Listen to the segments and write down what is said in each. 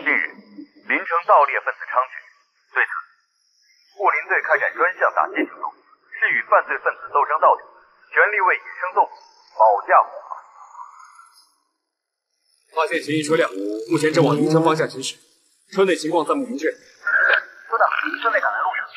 近日，邻城盗猎分子猖獗，对此，护林队开展专项打击行动，是与犯罪分子斗争到底，全力为野生动物保驾护航。 发现嫌疑车辆，目前正往临城方向行驶，车内情况暂不明确。 收到，正在赶来路上。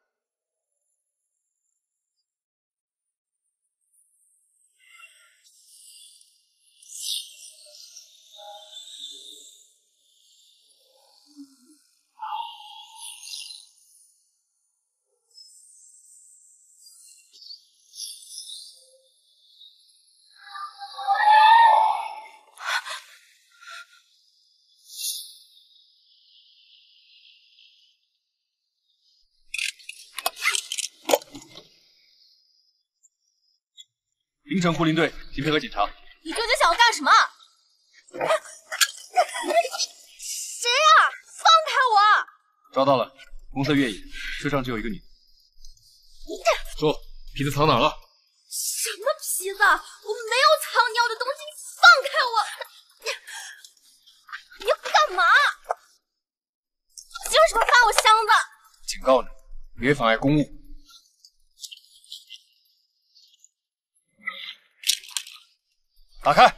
临城护林队，请配合检查。 你究竟想要干什么？谁啊？放开我！ 找到了，红色越野，车上只有一个女。说，皮子藏哪儿了？ 什么皮子？我没有藏你要的东西，你放开我！你要干嘛？凭什么翻我箱子？ 警告你，别妨碍公务。 打开！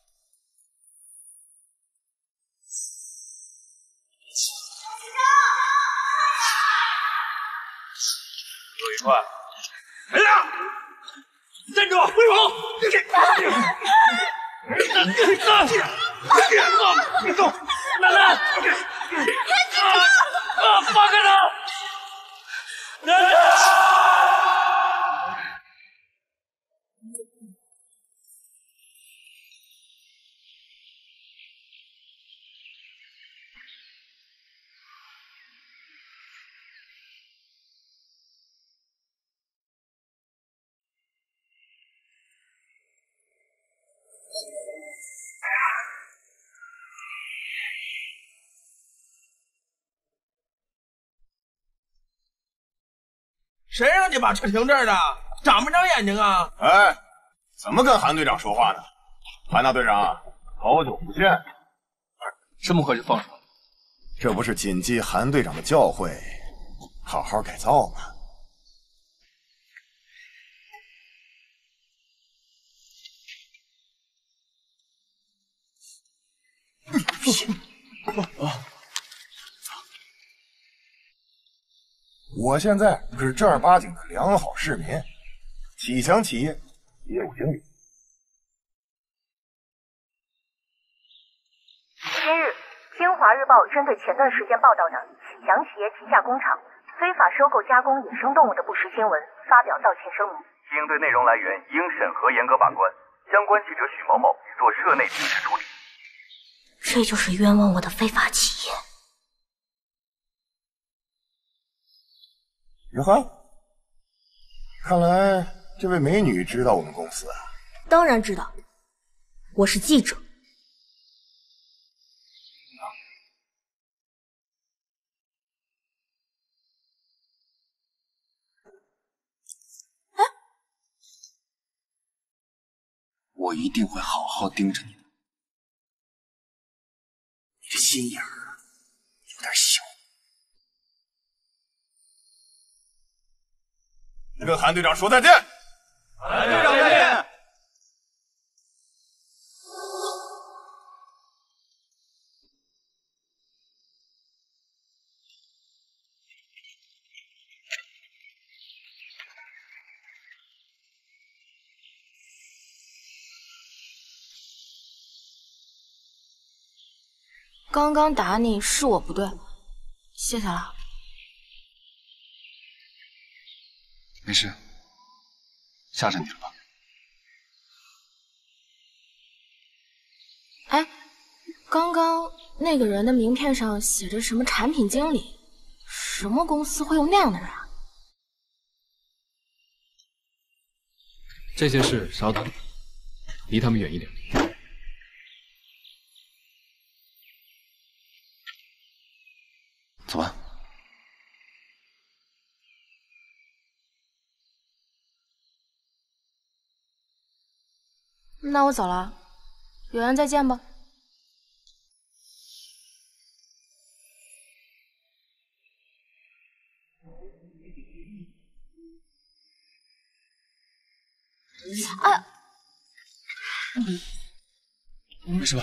又一块。哎呀！站住！回跑！别动！楠楠！放开他！楠楠！ 谁让你把车停这儿的？长不长眼睛啊？ 哎，怎么跟韩队长说话呢？韩大队长，好久不见。 这么快就放手了？ 这不是谨记韩队长的教诲，好好改造吗？我现在是正儿八经的良好市民，启强企业业务经理。 今日，《新华日报》针对前段时间报道的启强企业旗下工厂非法收购加工野生动物的不实新闻，发表道歉声明。 应对内容来源应审核严格把关，相关记者许某某做社内停职处理。 这就是冤枉我的非法企业。 约翰，看来这位美女知道我们公司啊？ 当然知道，我是记者。 哎，我一定会好好盯着你的。你这心眼儿有点小。 跟韩队长说再见。 韩队长再见。 刚刚打你是我不对，谢谢了。 没事，吓着你了吧？ 哎，刚刚那个人的名片上写着什么产品经理，什么公司会有那样的人啊？ 这些事稍等，离他们远一点。走吧。 那我走了，有缘再见吧。 啊！ 没事吧？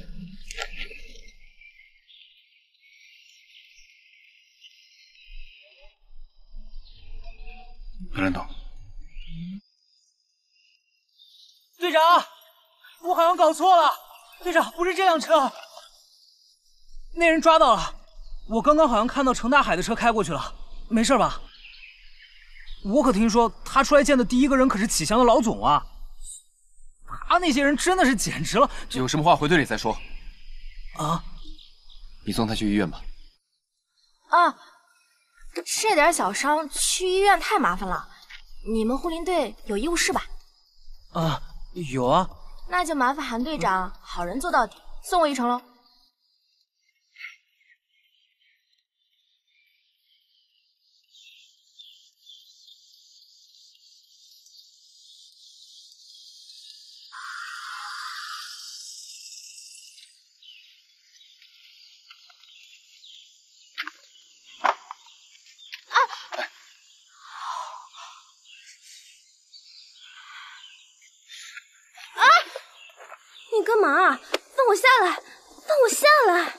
何兰东， 队长，我好像搞错了，队长不是这辆车，那人抓到了。我刚刚好像看到程大海的车开过去了，没事吧？我可听说他出来见的第一个人可是启祥的老总啊，他那些人真的是简直了。 有什么话回队里再说。 啊， 你送他去医院吧。 啊，这点小伤去医院太麻烦了。你们护林队有医务室吧？ 啊，有啊。 那就麻烦韩队长好人做到底，送我一程喽。 你干嘛？放我下来！放我下来！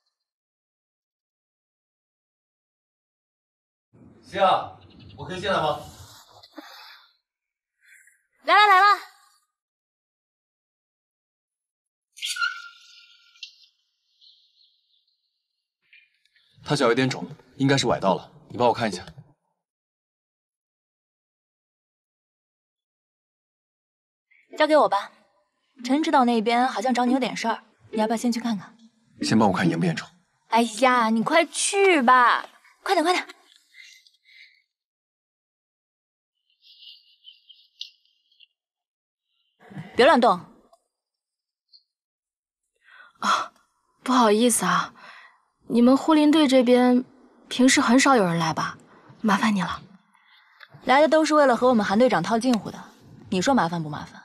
Xiyan，我可以进来吗？ 来了。 他脚有点肿，应该是崴到了，你帮我看一下。 交给我吧。陈指导那边好像找你有点事儿，你要不要先去看看？ 先帮我看严不严重。 哎呀，你快去吧，快点！别乱动。 啊，不好意思啊，你们护林队这边平时很少有人来吧？麻烦你了。 来的都是为了和我们韩队长套近乎的，你说麻烦不麻烦？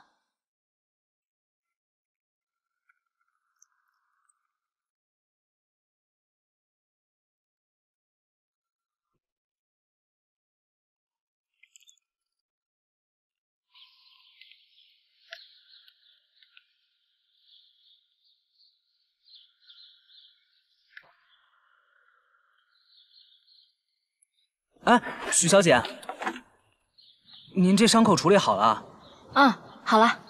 哎，许小姐，您这伤口处理好了？ 嗯，好了。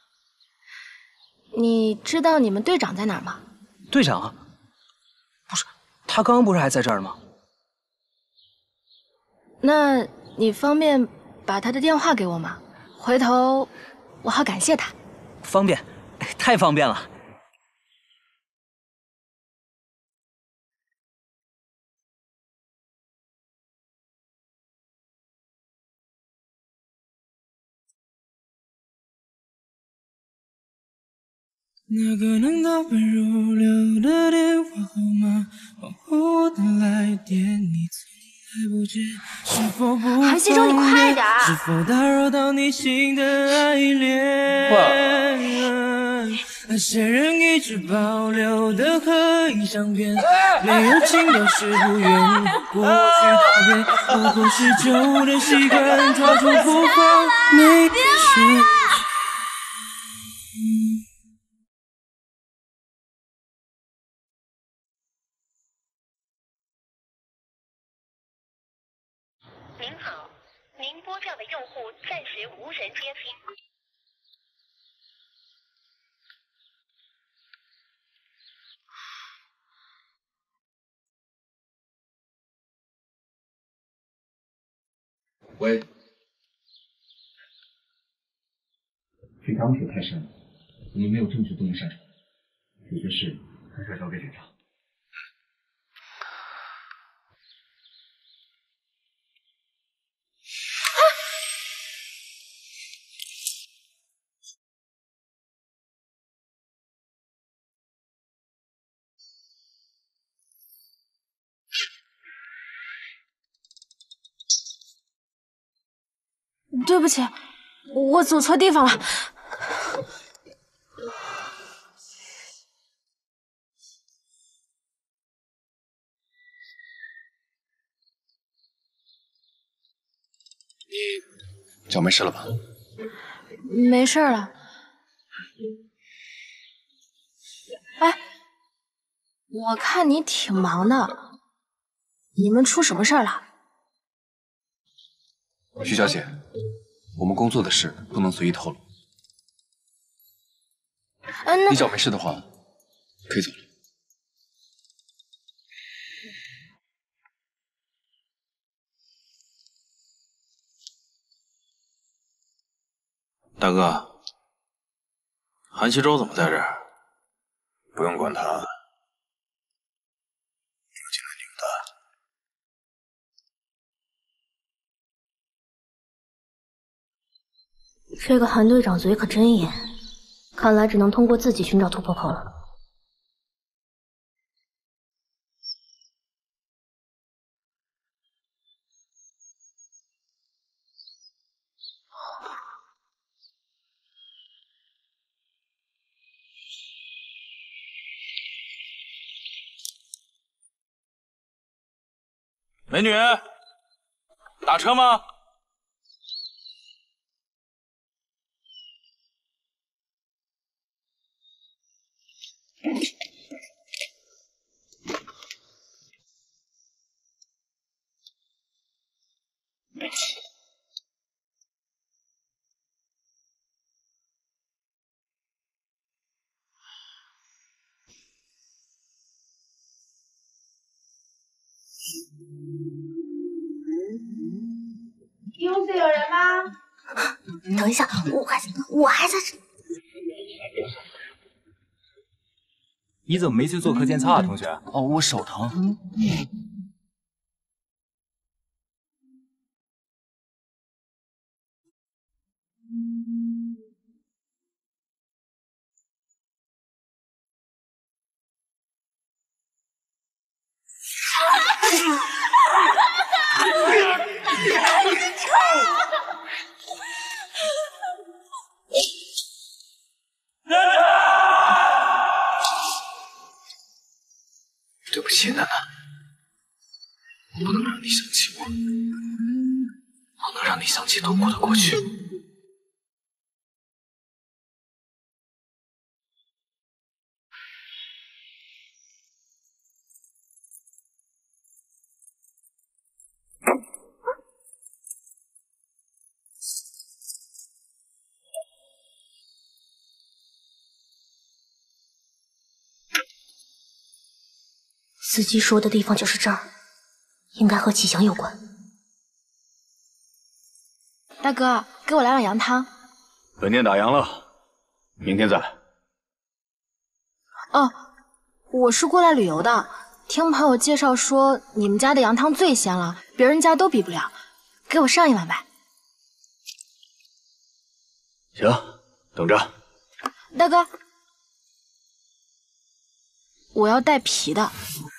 你知道你们队长在哪儿吗？ 队长？不是，他刚刚不是还在这儿吗？ 那你方便把他的电话给我吗？回头我好感谢他。 方便，太方便了。 那个能够温柔留的电话号码，恍惚我的来电，你从来不接，是否不方便？ 韩西周，你快点！ 是否打扰到你新的爱恋？那些人一直保留的合影相片，没有情都是不愿过去告别，不过是旧的习惯，抓住不放，没选。 您好，您拨叫的用户暂时无人接听。 喂，这钢铁太深了，我们没有证据不能擅闯，有些事还是要交给警察。 对不起，我走错地方了。 脚没事了吧？ 没事了。哎，我看你挺忙的，你们出什么事儿了？ 徐小姐，我们工作的事不能随意透露。你脚没事的话，可以走了。 大哥，韩熙洲怎么在这儿？ 不用管他，这进了女的。这个韩队长嘴可真严，看来只能通过自己寻找突破口了。 美女，打车吗？ 医务室有人吗？ 等一下，我还在这。 你怎么没去做课间操啊，同学？哦，我手疼。 对不起，楠楠，我不能让你想起我，不能让你想起痛苦的过去。 司机说的地方就是这儿，应该和启祥有关。 大哥，给我来碗羊汤。 本店打烊了，明天再来。 哦，我是过来旅游的，听朋友介绍说你们家的羊汤最鲜了，别人家都比不了，给我上一碗呗。 行，等着。 大哥，我要带皮的。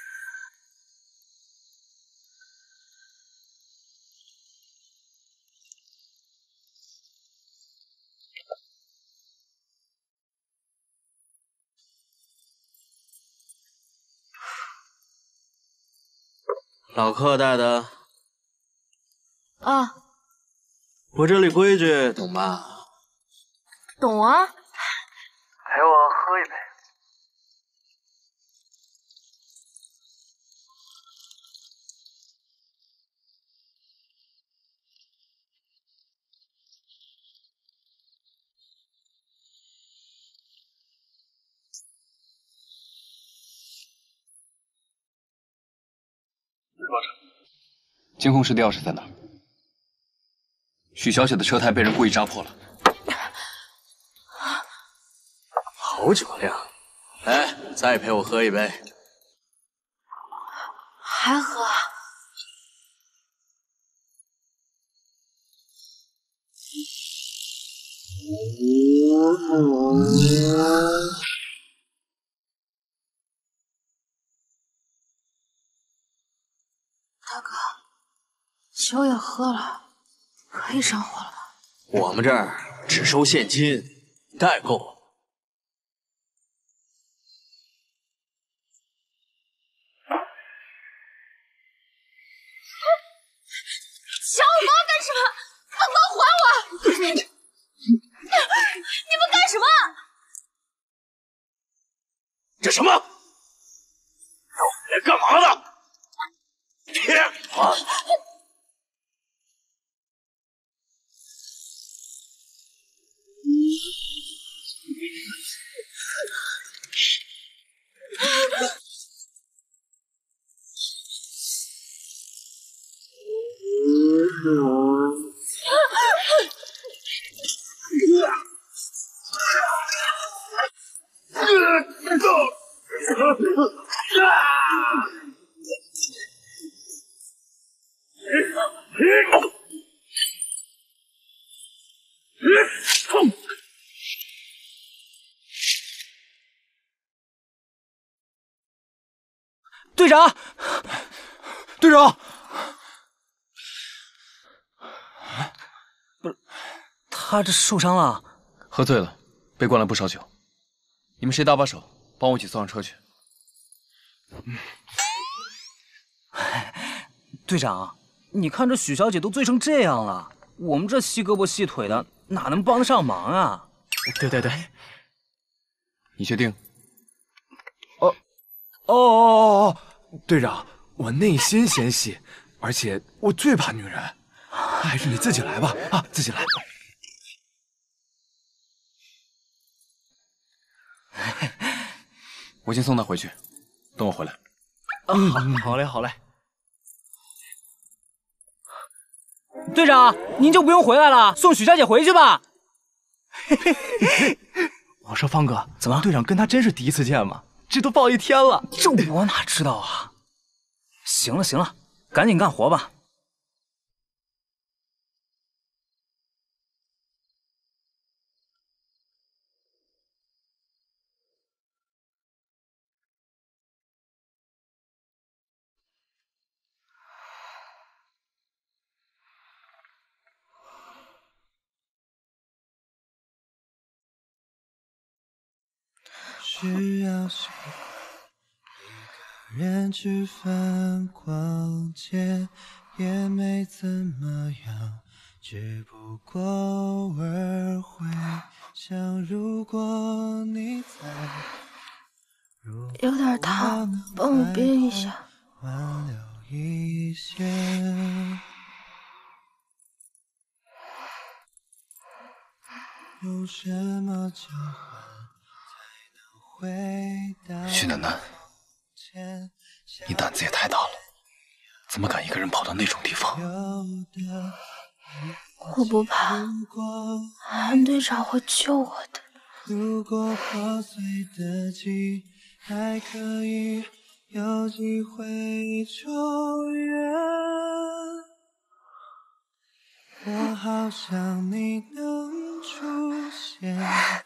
老客带的。 啊， 我这里规矩懂吧？ 懂啊。 陪我喝一杯。 监控室的钥匙在哪儿？许小姐的车胎被人故意扎破了。 好酒量，来，再陪我喝一杯。 还喝？大哥，酒也喝了，可以上火了吧？ 我们这儿只收现金，代购。 抢我包干什么？ 这什么？要你来干嘛的？ 队长， 队长， 不是，他这受伤了， 喝醉了，被灌了不少酒。你们谁搭把手，帮我一起送上车去？ 队长，你看这许小姐都醉成这样了，我们这细胳膊细腿的哪能帮得上忙啊？ 对， 你确定？ 哦，队长，我内心纤细，而且我最怕女人，还是你自己来吧，啊，自己来。 我先送她回去，等我回来。 好嘞。 队长，您就不用回来了，送许小姐回去吧。 我说方哥， 怎么？ 队长跟他真是第一次见吗？这都抱一天了， 这我哪知道啊？行了，赶紧干活吧。 需要谁一个人吃饭逛街，也没怎么样，只不过偶尔会想，如果你在， 有点烫，帮我憋一下。 挽留一些。用什么交换？ 徐楠楠，你胆子也太大了，怎么敢一个人跑到那种地方？ 我不怕，韩队长会救我的。 如果破碎的记忆还可以有机会重圆，我好想你能出现。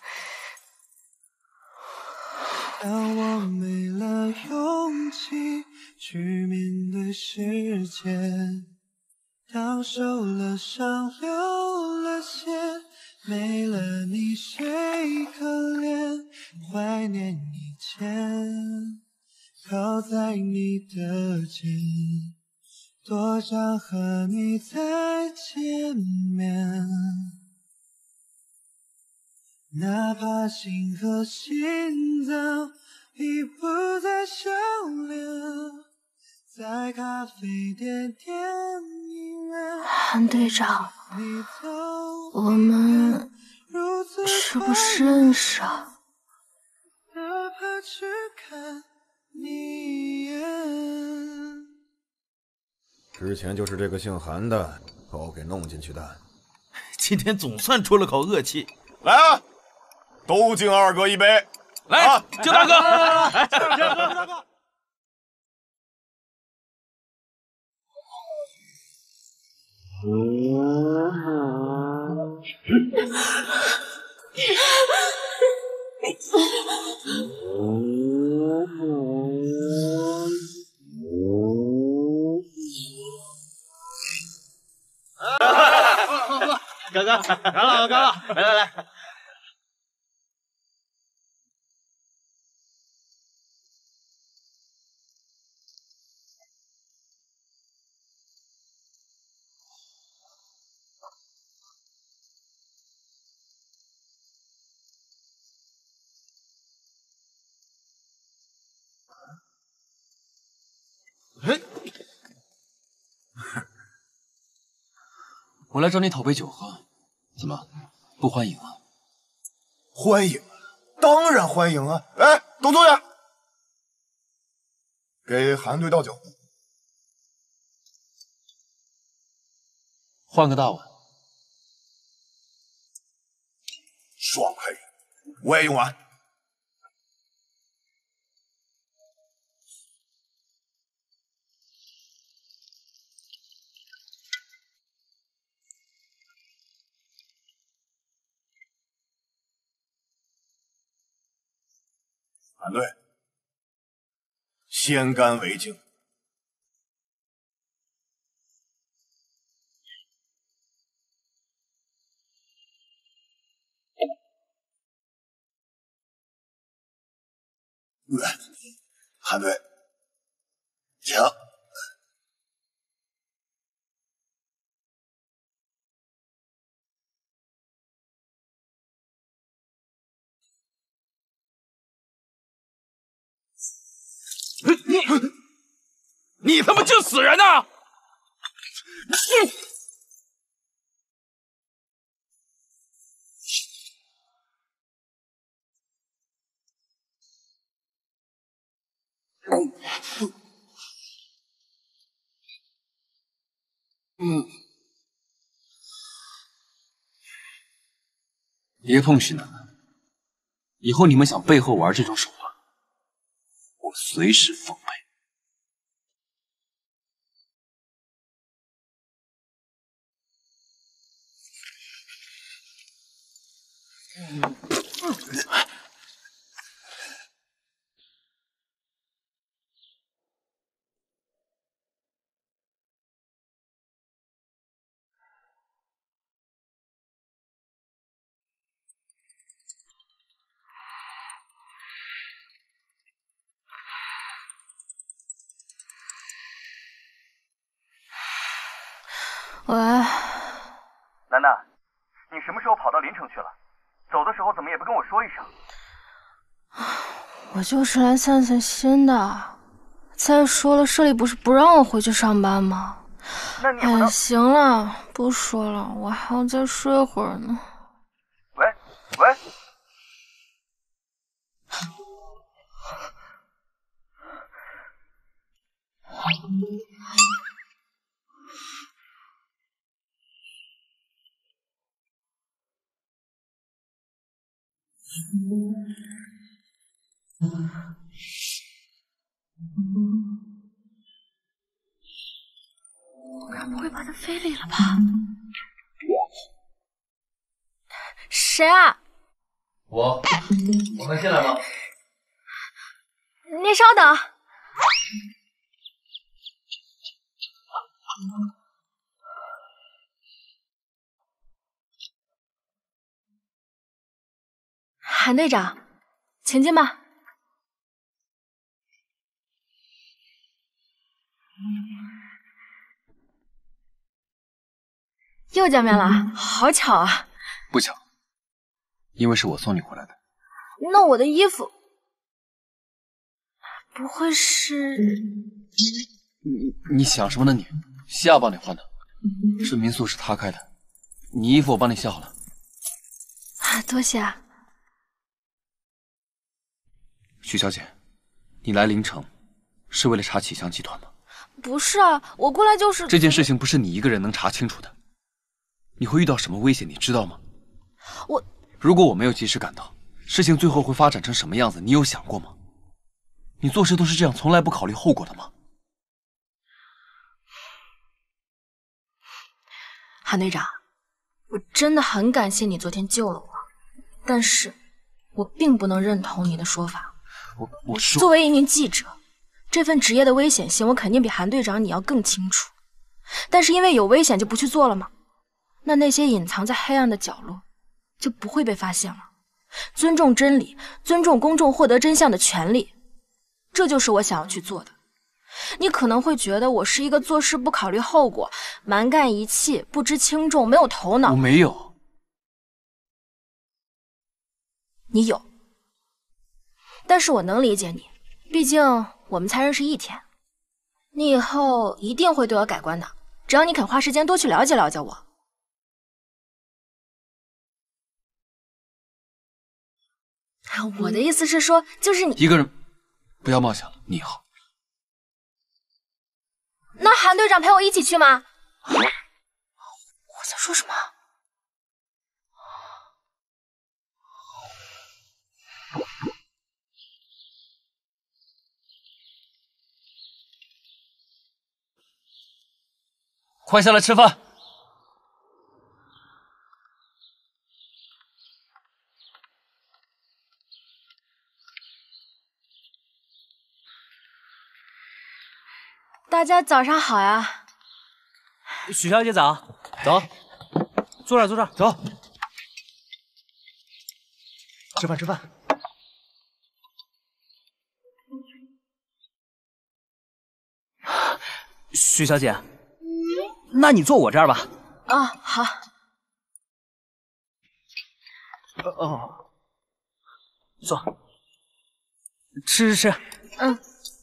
当我没了勇气去面对世界，当受了伤流了血，没了你谁可怜？怀念以前靠在你的肩，多想和你再见面。哪怕心和心脏已不再相连，在咖啡店点一杯。 韩队长，我们是不是认识啊？ 哪怕只看你一眼。 之前就是这个姓韩的把我给弄进去的， 今天总算出了口恶气。 来啊！都敬二哥一杯！ 来，敬大哥！ 来， 大哥！ 哥哥，干了，来。 我来找你讨杯酒喝，怎么不欢迎啊？ 欢迎，当然欢迎啊！来，都坐下，给韩队倒酒。 换个大碗。 爽快，我也用完。韩队，先干为敬。韩队，请。 你他妈就死人呐！ 别碰许楠楠，以后你们想背后玩这种手段，我随时奉陪。 喂， 楠楠，你什么时候跑到临城去了？走的时候怎么也不跟我说一声？ 我就是来散散心的。再说了，社里不是不让我回去上班吗？ 那你也不能…… 行了，不说了，我还要再睡会儿呢。 喂喂。 我该不会把他非礼了吧？谁啊？ 我能进来吗？ 你稍等。韩队长，请进吧。又见面了，好巧啊！ 不巧，因为是我送你回来的。 那我的衣服，不会是…… 你想什么呢你？西亚帮你换的，这民宿是他开的，你衣服我帮你洗好了。 多谢啊。 徐小姐，你来临城是为了查启祥集团吗？ 不是啊，我过来就是…… 这件事情不是你一个人能查清楚的，你会遇到什么危险，你知道吗？如果我没有及时赶到，事情最后会发展成什么样子，你有想过吗？你做事都是这样，从来不考虑后果的吗？ 韩队长，我真的很感谢你昨天救了我，但是我并不能认同你的说法。 我说， 作为一名记者，这份职业的危险性，我肯定比韩队长你要更清楚。但是因为有危险就不去做了吗？那些隐藏在黑暗的角落就不会被发现了。尊重真理，尊重公众获得真相的权利，这就是我想要去做的。你可能会觉得我是一个做事不考虑后果、蛮干一气、不知轻重、没有头脑。 我没有。 你有。但是我能理解你，毕竟我们才认识1天，你以后一定会对我改观的，只要你肯花时间多去了解了解我。 我的意思是说，就是你一个人不要妄想了，你好。 那韩队长陪我一起去吗？我在说什么？ 快下来吃饭。 大家早上好呀。 许小姐早。 走， 坐这儿，坐这儿。 走，吃饭吃饭。 许小姐，那你坐我这儿吧。 啊，好。 哦，坐，吃吃吃。 嗯。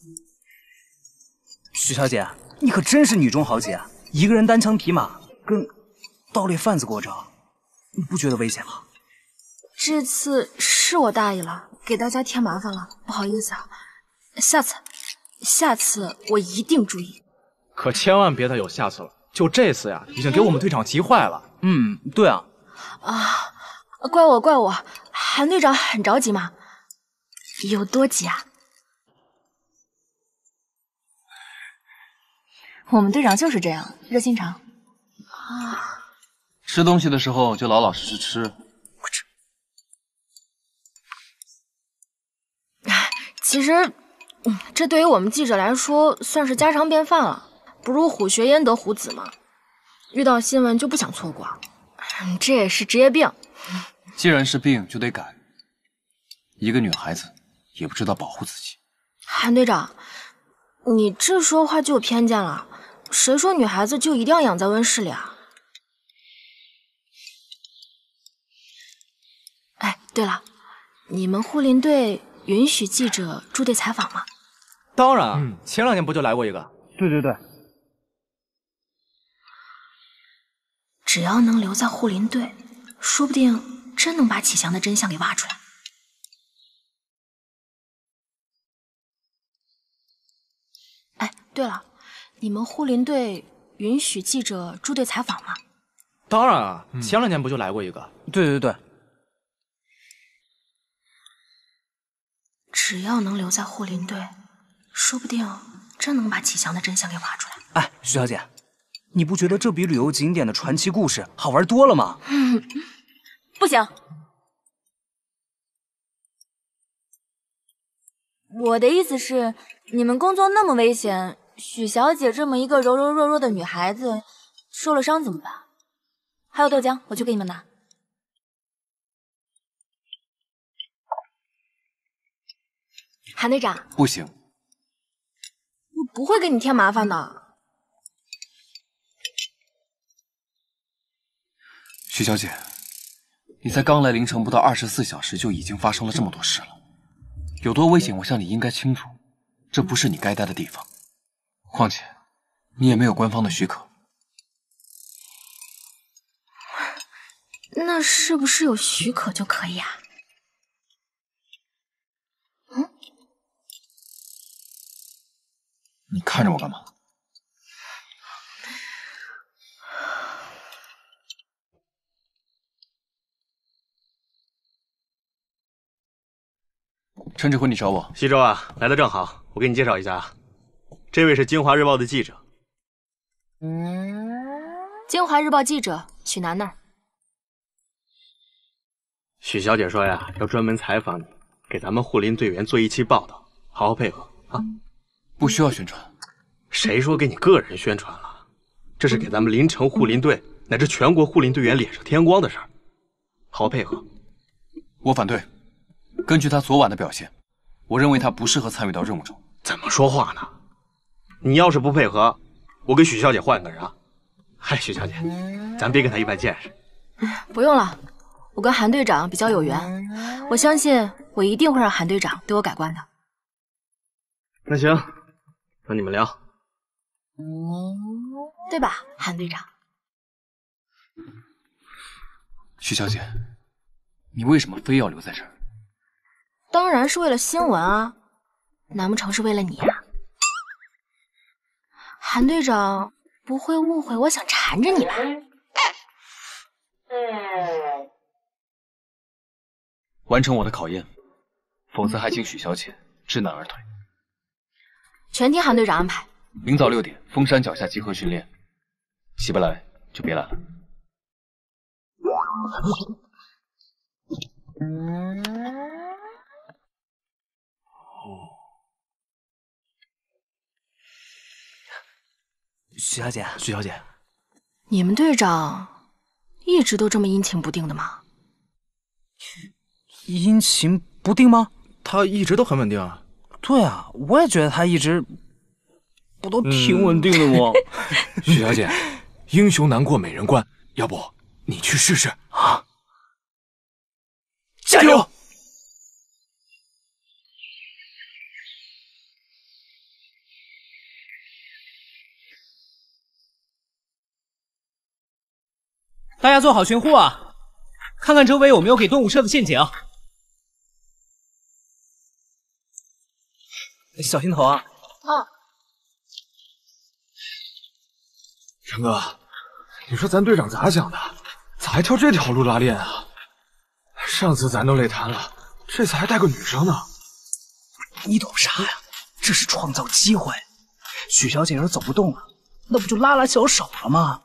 许小姐，你可真是女中豪杰啊！一个人单枪匹马跟盗猎贩子过招，你不觉得危险吗？ 这次是我大意了，给大家添麻烦了，不好意思啊。下次我一定注意。 可千万别再有下次了，就这次呀，已经给我们队长急坏了。 嗯，对啊。 啊，怪我，韩队长很着急嘛。有多急啊？ 我们队长就是这样，热心肠。 啊， 吃东西的时候就老老实实吃。 不吃。 其实，这对于我们记者来说算是家常便饭了。不如虎学焉得虎子嘛。遇到新闻就不想错过，这也是职业病。 既然是病，就得改。一个女孩子也不知道保护自己。 韩队长，你这说话就有偏见了。谁说女孩子就一定要养在温室里啊？哎，对了，你们护林队允许记者驻队采访吗？ 当然，前2年不就来过一个？ 对对对。 只要能留在护林队，说不定真能把启祥的真相给挖出来。哎，对了，你们护林队允许记者驻队采访吗？ 当然啊，前2年不就来过一个？ 对对对。 只要能留在护林队，说不定真能把启祥的真相给挖出来。 哎，徐小姐，你不觉得这比旅游景点的传奇故事好玩多了吗？ 不行，我的意思是，你们工作那么危险，许小姐这么一个柔柔弱弱的女孩子，受了伤怎么办？还有豆浆，我去给你们拿。 韩队长， 不行， 我不会给你添麻烦的。 徐小姐，你才刚来凌城不到24小时，就已经发生了这么多事了，有多危险，我想你应该清楚。这不是你该待的地方，况且你也没有官方的许可。 那是不是有许可就可以啊？ 你看着我干嘛？陈指挥，你找我？ 西周啊，来的正好，我给你介绍一下啊，这位是《京华日报》的记者。 京华日报记者许楠楠。 许小姐说呀，要专门采访你，给咱们护林队员做一期报道，好好配合啊。 不需要宣传。 谁说给你个人宣传了？这是给咱们临城护林队乃至全国护林队员脸上添光的事儿，好好配合。 我反对。根据他昨晚的表现，我认为他不适合参与到任务中。 怎么说话呢？你要是不配合，我给许小姐换个人啊！嗨，许小姐，咱别跟他一般见识。 不用了，我跟韩队长比较有缘，我相信我一定会让韩队长对我改观的。 那行，等你们聊。 对吧，韩队长？ 许小姐，你为什么非要留在这儿？ 当然是为了新闻啊，难不成是为了你啊？韩队长不会误会我想缠着你吧？ 完成我的考验，否则还请许小姐知难而退。 全听韩队长安排。 明早6点，峰山脚下集合训练，起不来就别来了。 许小姐， 许小姐， 你们队长一直都这么阴晴不定的吗？ 阴晴不定吗？ 他一直都很稳定啊。 对啊，我也觉得他一直不都挺稳定的吗？ 许小姐，英雄难过美人关，要不你去试试啊？ 加油！大家做好巡护啊，看看周围有没有给动物设的陷阱。小心头啊！ 陈哥，你说咱队长咋想的？咋还挑这条路拉练啊？上次咱都累瘫了，这次还带个女生呢。 你懂啥呀？这是创造机会。许小姐要是走不动了，那不就拉拉小手了吗？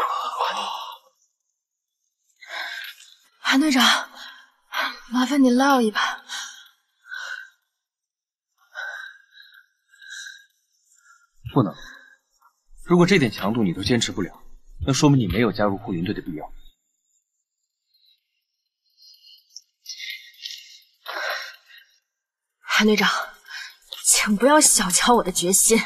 韩队长，麻烦你拉我一把。 不能，如果这点强度你都坚持不了，那说明你没有加入护林队的必要。 韩队长，请不要小瞧我的决心。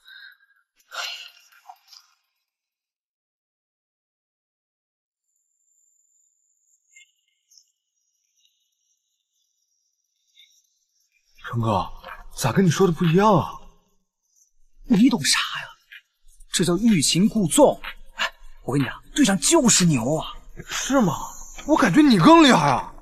陈哥，咋跟你说的不一样啊？ 你懂啥呀？这叫欲擒故纵。哎，我跟你讲，队长就是牛啊！ 是吗？我感觉你更厉害啊！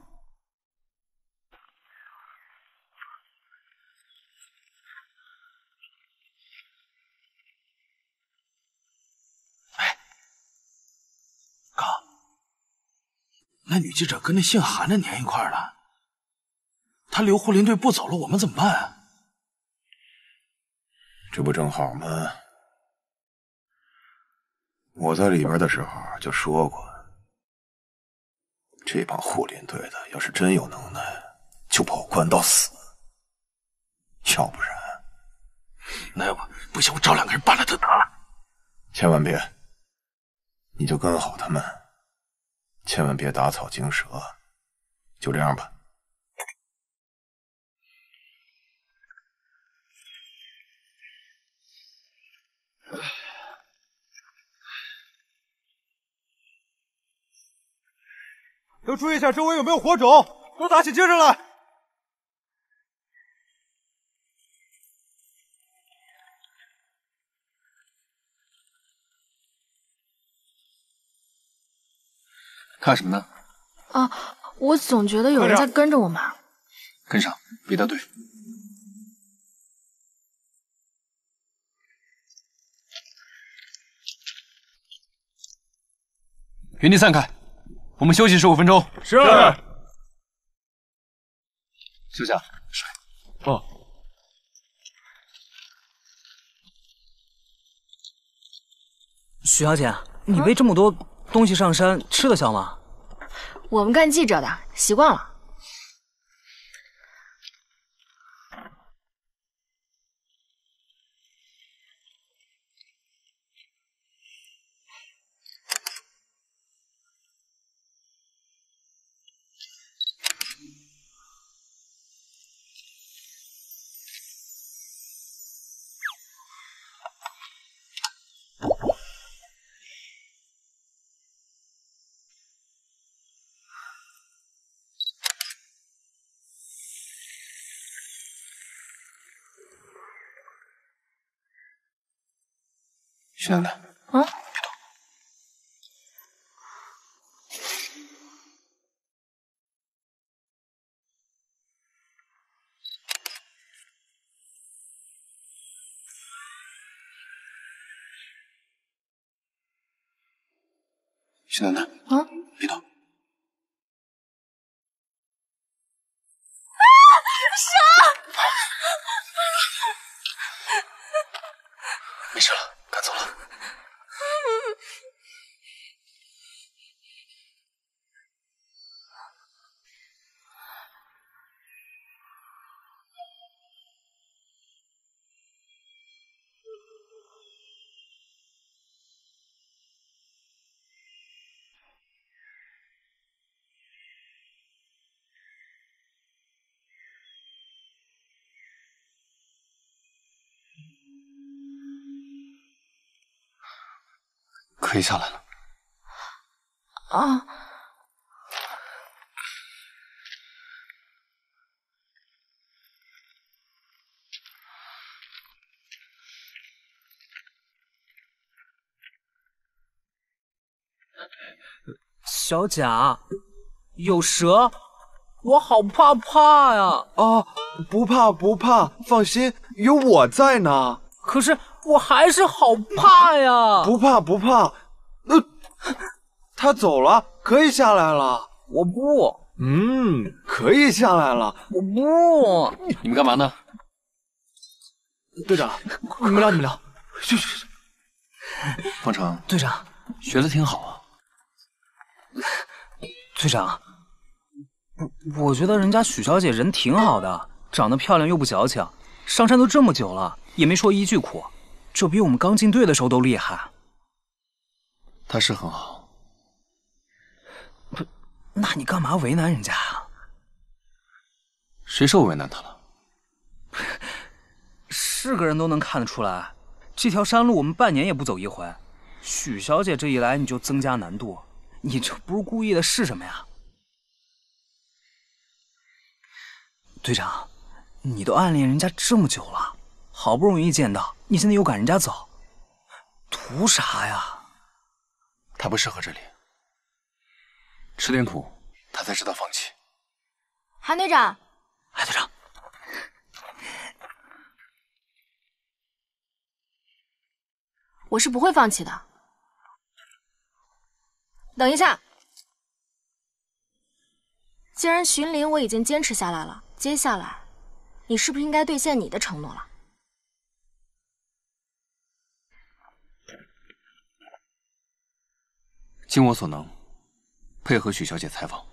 哎，哥，那女记者跟那姓韩的粘一块儿了，她留护林队不走了，我们怎么办啊？ 这不正好吗？我在里边的时候就说过，这帮护林队的要是真有能耐，就把我关到死。要不然， 那要不行，我找2个人办了他得了。 千万别，你就跟好他们，千万别打草惊蛇。就这样吧。 都注意一下周围有没有火种，都打起精神来！ 看什么呢？ 啊，我总觉得有人在跟着我们。 跟上，别掉队。原地散开，我们休息15分钟。 是。 休假，水。 哦。 许小姐，你背这么多东西上山，吃得消吗？ 我们干记者的，习惯了。 徐楠楠， 啊？ 徐楠楠， 啊， 别动。没事了，赶走了。可以下来了。 啊， 小贾，有蛇，我好怕呀！ 啊，不怕不怕，放心，有我在呢。 可是我还是好怕呀！ 不怕不怕，他走了，可以下来了。 我不。 可以下来了。 我不。 你们干嘛呢？ 队长，你们聊。去。 方程， 队长， 学的挺好啊。 队长，我觉得人家许小姐人挺好的，长得漂亮又不矫情，上山都这么久了，也没说一句苦，这比我们刚进队的时候都厉害。 她是很好。 不，那你干嘛为难人家啊？ 谁说我为难她了？ 是个人都能看得出来，这条山路我们半年也不走一回，许小姐这一来你就增加难度，你这不是故意的是什么呀？队长，你都暗恋人家这么久了，好不容易见到，你现在又赶人家走，图啥呀？ 她不适合这里，吃点苦，她才知道放弃。 韩队长， 韩队长， 我是不会放弃的。等一下，既然寻林我已经坚持下来了，接下来你是不是应该兑现你的承诺了？ 尽我所能，配合许小姐采访。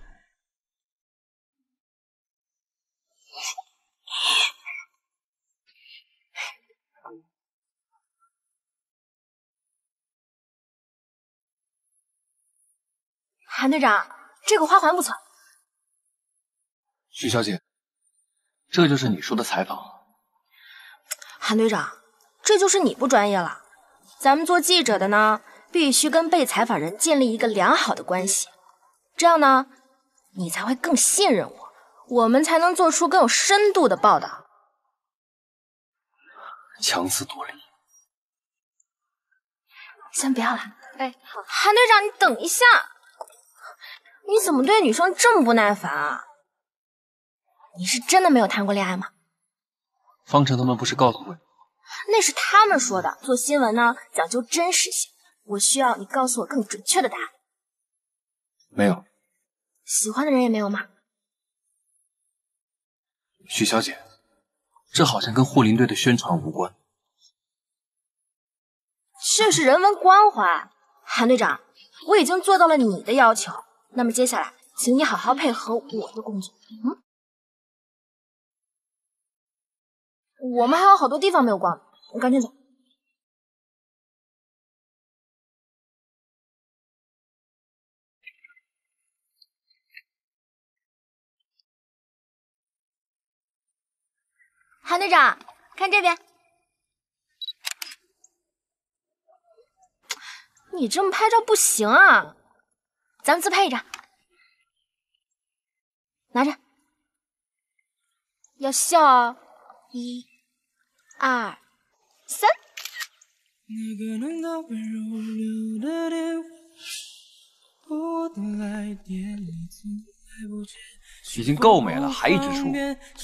韩队长，这个花环不错。 许小姐，这就是你说的采访。 韩队长，这就是你不专业了。咱们做记者的呢，必须跟被采访人建立一个良好的关系，这样呢，你才会更信任我，我们才能做出更有深度的报道。 强词夺理。 先不要了。哎，好，韩队长，你等一下。你怎么对女生这么不耐烦啊？你是真的没有谈过恋爱吗？ 方程他们不是告诉我， 那是他们说的。做新闻呢，讲究真实性。我需要你告诉我更准确的答案。 没有。 喜欢的人也没有吗？ 许小姐，这好像跟护林队的宣传无关。 这是人文关怀。韩队长，我已经做到了你的要求，那么接下来，请你好好配合我的工作。我们还有好多地方没有逛，你赶紧走。韩队长，看这边。你这么拍照不行啊，咱们自拍一张，拿着，要笑哦，1、2、3。 那个能到温柔流的电话，我的来电你从来不接， 已经够美了，还一直出。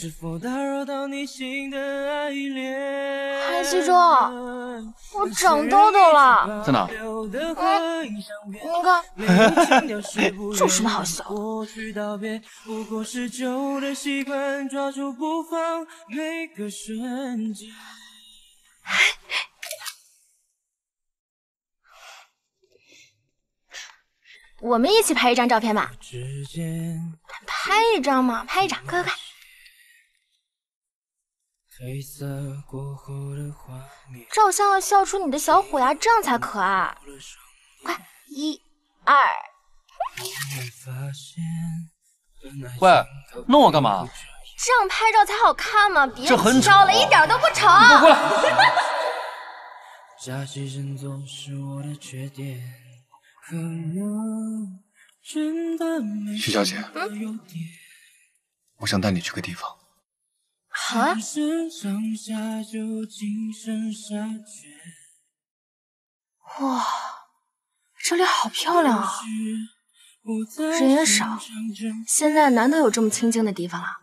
韩西周，我长痘痘了。 在哪？ 你看，这有什么好笑？我们一起拍一张照片吧。拍一张嘛，拍一张，快快快！照相要笑出你的小虎牙，这样才可爱。快，1、2。 喂，弄我干嘛？ 这样拍照才好看嘛，别这很挑了，一点都不丑。 你给我过来！徐小姐，我想带你去个地方。 好啊。哇，这里好漂亮啊，人也少，现在难得有这么清静的地方了。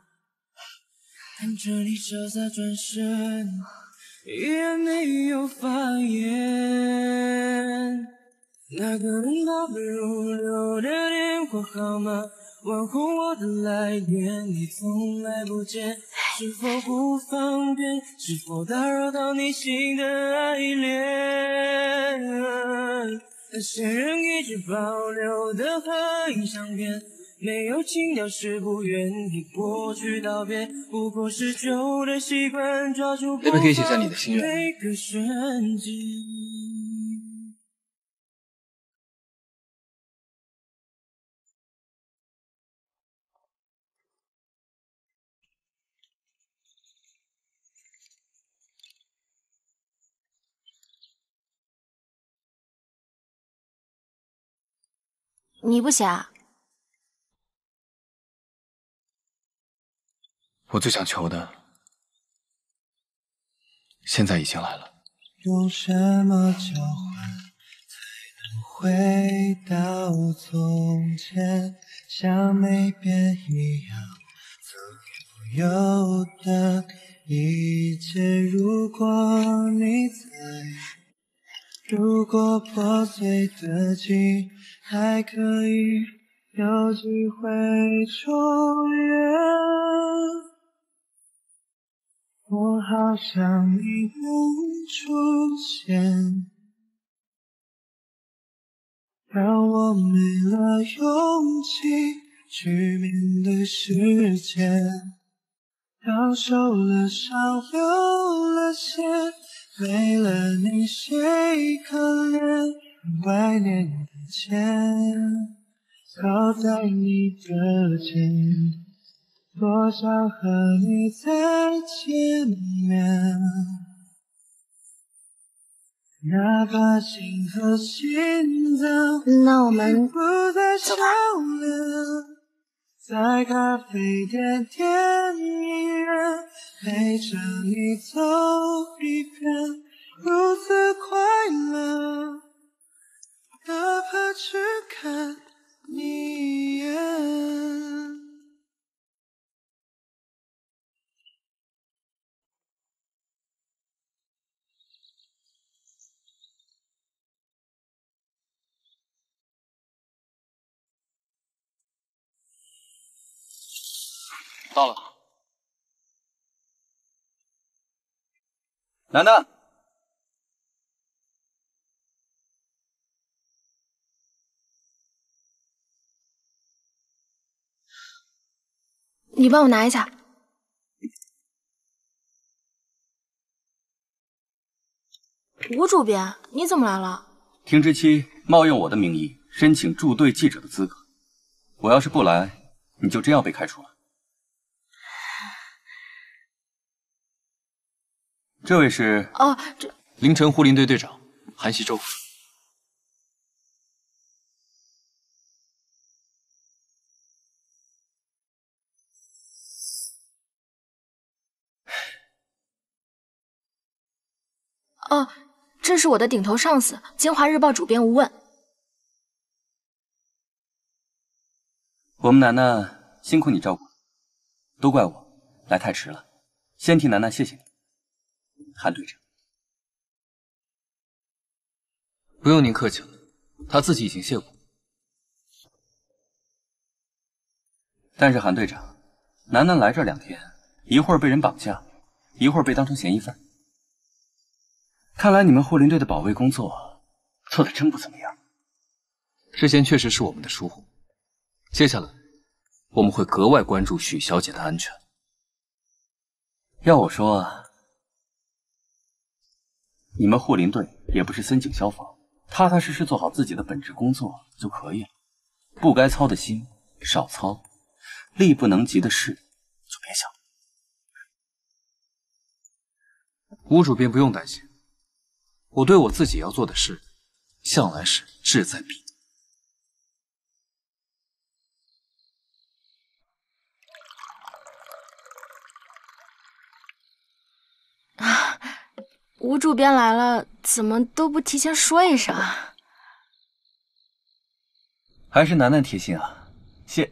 那个人倒背如流的电话号码，问候我的来电，你从来不接，是否不方便？是否打扰到你新的爱恋？那些人一直保留的合影相片，没有情调是不愿与过去道别，不过是旧的习惯，抓住那边可以写下你的心愿。 每个瞬间。 你不写啊？ 我最想求的，现在已经来了。 用什么交换，才能回到从前？像没变一样，曾拥有的一切。如果你在，如果破碎的记忆还可以有机会重圆，我好想你能出现，让我没了勇气去面对世界，当受了伤流了血，为了你谁可怜，怀念的钱靠在你的肩，多想和你再见面，哪怕心和心脏那我们不再相连，在咖啡店点一人，陪着你走一遍，如此快乐，哪怕只看你一眼。 到了。 楠楠， 你帮我拿一下。吴主编，你怎么来了？ 听之期冒用我的名义申请驻队记者的资格，我要是不来，你就真要被开除了。这位是这凌晨护林队队长韩西周。 这是我的顶头上司，京华日报主编吴问。 我们楠楠辛苦你照顾了。 都怪我来太迟了，先替楠楠谢谢你，韩队长。 不用您客气了，他自己已经谢过。 但是韩队长，楠楠来这2天，一会儿被人绑架，一会儿被当成嫌疑犯。看来你们护林队的保卫工作做得真不怎么样。 之前确实是我们的疏忽，接下来我们会格外关注许小姐的安全。 要我说啊，你们护林队也不是森警消防，踏踏实实做好自己的本职工作就可以了。不该操的心少操，力不能及的事就别想。 吴主编不用担心，我对我自己要做的事，向来是志在必得。 吴主编来了，怎么都不提前说一声？ 还是楠楠贴心啊，谢。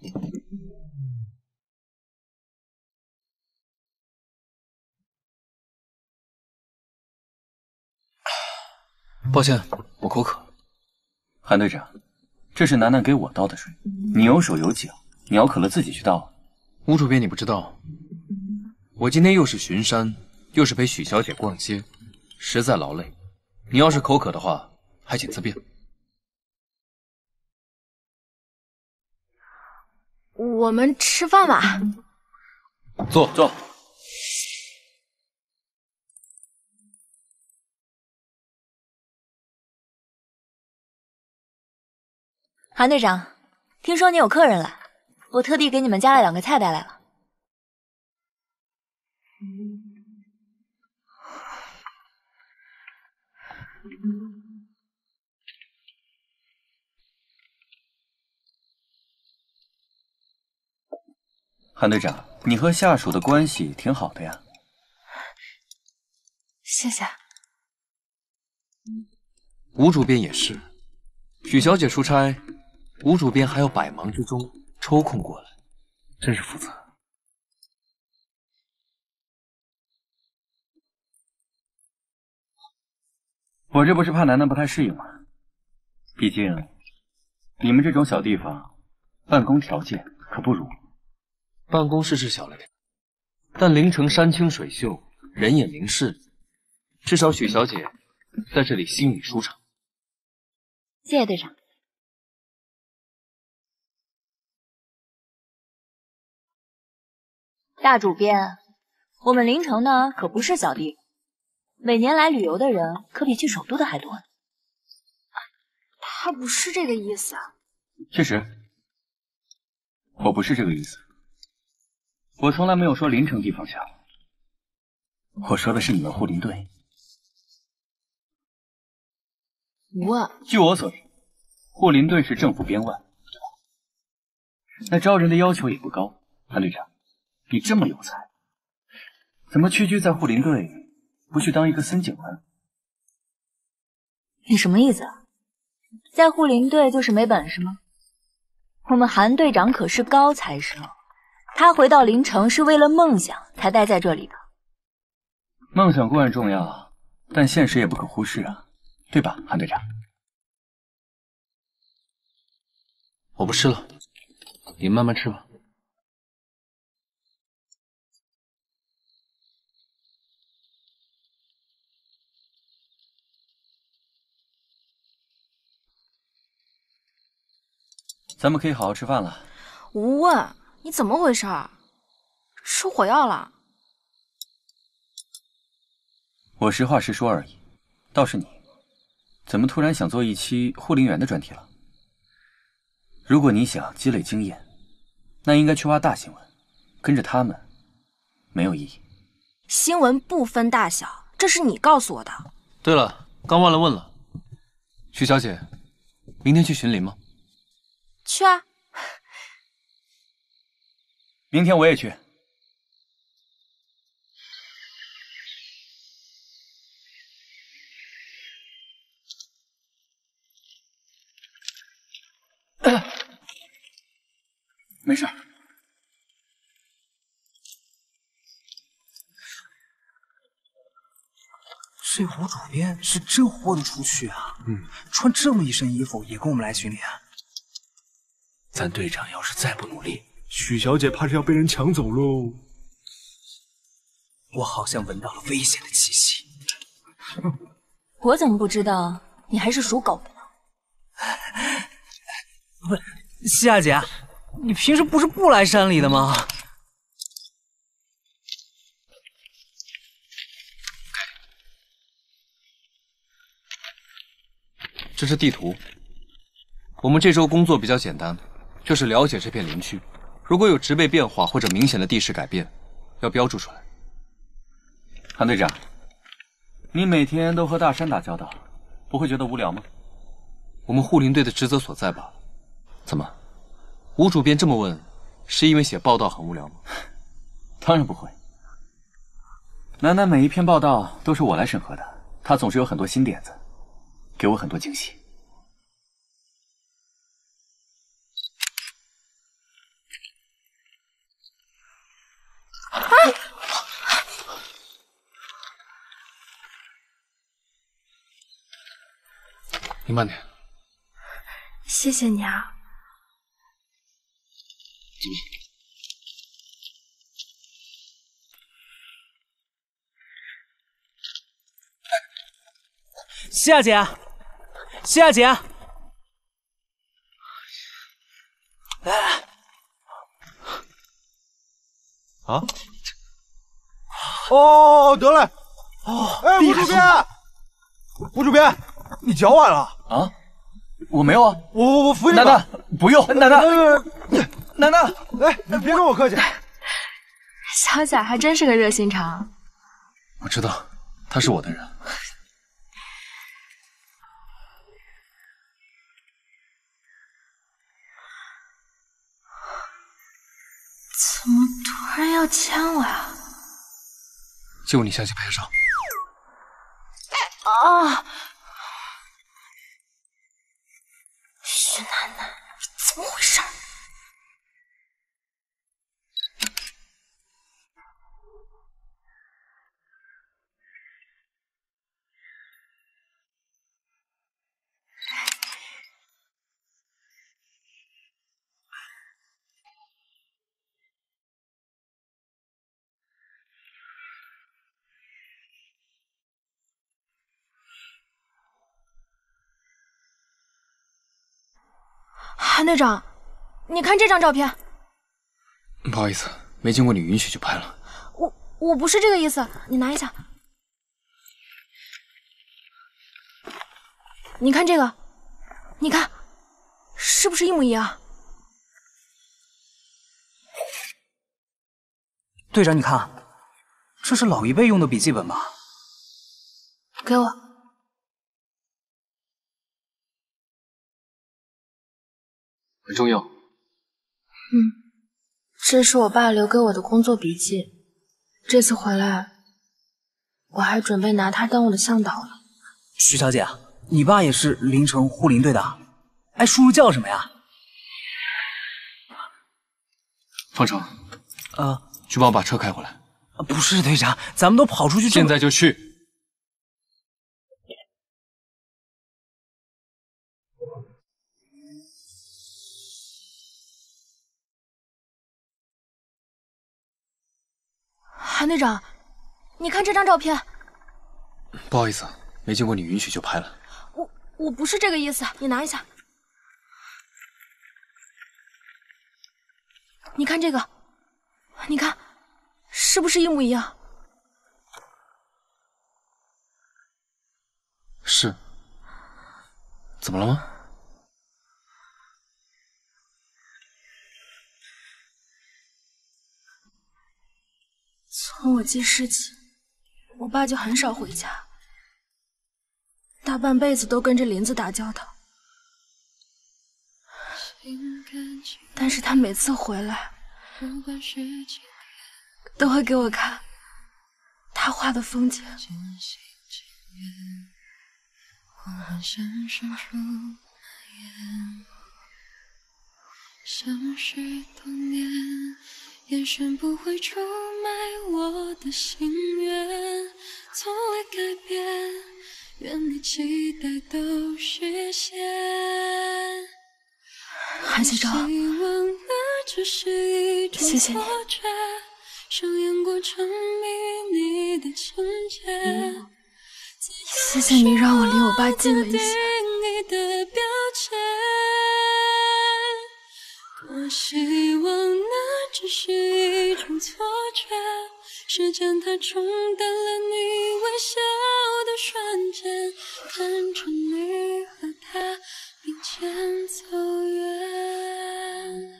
抱歉，我口渴。 韩队长，这是楠楠给我倒的水，你有手有脚，你要渴了自己去倒。 吴主编，你不知道，我今天又是巡山，又是陪许小姐逛街，实在劳累。你要是口渴的话，还请自便。 我们吃饭吧。 坐。 韩队长，听说你有客人来，我特地给你们加了2个菜带来了。 韩队长，你和下属的关系挺好的呀。 谢谢。 吴主编也是，许小姐出差，吴主编还要百忙之中抽空过来，真是负责。 我这不是怕楠楠不太适应吗？毕竟你们这种小地方，办公条件可不如。 办公室是小了点，但凌城山清水秀，人眼明视，至少许小姐在这里心里舒畅。 谢谢队长。大主编，我们凌城呢可不是小地方，每年来旅游的人可比去首都的还多呢。 他不是这个意思啊。 确实，我不是这个意思。我从来没有说凌城地方小，我说的是你们护林队。据我所知，护林队是政府编外，对吧？那招人的要求也不高。韩队长，你这么有才，怎么屈居在护林队，不去当一个森警呢？ 你什么意思啊？在护林队就是没本事吗？我们韩队长可是高材生，他回到凌城是为了梦想才待在这里的。 梦想固然重要，但现实也不可忽视啊，对吧，韩队长？ 我不吃了，你慢慢吃吧。 咱们可以好好吃饭了。 吴问，你怎么回事？吃火药了？ 我实话实说而已。倒是你，怎么突然想做一期护林员的专题了？如果你想积累经验，那应该去挖大新闻，跟着他们没有意义。 新闻不分大小，这是你告诉我的。 对了，刚忘了问了，许小姐，明天去巡林吗？ 去啊。 明天我也去。没事。 这胡主编是真豁得出去啊！穿这么一身衣服也跟我们来巡礼啊！ 咱队长要是再不努力，许小姐怕是要被人抢走喽。 我好像闻到了危险的气息。 我怎么不知道？你还是属狗的呢？ 不是，西亚姐，你平时不是不来山里的吗？ 这是地图。我们这周工作比较简单，就是了解这片林区，如果有植被变化或者明显的地势改变，要标注出来。 韩队长，你每天都和大山打交道，不会觉得无聊吗？ 我们护林队的职责所在罢了。怎么，吴主编这么问，是因为写报道很无聊吗？ 当然不会。楠楠每一篇报道都是我来审核的，她总是有很多新点子，给我很多惊喜。 你慢点。 谢谢你啊。 西亚姐，西亚姐，来， 啊？哦，得嘞。 哦， 哎，吴主编，吴主编，你脚崴了啊？我没有啊， 我扶你。 楠楠，不用，楠楠，楠楠， 哎，你别跟我客气。 小贾还真是个热心肠。 我知道，他是我的人。 怎么突然要牵我呀？ 借我你相机拍照。 啊！徐楠楠，你怎么回事？韩队长，你看这张照片。 不好意思，没经过你允许就拍了。 我不是这个意思，你拿一下。你看这个，你看，是不是一模一样？ 队长，你看，这是老一辈用的笔记本吧？ 给我。 很重要。 这是我爸留给我的工作笔记。这次回来，我还准备拿它当我的向导了。 徐小姐，你爸也是临城护林队的？哎，叔叔叫什么呀？ 方程，去帮我把车开回来。 不是队长，咱们都跑出去， 现在就去。 韩队长，你看这张照片。 不好意思，没经过你允许就拍了。 我不是这个意思，你拿一下。你看这个，你看，是不是一模一样？ 是。怎么了吗？ 从我记事起，我爸就很少回家，大半辈子都跟着林子打交道。但是他每次回来，都会给我看他画的风景。 像是多年，眼神不会出卖我的心愿。 从来改变，愿你期待都实现。 韩熙昭，谢谢你。谢谢你让我离我爸近了一些。 多希望那只是一种错觉，时间它冲淡了你微笑的瞬间，看着你和他并肩走远。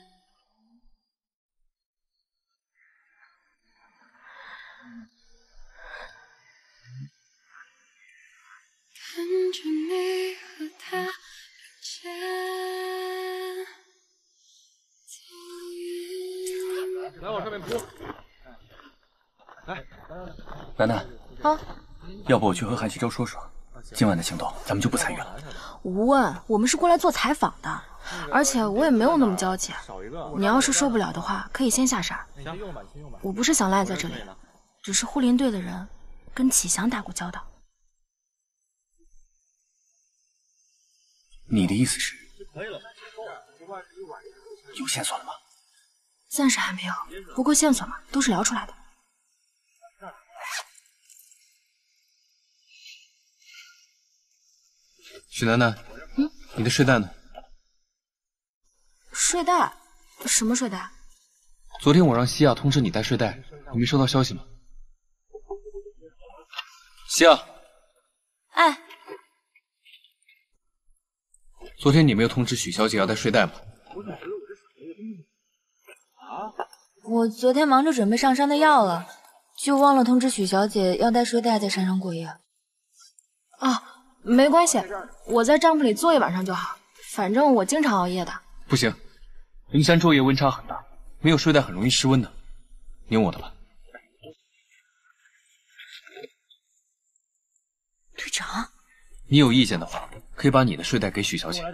看着你和他并肩走远。 来往上面扑。来， 楠楠啊， 要不我去和韩熙洲说说，今晚的行动咱们就不参与了。 无问，我们是过来做采访的，而且我也没有那么娇气。你要是受不了的话，可以先下山。我不是想赖在这里，只是护林队的人跟启祥打过交道。 你的意思是，有线索了吗？ 暂时还没有，不过线索嘛，都是聊出来的。 许楠楠，你的睡袋呢？ 睡袋？什么睡袋？ 昨天我让西亚通知你带睡袋，你没收到消息吗？西亚， 哎， 昨天你没有通知许小姐要带睡袋吗？ 我昨天忙着准备上山的药了，就忘了通知许小姐要带睡袋在山上过夜。 啊，没关系，我在帐篷里坐一晚上就好，反正我经常熬夜的。 不行，灵山昼夜温差很大，没有睡袋很容易失温的。你用我的吧。 队长， 你有意见的话，可以把你的睡袋给许小姐。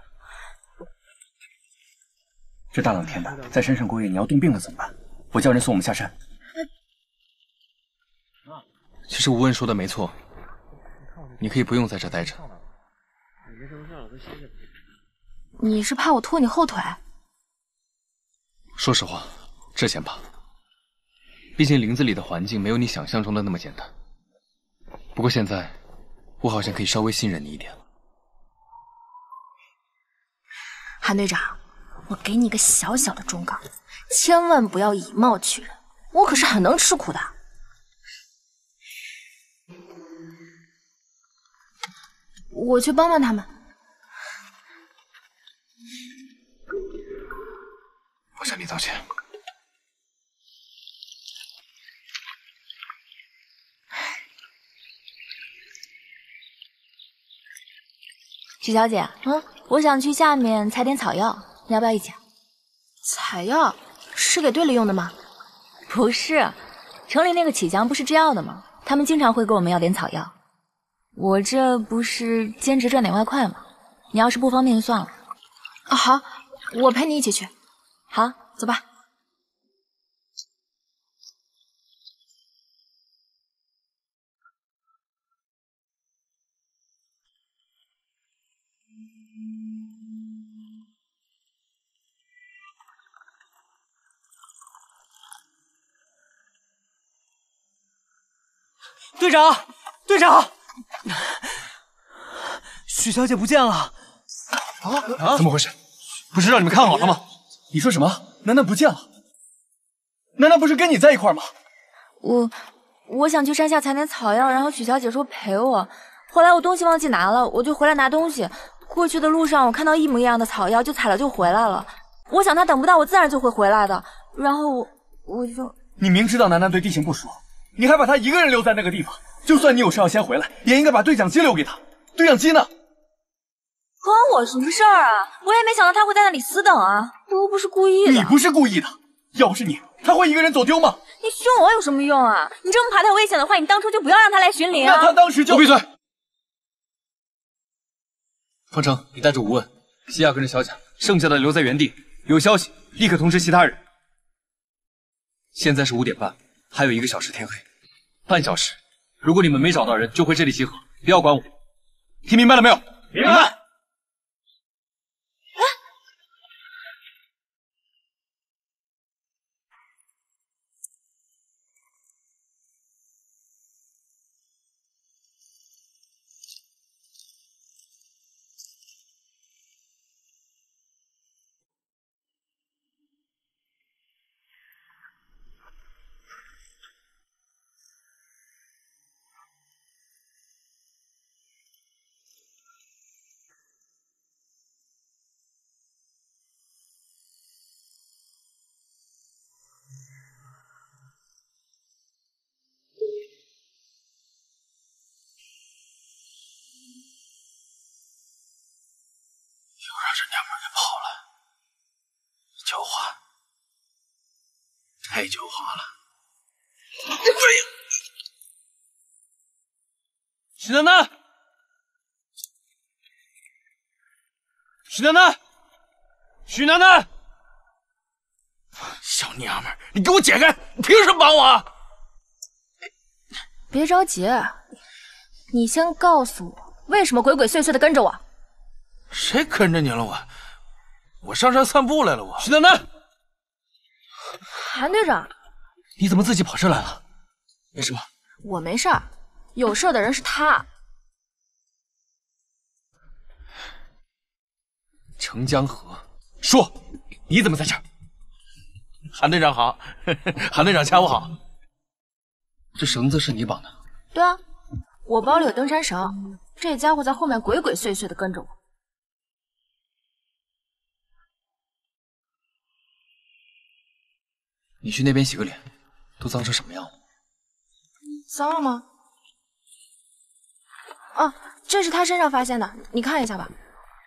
这大冷天的，在山上过夜，你要冻病了怎么办？我叫人送我们下山。 其实吴问说的没错，你可以不用在这待着。 你是怕我拖你后腿？ 说实话，之前怕。毕竟林子里的环境没有你想象中的那么简单。不过现在，我好像可以稍微信任你一点了。 韩队长，我给你个小小的忠告，千万不要以貌取人，我可是很能吃苦的。我去帮帮他们。 我向你道歉。 许小姐，我想去下面采点草药，你要不要一起？ 采药是给队里用的吗？ 不是，城里那个启祥不是制药的吗？他们经常会给我们要点草药。我这不是兼职赚点外快吗？你要是不方便就算了。 啊，好，我陪你一起去。 好， 走吧。 队长，队长，许小姐不见了！ 怎么回事？不是让你们看好了吗？ 你说什么？楠楠不见了？楠楠不是跟你在一块吗？ 我想去山下采点草药，然后许小姐说陪我。后来我东西忘记拿了，我就回来拿东西。过去的路上我看到一模一样的草药，就采了就回来了。我想她等不到我，自然就会回来的。然后我就…… 你明知道楠楠对地形不熟，你还把她一个人留在那个地方。就算你有事要先回来，也应该把对讲机留给她。对讲机呢？ 关我什么事儿啊？我也没想到他会在那里死等啊！我又不是故意的。 你不是故意的，要不是你，他会一个人走丢吗？ 你凶我有什么用啊？你这么怕他危险的话，你当初就不要让他来巡林啊！ 那他当时就…… 闭嘴！方程，你带着吴问，西亚跟着小贾，剩下的留在原地。有消息立刻通知其他人。现在是5点半，还有1个小时天黑，半小时如果你们没找到人，就回这里集合，不要管我。听明白了没有？ 明白。 又让这娘们儿给跑了，狡猾，太狡猾了！哎呀！ 许楠楠，许楠楠，许楠楠！ 小娘们儿，你给我解开！你凭什么绑我啊？ 别着急，你先告诉我，为什么鬼鬼祟祟的跟着我？ 谁跟着你了？我上山散步来了。 许楠楠， 韩队长， 你怎么自己跑这来了？没事吧？ 我没事儿，有事的人是他。 程江河，说你怎么在这儿？ 韩队长好，韩队长下午好。 这绳子是你绑的？ 对啊，我包里有登山绳，这家伙在后面鬼鬼祟祟的跟着我。 你去那边洗个脸，都脏成什么样了？ 脏了吗？哦，这是他身上发现的，你看一下吧。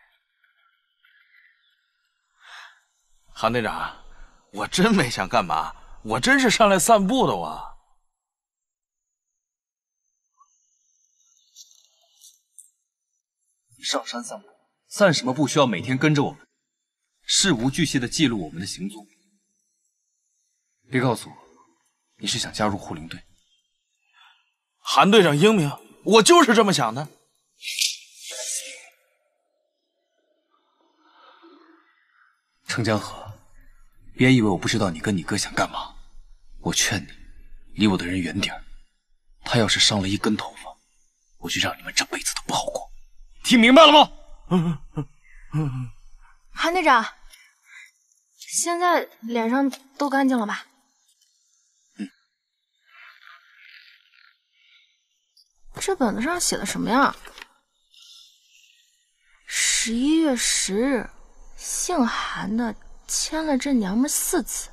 韩队长，我真没想干嘛，我真是上来散步的。 上山散步，散什么步需要每天跟着我们，事无巨细的记录我们的行踪。别告诉我，你是想加入护林队？ 韩队长英明，我就是这么想的。 程江河，别以为我不知道你跟你哥想干嘛。我劝你，离我的人远点儿。他要是伤了一根头发，我就让你们这辈子都不好过。听明白了吗？ 韩队长，现在脸上都干净了吧？这本子上写的什么呀？11月10日，姓韩的牵了这娘们4次。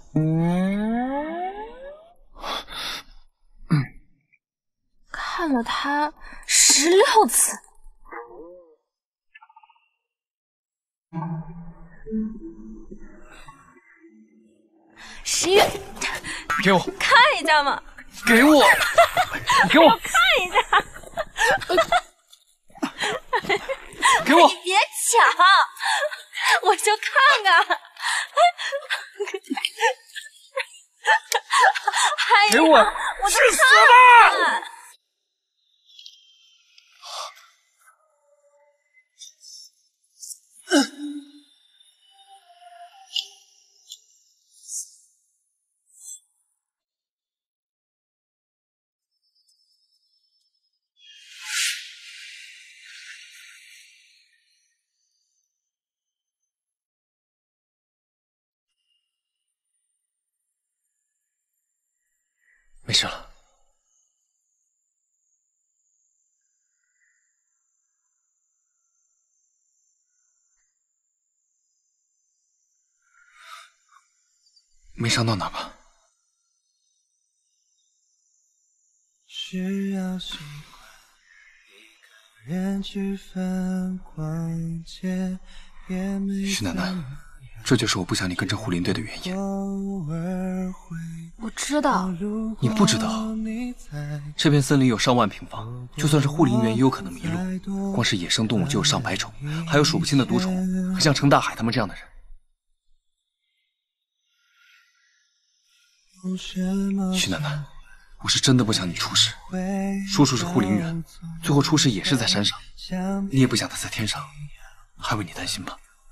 看了他16次。11月， 给我看一下嘛。 给我，给我看一下。 给我！ 你别抢，我就看看。 给我！ 我都看了。 没事了。没伤到哪吧？ 需要习惯一个人去疯逛街，也没徐楠楠，这就是我不想你跟着护林队的原因。 我知道。 你不知道？这片森林有上万平方，就算是护林员也有可能迷路。光是野生动物就有上百种，还有数不清的毒虫，像程大海他们这样的人。徐楠楠， 我是真的不想你出事。叔叔是护林员，最后出事也是在山上，你也不想他在天上，还为你担心吧？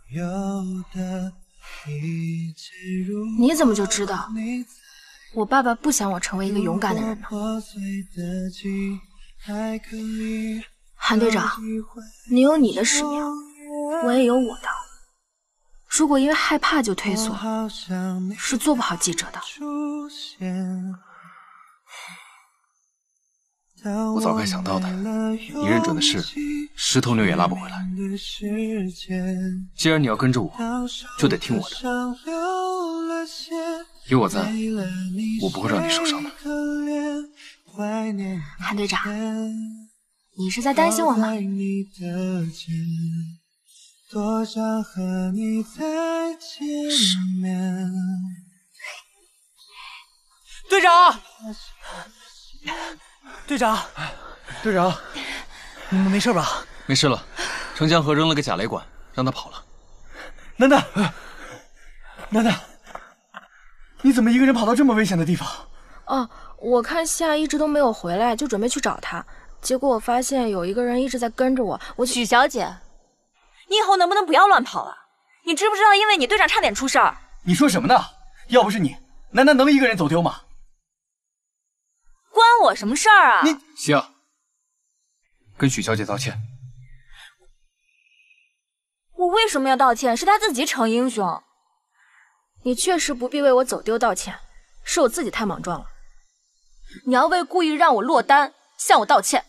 你怎么就知道我爸爸不想我成为一个勇敢的人呢？韩队长，你有你的使命，我也有我的。如果因为害怕就退缩，是做不好记者的。 我早该想到的，你认准的事，10头牛也拉不回来。既然你要跟着我，就得听我的。有我在，我不会让你受伤的。 韩队长，你是在担心我吗？ 是。队长，队长， 队长， 你们没事吧？ 没事了，程江河扔了个假雷管，让他跑了。 楠楠，楠楠，你怎么一个人跑到这么危险的地方？ 哦，我看夏一直都没有回来，就准备去找他，结果我发现有一个人一直在跟着我。 许小姐，你以后能不能不要乱跑了？你知不知道，因为你队长差点出事儿？ 你说什么呢？要不是你，楠楠能一个人走丢吗？ 关我什么事儿啊？ 你行，跟许小姐道歉。 我为什么要道歉？是他自己逞英雄。 你确实不必为我走丢道歉，是我自己太莽撞了。你要为故意让我落单向我道歉。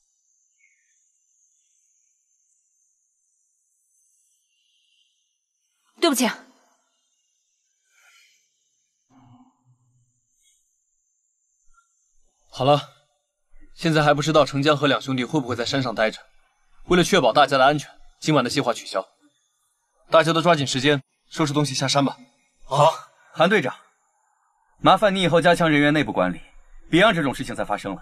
对不起。 好了，现在还不知道程江和两兄弟会不会在山上待着。为了确保大家的安全，今晚的计划取消。大家都抓紧时间收拾东西下山吧。 好，韩队长，麻烦你以后加强人员内部管理，别让这种事情再发生了。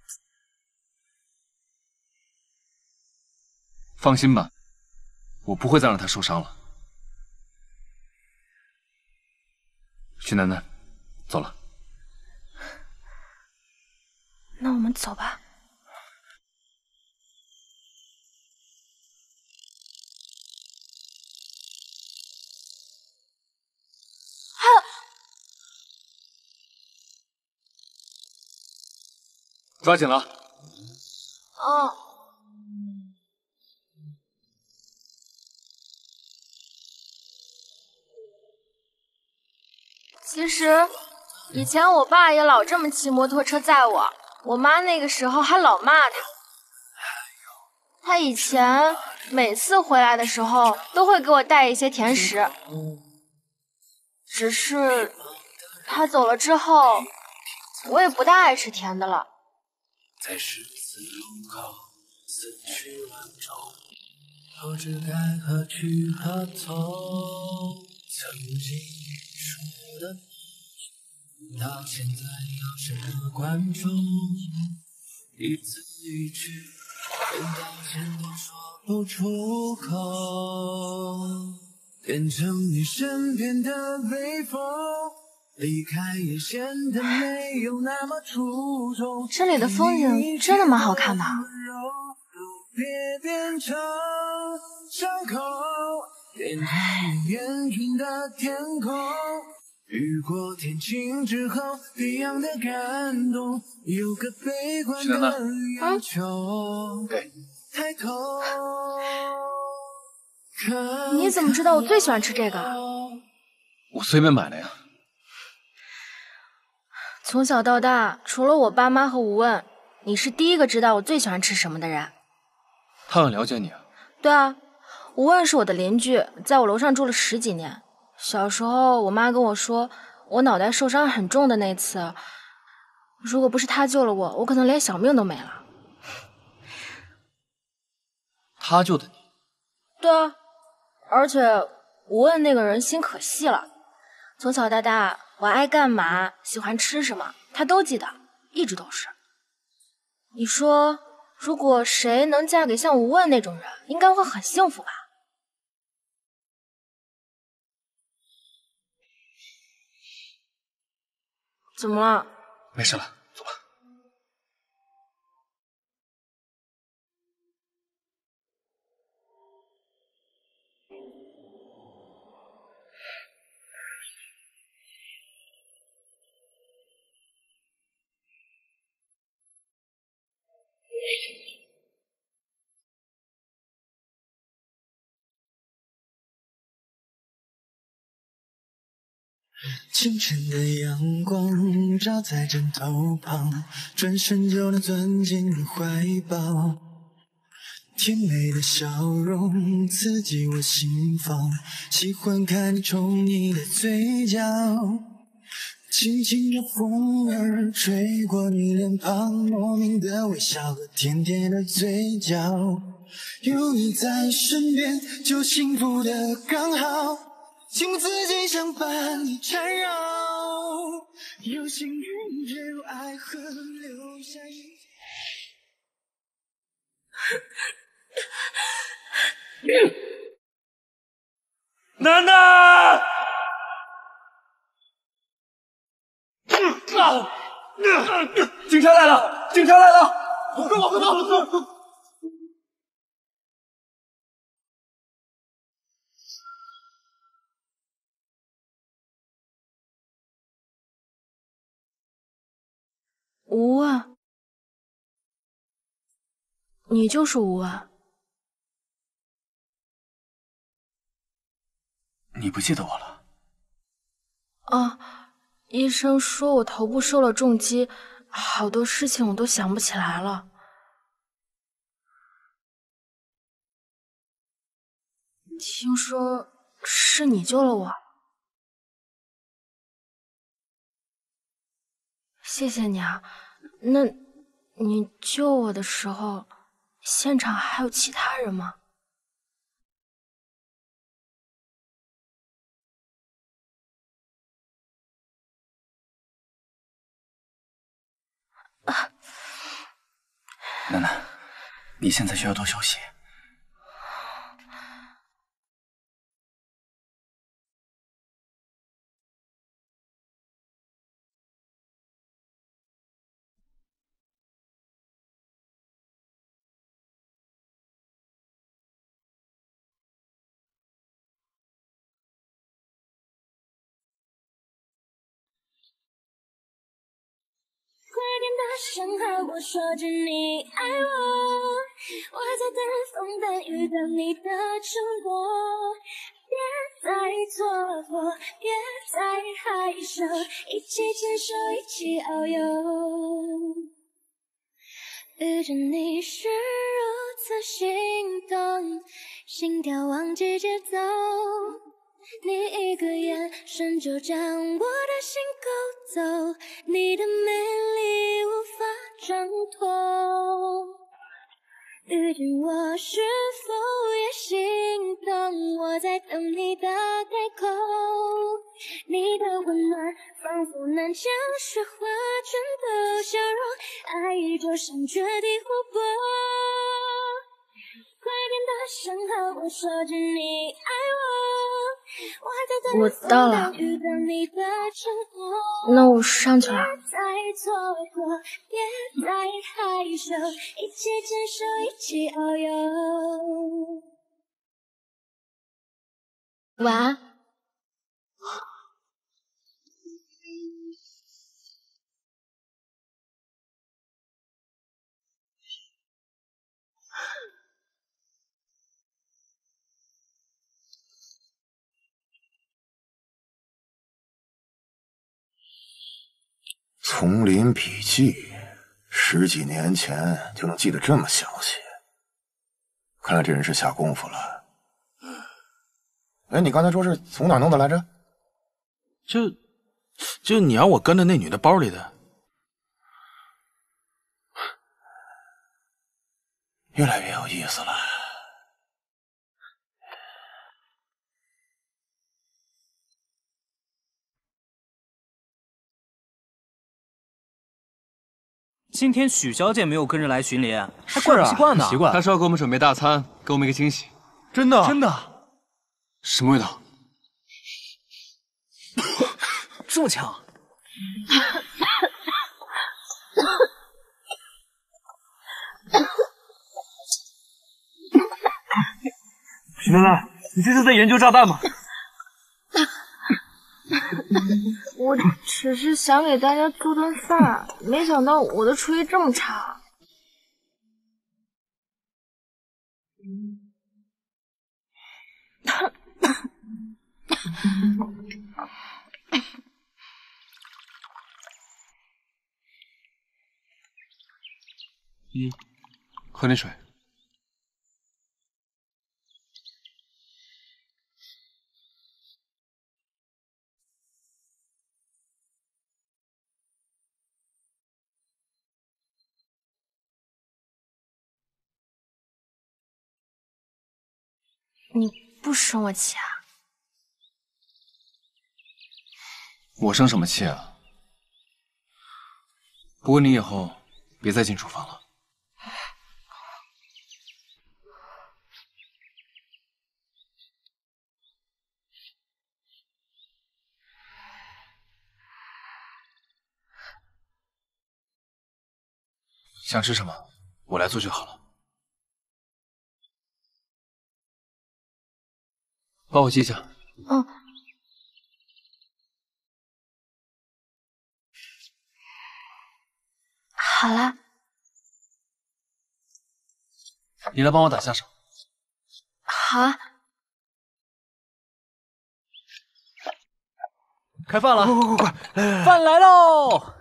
放心吧，我不会再让他受伤了。许楠楠，走了。 那我们走吧。 抓紧了。 哦。其实，以前我爸也老这么骑摩托车载我，我妈那个时候还老骂他。他以前每次回来的时候都会给我带一些甜食，只是他走了之后，我也不大爱吃甜的了。 在十字路口思绪万种，不知该何去何从。曾经说的到现在要成了观众，一字一句连道歉都说不出口，变成你身边的微风，离开也显得没有那么出众。 这里的风景真的蛮好看的。 别变成伤口，变成你眼中的天空。雨过天晴之后，一样的感动，有个悲观的要求。抬头， 你怎么知道我最喜欢吃这个？ 我随便买的呀。 从小到大，除了我爸妈和吴问，你是第一个知道我最喜欢吃什么的人。 他很了解你啊。 对啊，吴问是我的邻居，在我楼上住了10几年。小时候，我妈跟我说，我脑袋受伤很重的那次，如果不是他救了我，我可能连小命都没了。 他救的你？ 对啊，而且吴问那个人心可细了。从小到大，我爱干嘛，喜欢吃什么，他都记得，一直都是。你说，如果谁能嫁给像吴问那种人，应该会很幸福吧？怎么了？ 没事了，走吧。 清晨的阳光照在枕头旁，转身就能钻进你怀抱。甜美的笑容刺激我心房，喜欢看你宠溺的嘴角。轻轻的风儿吹过你脸庞，莫名的微笑和甜甜的嘴角。有你在身边，就幸福的刚好。情不自禁想把你缠绕，有心人坠入爱河，留下一楠楠！警察来了！警察来了！快跑！快跑！ 吴问，你就是吴问？ 你不记得我了？ 啊，医生说我头部受了重击，好多事情我都想不起来了。听说是你救了我，谢谢你啊。那你救我的时候，现场还有其他人吗？ 楠楠，你现在需要多休息。 快点大声和我说着你爱我，我在等风等雨等你的承诺。别再蹉跎，别再害羞，一起牵手，一起遨游。遇着你是如此心动，心跳忘记节奏。你一个眼神就将我的心勾走，你的美丽无法挣脱。遇见我是否也心动？我在等你的开口，你的温暖仿佛能将雪化成的笑容，爱就像决堤湖泊。快点大声和我说着你爱我， 我到了，那我上去了。 别再蹉跎，别再害羞，一起牵手，一起遨游。 晚安。 丛林笔记，10几年前就能记得这么详细，看来这人是下功夫了。哎，你刚才说是从哪弄的来着？ 就你让我跟着那女的包里的。 越来越有意思了。 今天许小姐没有跟着来巡联，还怪不习惯呢。 习惯。她说要给我们准备大餐，给我们一个惊喜。 真的？ 真的？ 什么味道？ 这么强？ 许楠楠，你这是在研究炸弹吗？ 我只是想给大家做顿饭，没想到我的厨艺这么差。 喝点水。 你不生我气啊？ 我生什么气啊？不过你以后别再进厨房了。想吃什么，我来做就好了。帮我记一下。 嗯。好了。 你来帮我打下手。 好啊。 开饭了！ 快！ 饭来喽！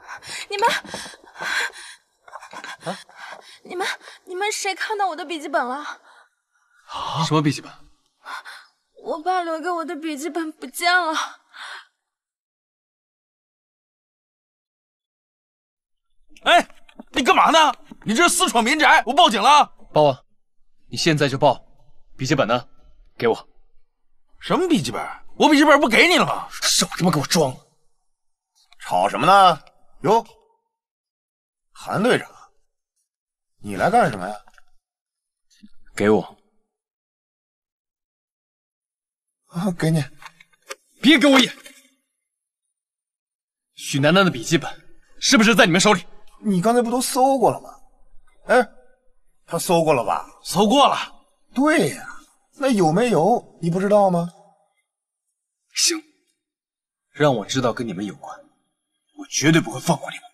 你们谁看到我的笔记本了？ 什么笔记本？ 我爸留给我的笔记本不见了。 哎，你干嘛呢？你这是私闯民宅，我报警了！ 报啊！你现在就报！笔记本呢？给我！ 什么笔记本？我笔记本不给你了吗？ 少他妈给我装！ 吵什么呢？哟，韩队长，你来干什么呀？ 给我！ 啊，给你。 别给我演！许楠楠的笔记本是不是在你们手里？ 你刚才不都搜过了吗？哎，他搜过了吧？ 搜过了。 对呀，那有没有你不知道吗？ 行，让我知道跟你们有关，我绝对不会放过你们。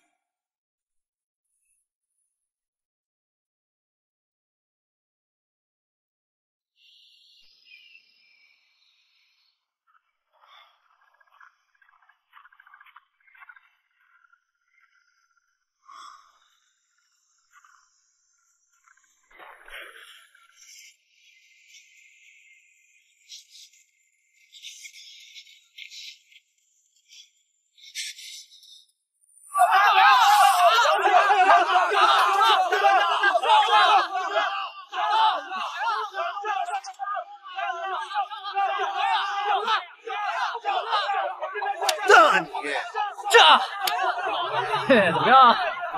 嘿，怎么样？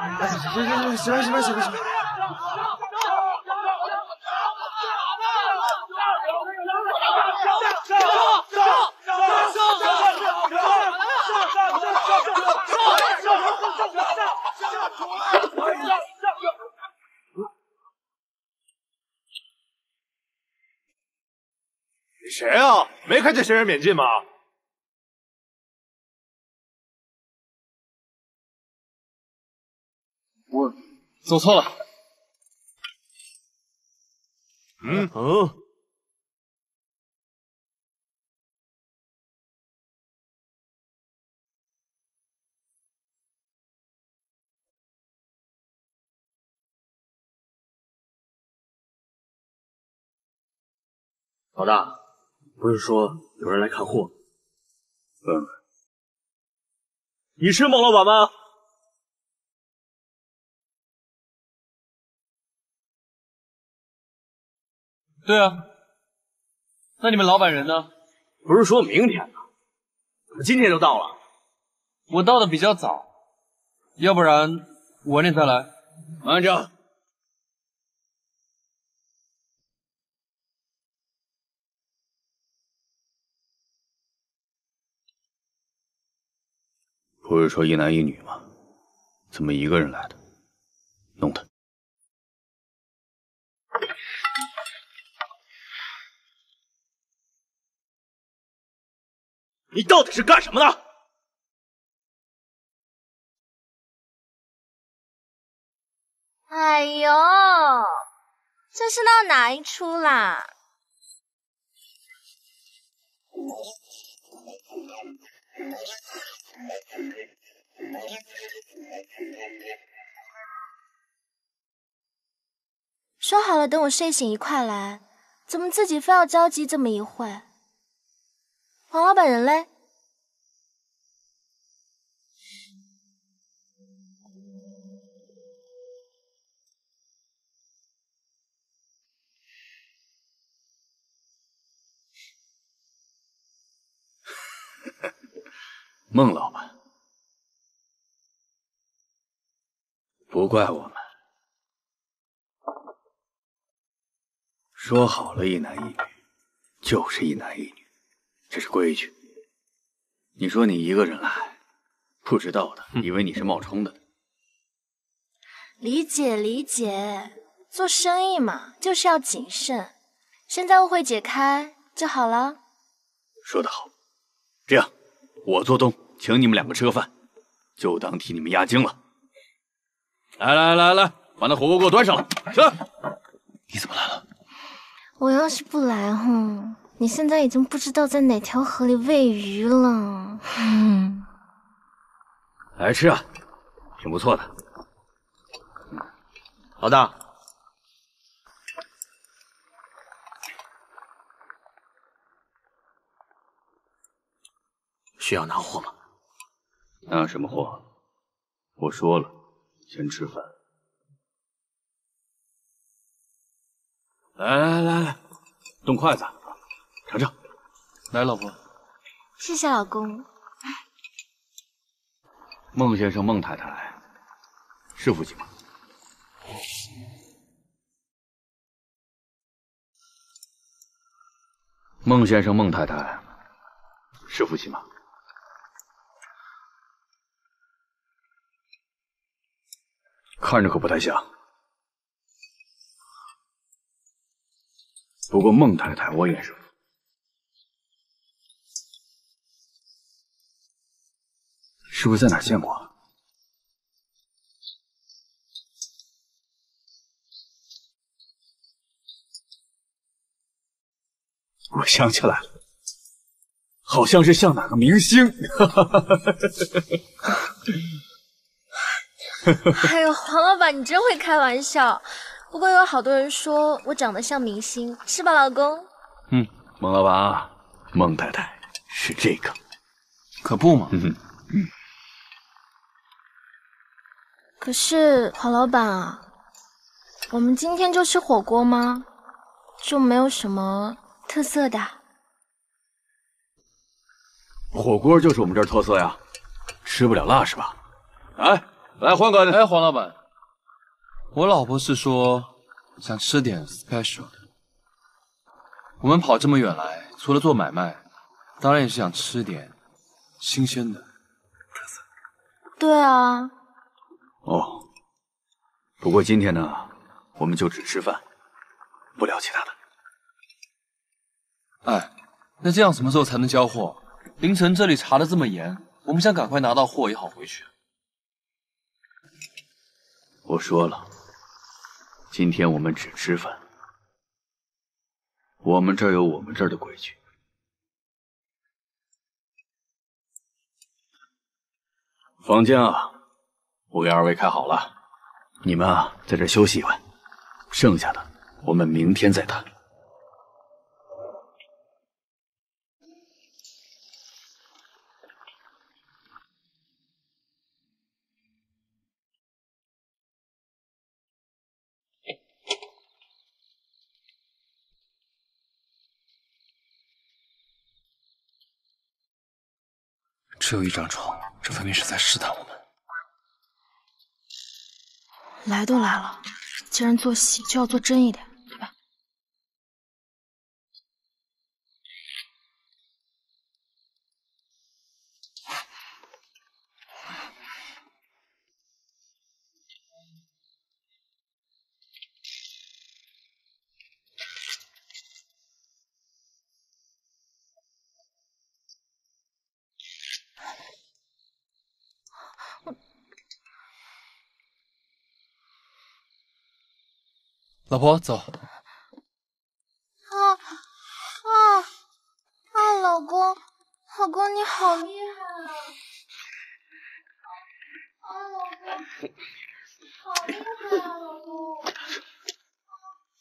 行。 你谁啊？没看见谁人免进吗？ 我走错了。 老大，不是说有人来看货？你是孟老板吗？ 对啊，那你们老板人呢？ 不是说明天吗？怎么今天就到了？ 我到的比较早，要不然我晚点再来。 慢着。 不是说一男一女吗？怎么一个人来的？弄他！ 你到底是干什么的？ 哎呦，这是闹哪一出啦？ 说好了等我睡醒一块来，怎么自己非要着急这么一会？黄老板人嘞？ 孟老板，不怪我们。说好了一男一女，就是一男一女，这是规矩。你说你一个人来，不知道的以为你是冒充的。 理解理解，做生意嘛，就是要谨慎。现在误会解开就好了。 说得好，这样我做东，请你们两个吃个饭，就当替你们压惊了。来，把那火锅给我端上来，起来。 你怎么来了？ 我要是不来你现在已经不知道在哪条河里喂鱼了。 来吃啊，挺不错的。 老大，需要拿货吗？ 拿什么货？我说了，先吃饭。来，动筷子，尝尝。 来，老婆。 谢谢老公。 孟先生、孟太太是夫妻吗？孟先生、孟太太是夫妻吗？看着可不太像。不过孟太太我也是。是不是在哪儿见过？我想起来了，好像是像哪个明星。 哎呦，黄老板，你真会开玩笑。不过有好多人说我长得像明星，是吧，老公？ 孟老板，孟太太是这个， 可不嘛。 可是黄老板啊，我们今天就吃火锅吗？就没有什么特色的？ 火锅就是我们这儿特色呀，吃不了辣是吧？来换个。 哎，黄老板，我老婆是说想吃点 special 的。我们跑这么远来，除了做买卖，当然也是想吃点新鲜的特色。 对啊。 哦，不过今天呢，我们就只吃饭，不聊其他的。 哎，那这样什么时候才能交货？凌晨这里查得这么严，我们想赶快拿到货也好回去。 我说了，今天我们只吃饭，我们这儿有我们这儿的规矩。房间啊，我给二位开好了，你们啊在这休息一晚，剩下的我们明天再谈。 只有一张床，这分明是在试探我们。 来都来了，既然做戏就要做真一点，对吧？ 老婆，走。 老公，老公你好厉害啊！老公，好厉害啊，老公。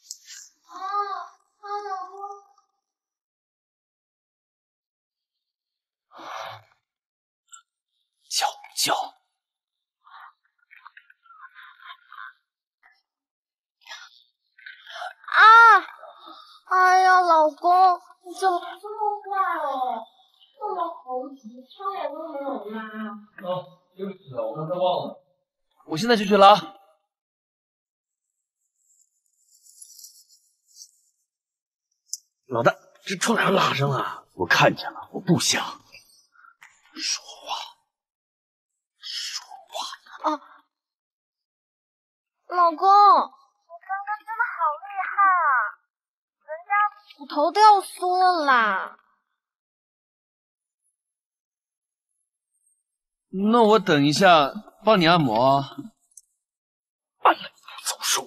窗帘都没有拉。 哦，对不起，我刚才忘了。我现在就去拉。 老大，这窗帘拉上了。 我看见了，我不想。 说话。 哦，老公，你刚刚真的好厉害啊！人家骨头都要酥了啦。 那我等一下帮你按摩啊。 按了你不早说。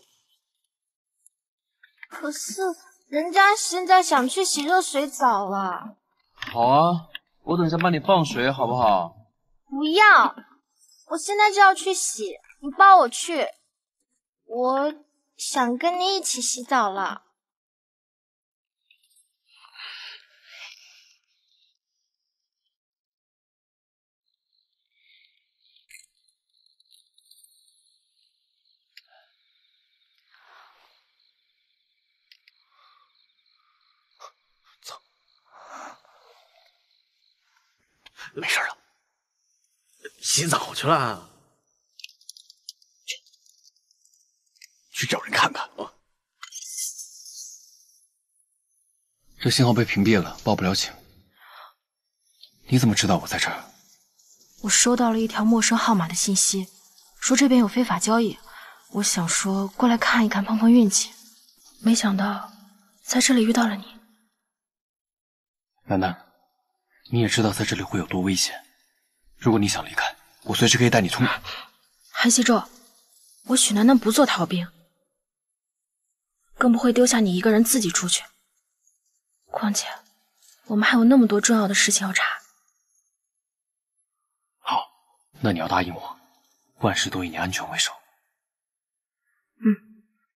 可是人家现在想去洗热水澡了。 好啊，我等一下帮你放水，好不好？ 不要，我现在就要去洗，你抱我去。我想跟你一起洗澡了。 没事了，洗澡去了。去找人看看啊。 这信号被屏蔽了，报不了警。你怎么知道我在这儿？ 我收到了一条陌生号码的信息，说这边有非法交易。我想说过来看一看，碰碰运气。没想到在这里遇到了你。 楠楠，你也知道在这里会有多危险。如果你想离开，我随时可以带你冲。 韩熙宙，我许楠楠不做逃兵，更不会丢下你一个人自己出去。况且，我们还有那么多重要的事情要查。 好，那你要答应我，万事都以你安全为首。 嗯。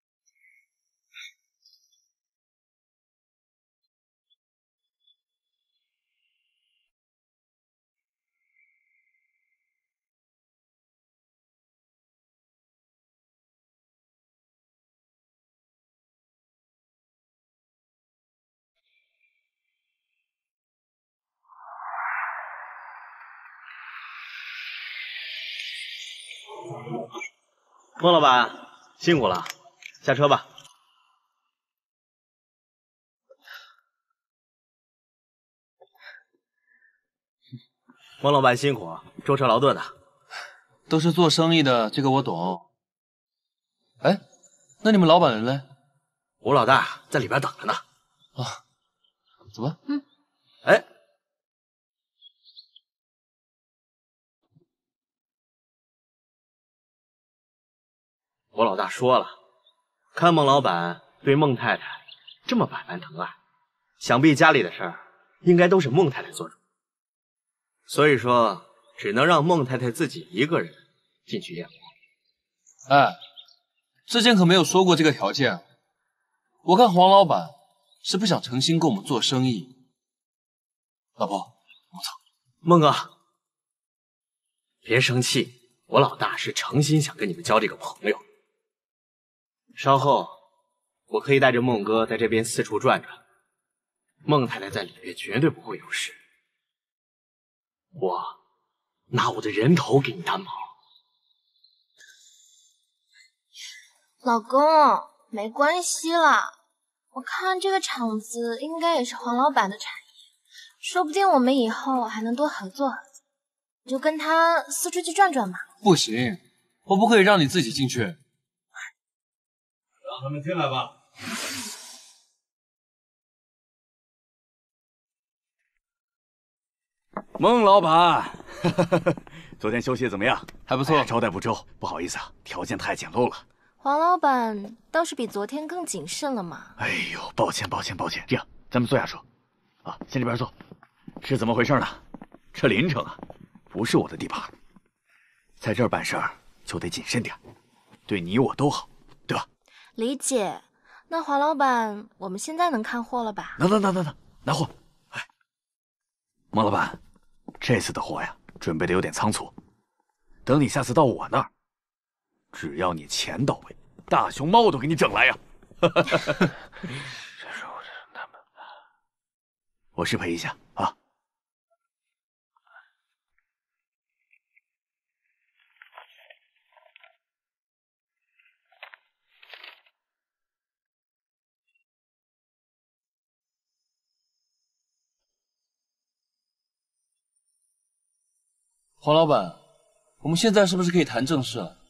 孟老板辛苦了，下车吧。孟老板辛苦，舟车劳顿的。 都是做生意的，这个我懂。哎，那你们老板人嘞？ 吴老大在里边等着呢。 啊，走吧。 嗯。 哎。我老大说了，看孟老板对孟太太这么百般疼爱，想必家里的事儿应该都是孟太太做主，所以说只能让孟太太自己一个人进去验货。 哎，之前可没有说过这个条件。我看黄老板是不想诚心跟我们做生意。老婆，我走。 孟哥，别生气，我老大是诚心想跟你们交这个朋友。稍后，我可以带着孟哥在这边四处转转，孟太太在里边绝对不会有事。我拿我的人头给你担保。 老公，没关系啦，我看这个厂子应该也是黄老板的产业，说不定我们以后还能多合作合作，你就跟他四处去转转吧。 不行，我不可以让你自己进去。 让他们进来吧。 孟老板，昨天休息怎么样？ 还不错。 招待不周，不好意思啊，条件太简陋了。 黄老板倒是比昨天更谨慎了嘛。 哎呦，抱歉。这样，咱们坐下说。啊，先这边坐。是怎么回事呢？这临城啊，不是我的地盘，在这儿办事儿就得谨慎点，对你我都好，对吧？ 理解。那黄老板，我们现在能看货了吧？ 能，拿货。哎，孟老板，这次的货呀，准备的有点仓促，等你下次到我那儿，只要你钱到位，大熊猫都给你整来呀！我失陪一下啊。 黄老板，我们现在是不是可以谈正事了？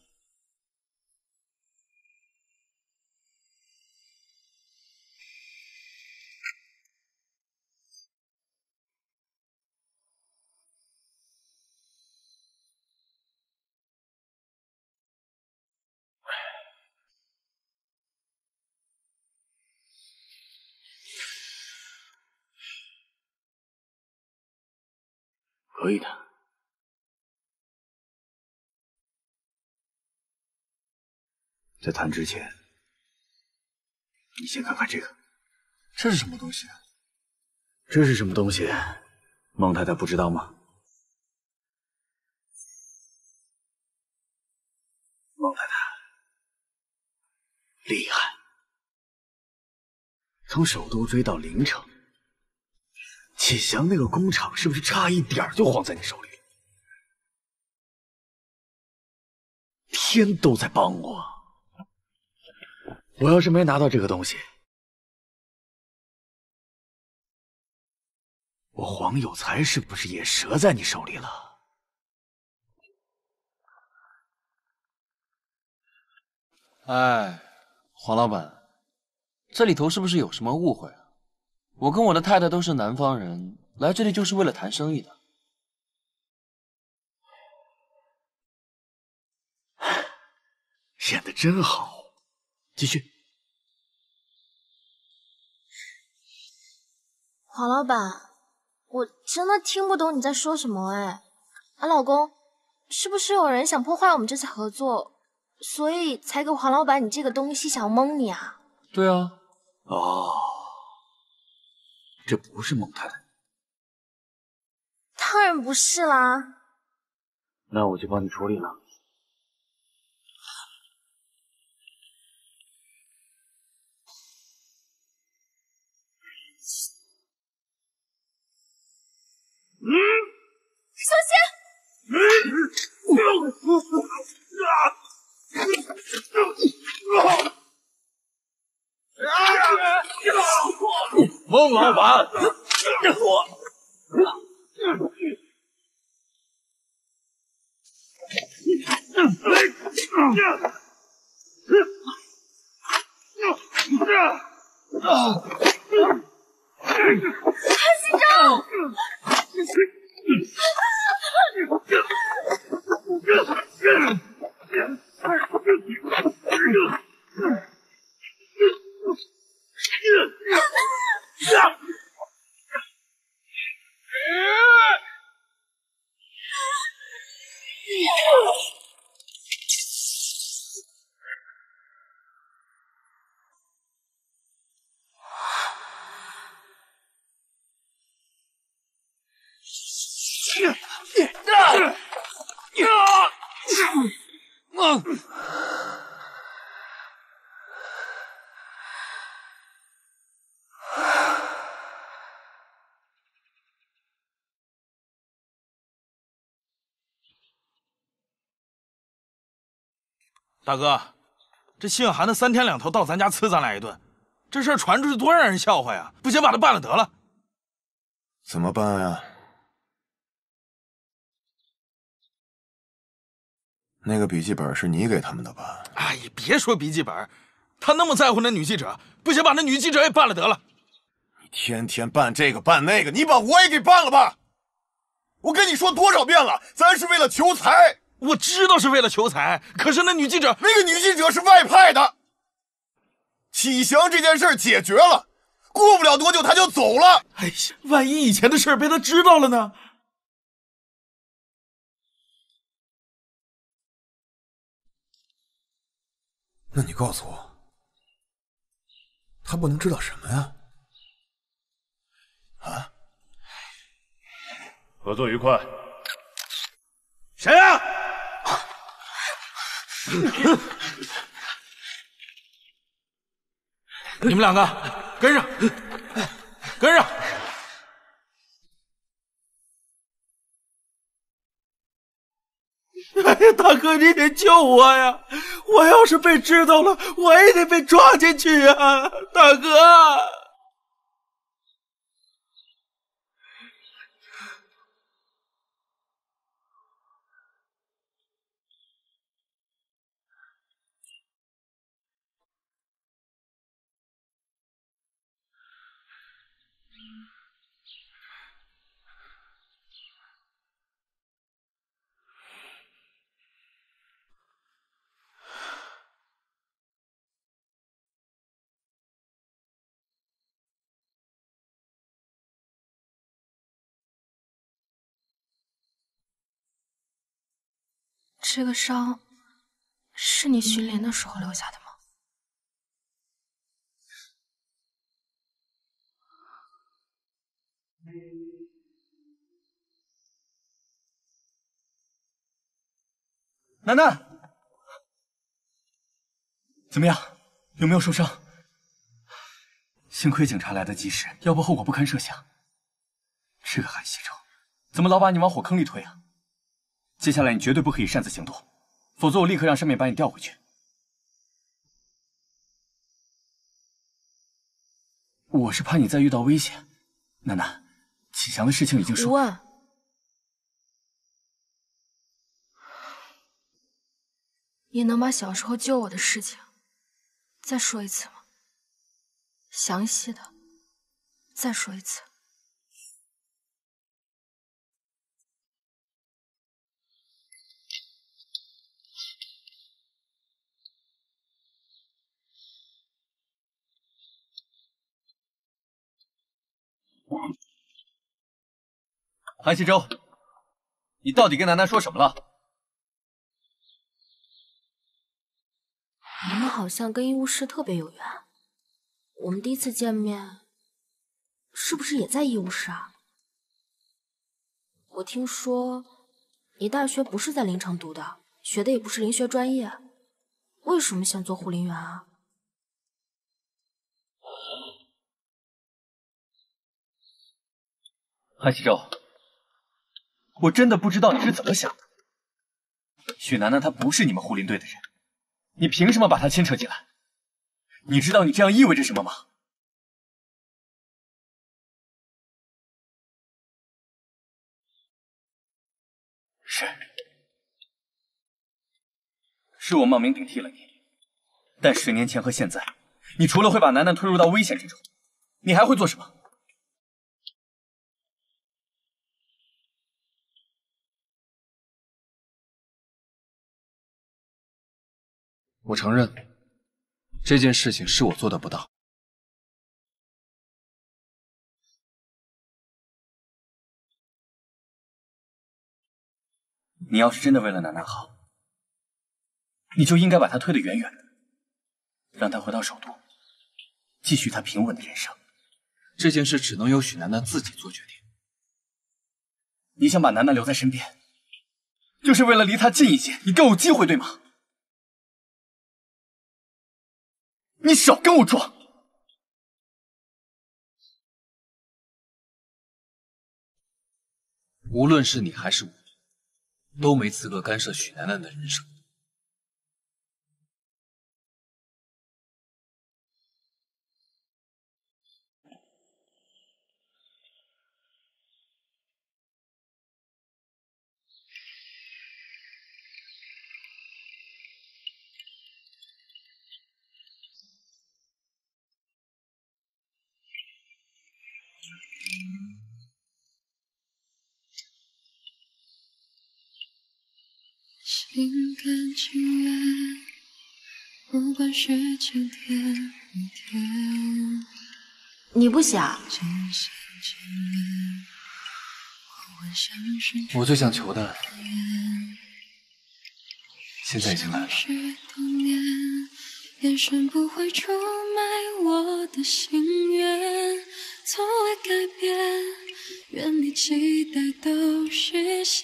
可以的。在谈之前，你先看看这个。 这是什么东西？ 这是什么东西？孟太太不知道吗？孟太太厉害，从首都追到临城。启祥那个工厂是不是差一点就晃在你手里了？天都在帮我。我要是没拿到这个东西，我黄有才是不是也折在你手里了？ 哎，黄老板，这里头是不是有什么误会啊？我跟我的太太都是南方人，来这里就是为了谈生意的。 演得真好，继续。 黄老板，我真的听不懂你在说什么哎。老公，是不是有人想破坏我们这次合作，所以才给黄老板你这个东西想蒙你啊？ 对啊。 哦，这不是孟太太。 当然不是啦。 那我就帮你处理了。 小心！ 孟老板， 韩西周！ 大哥，这姓韩的3天2头到咱家呲咱俩一顿，这事儿传出去多让人笑话呀！不行，把他办了得了。 怎么办呀？那个笔记本是你给他们的吧？ 哎呀，别说笔记本，他那么在乎那女记者，不行，把那女记者也办了得了。 你天天办这个办那个，你把我也给办了吧！我跟你说多少遍了，咱是为了求财。 我知道是为了求财，可是那个女记者是外派的。启祥这件事解决了，过不了多久他就走了。 哎呀，万一以前的事被他知道了呢？ 那你告诉我，他不能知道什么呀？啊？ 合作愉快。 谁呀？你们两个跟上，跟上！哎呀，大哥，你得救我呀！我要是被知道了，我也得被抓进去啊！大哥， 这个伤是你巡连的时候留下的吗？ 楠楠，怎么样？有没有受伤？幸亏警察来得及时，要不后果不堪设想。这个韩西周，怎么老把你往火坑里推啊？接下来你绝对不可以擅自行动，否则我立刻让上面把你调回去。我是怕你再遇到危险。楠楠，启祥的事情已经说。 吴问，你能把小时候救我的事情再说一次吗？详细的再说一次。 韩西周，你到底跟楠楠说什么了？ 你们好像跟医务室特别有缘。我们第一次见面，是不是也在医务室啊？我听说你大学不是在临城读的，学的也不是灵学专业，为什么想做护林员啊？ 韩西周，我真的不知道你是怎么想的。许楠楠她不是你们护林队的人，你凭什么把她牵扯进来？你知道你这样意味着什么吗？是我冒名顶替了你，但10年前和现在，你除了会把楠楠推入到危险之中，你还会做什么？ 我承认，这件事情是我做的不当。 你要是真的为了楠楠好，你就应该把她推得远远的，让她回到首都，继续她平稳的人生。 这件事只能由许楠楠自己做决定。 你想把楠楠留在身边，就是为了离她近一些，你更有机会，对吗？你少跟我装！ 无论是你还是我，都没资格干涉许楠楠的人生。 心甘情愿，不管是晴天雨天。 你不想？ 我最想求的，现在已经来了。 眼神不会出卖我的心愿，从未改变，愿你期待都实现。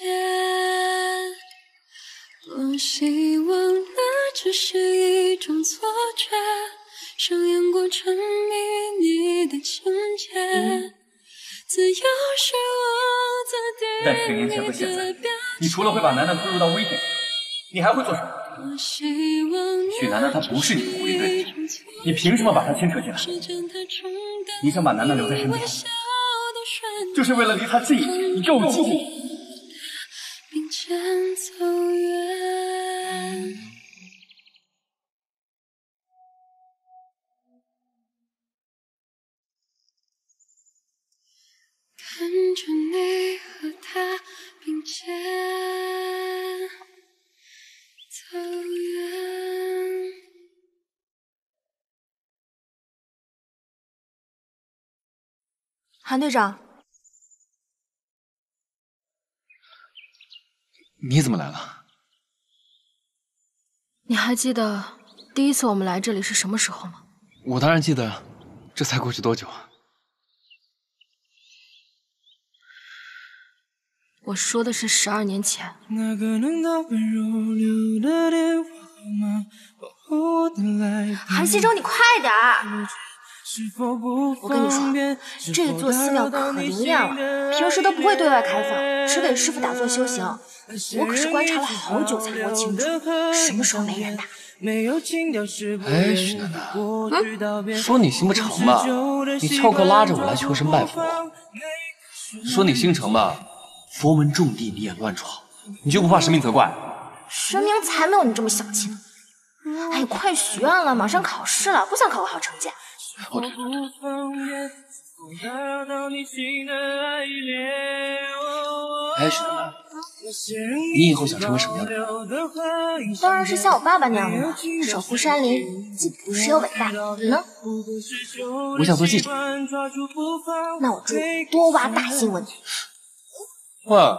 多希望那只是一种错觉，上演过沉迷你的情节，自由是我自定义。 但10年前和现在，你除了会把楠楠推入到危险之中，你还会做什么？许楠楠她不是你们护林队的人，你凭什么把她牵扯进来？你想把楠楠留在身边，就是为了离她近一点，你给我机会。 并肩走远。看着你和他并肩走远。 韩队长， 你怎么来了？ 还记得第一次我们来这里是什么时候吗？ 我当然记得呀，这才过去多久啊？ 我说的是12年前。 韩西周，你快点儿！我跟你说，这座寺庙可灵验了，平时都不会对外开放，只给师傅打坐修行。我可是观察了好久才摸清楚，什么时候没人打。 哎，许楠楠，说你心不诚吧，你翘课拉着我来求神拜佛；说你心诚吧，佛门重地你也乱闯，你就不怕神明责怪？ 神明才没有你这么小气呢！哎，快许愿了，马上考试了，不想考个好成绩。 好的。哎，许楠楠，你以后想成为什么样的人？ 当然是像我爸爸那样的了，守护山林，既朴实又伟大。你呢？ 我想做记者。 那我祝你多挖大新闻。 哇！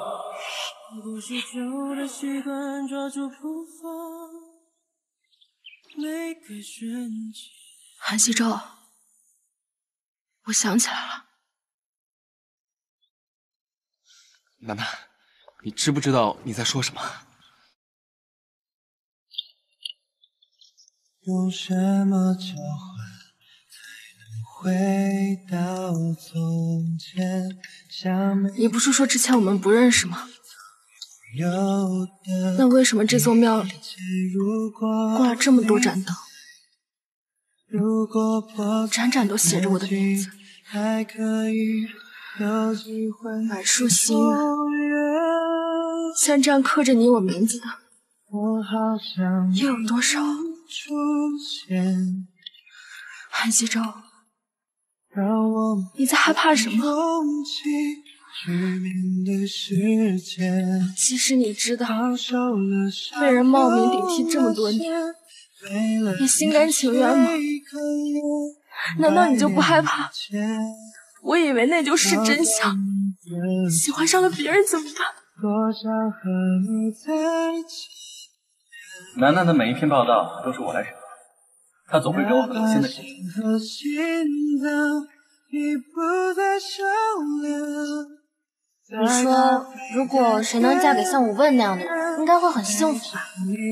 韩西周，我想起来了。 楠楠，你知不知道你在说什么？ 用什么交换才能回到从前？ 你不是说之前我们不认识吗？那为什么这座庙里挂了这么多盏灯？盏盏都写着我的名字，满树心愿。像这样刻着你我名字的，又有多少？韩西周，你在害怕什么？其实你知道，被人冒名顶替这么多年，你心甘情愿吗？难道你就不害怕？我以为那就是真相，喜欢上了别人怎么办？ 楠楠的每一篇报道都是我来审核，她总会给我更新的信息。 你说，如果谁能嫁给像武问那样的人，应该会很幸福吧？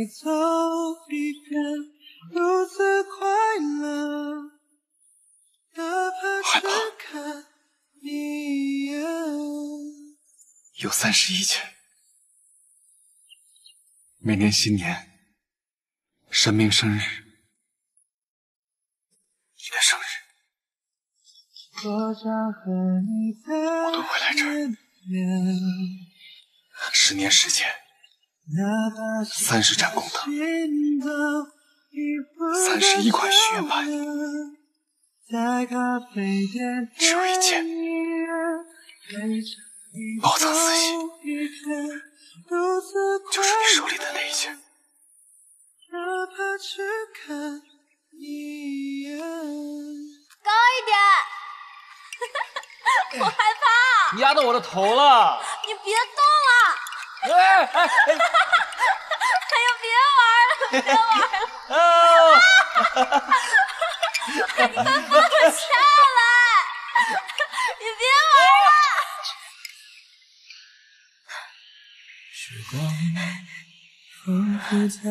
害怕。有31件。每年新年、神明生日、你的生日，我都会来这儿。10年时间，30盏供灯，31款许愿牌，只有一件，宝藏四喜，就是你手里的那一件。 高一点！我害怕。 你压到我的头了！ 你别动了！哎，呀，别玩了，别玩了！你放我下来！你别玩了！ 时光仿佛在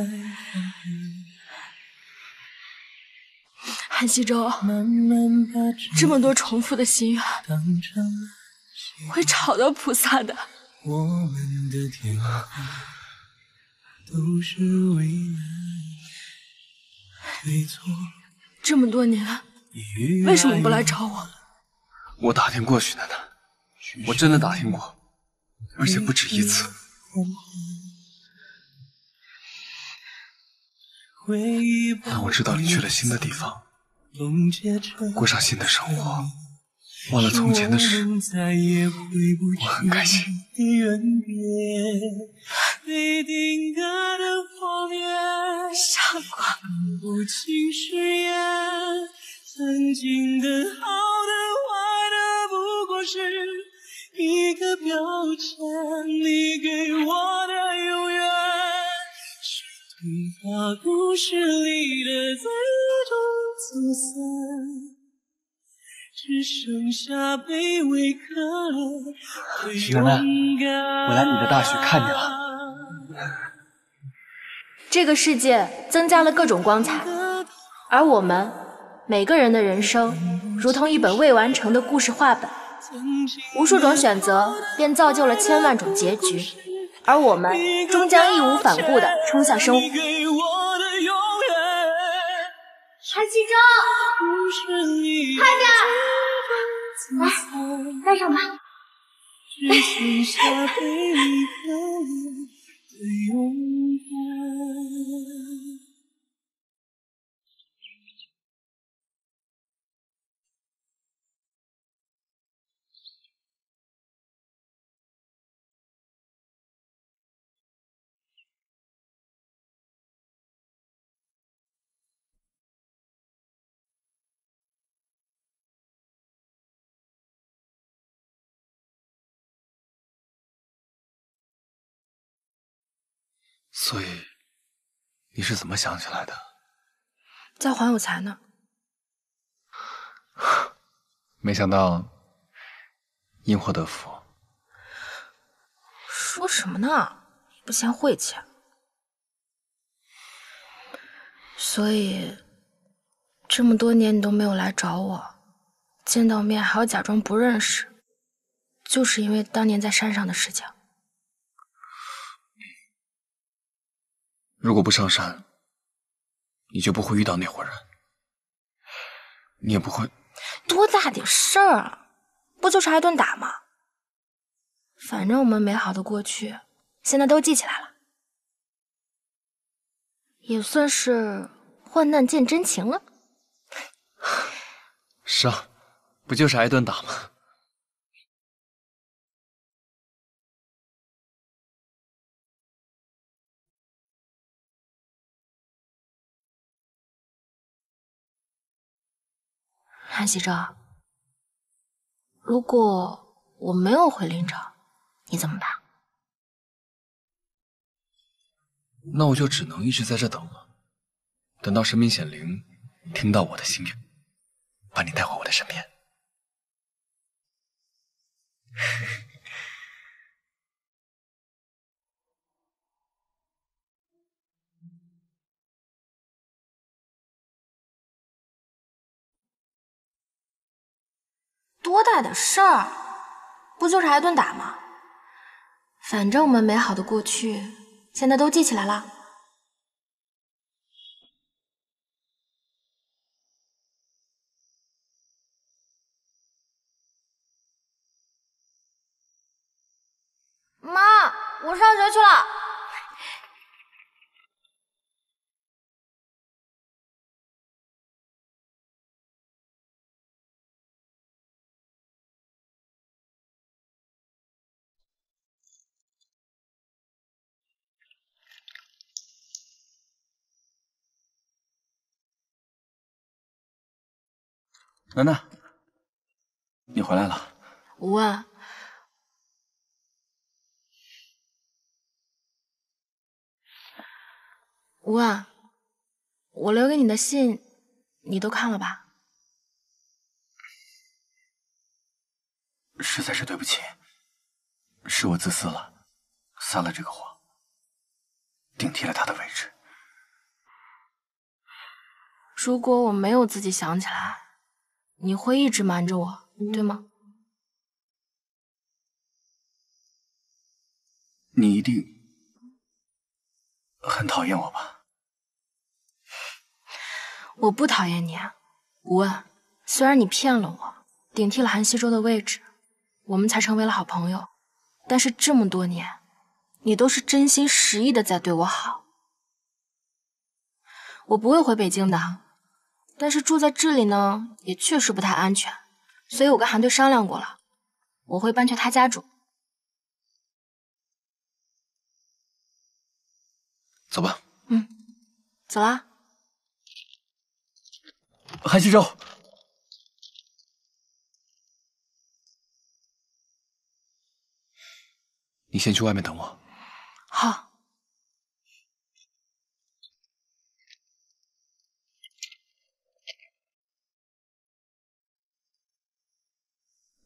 韩西周，这么多重复的心愿，会吵到菩萨的。 我们的天空都是未来，没错。 这么多年，为什么不来找我？ 我打听过许楠楠，我真的打听过，而且不止一次。当我知道你去了新的地方，过上新的生活，忘了从前的事，我很开心。 傻瓜！ 曾经的好的坏的不过是一个标签，你给我的永远是对把故事里的罪都走散，只剩下卑微可乐。 许楠楠，我来你的大学看你了。 这个世界增加了各种光彩，而我们每个人的人生如同一本未完成的故事画本，无数种选择便造就了千万种结局，而我们终将义无反顾地冲向生活。 韩西周，快点，来，带上吧。 只剩下卑微可乐的勇敢。 所以，你是怎么想起来的？ 在还我财呢。 没想到因祸得福。 说什么呢？不嫌晦气。所以，这么多年你都没有来找我，见到面还要假装不认识，就是因为当年在山上的事情。 如果不上山，你就不会遇到那伙人，你也不会。 多大点事儿啊，不就是挨顿打吗？反正我们美好的过去现在都记起来了，也算是患难见真情了。 是啊，不就是挨顿打吗？ 韩西周，如果我没有回临城，你怎么办？ 那我就只能一直在这等了，等到神明显灵，听到我的心愿，把你带回我的身边。 多大点事儿，不就是挨顿打吗？反正我们美好的过去现在都记起来了。妈，我上学去了。 楠楠，你回来了。 吴问，吴问，我留给你的信，你都看了吧？ 实在是对不起，是我自私了，撒了这个谎，顶替了他的位置。 如果我没有自己想起来，你会一直瞒着我，对吗？ 你一定很讨厌我吧？ 我不讨厌你，吴问。虽然你骗了我，顶替了韩西周的位置，我们才成为了好朋友，但是这么多年，你都是真心实意的在对我好。我不会回北京的，但是住在这里呢，也确实不太安全，所以我跟韩队商量过了，我会搬去他家住。 走吧。 走啦。 韩西周， 你先去外面等我。 好。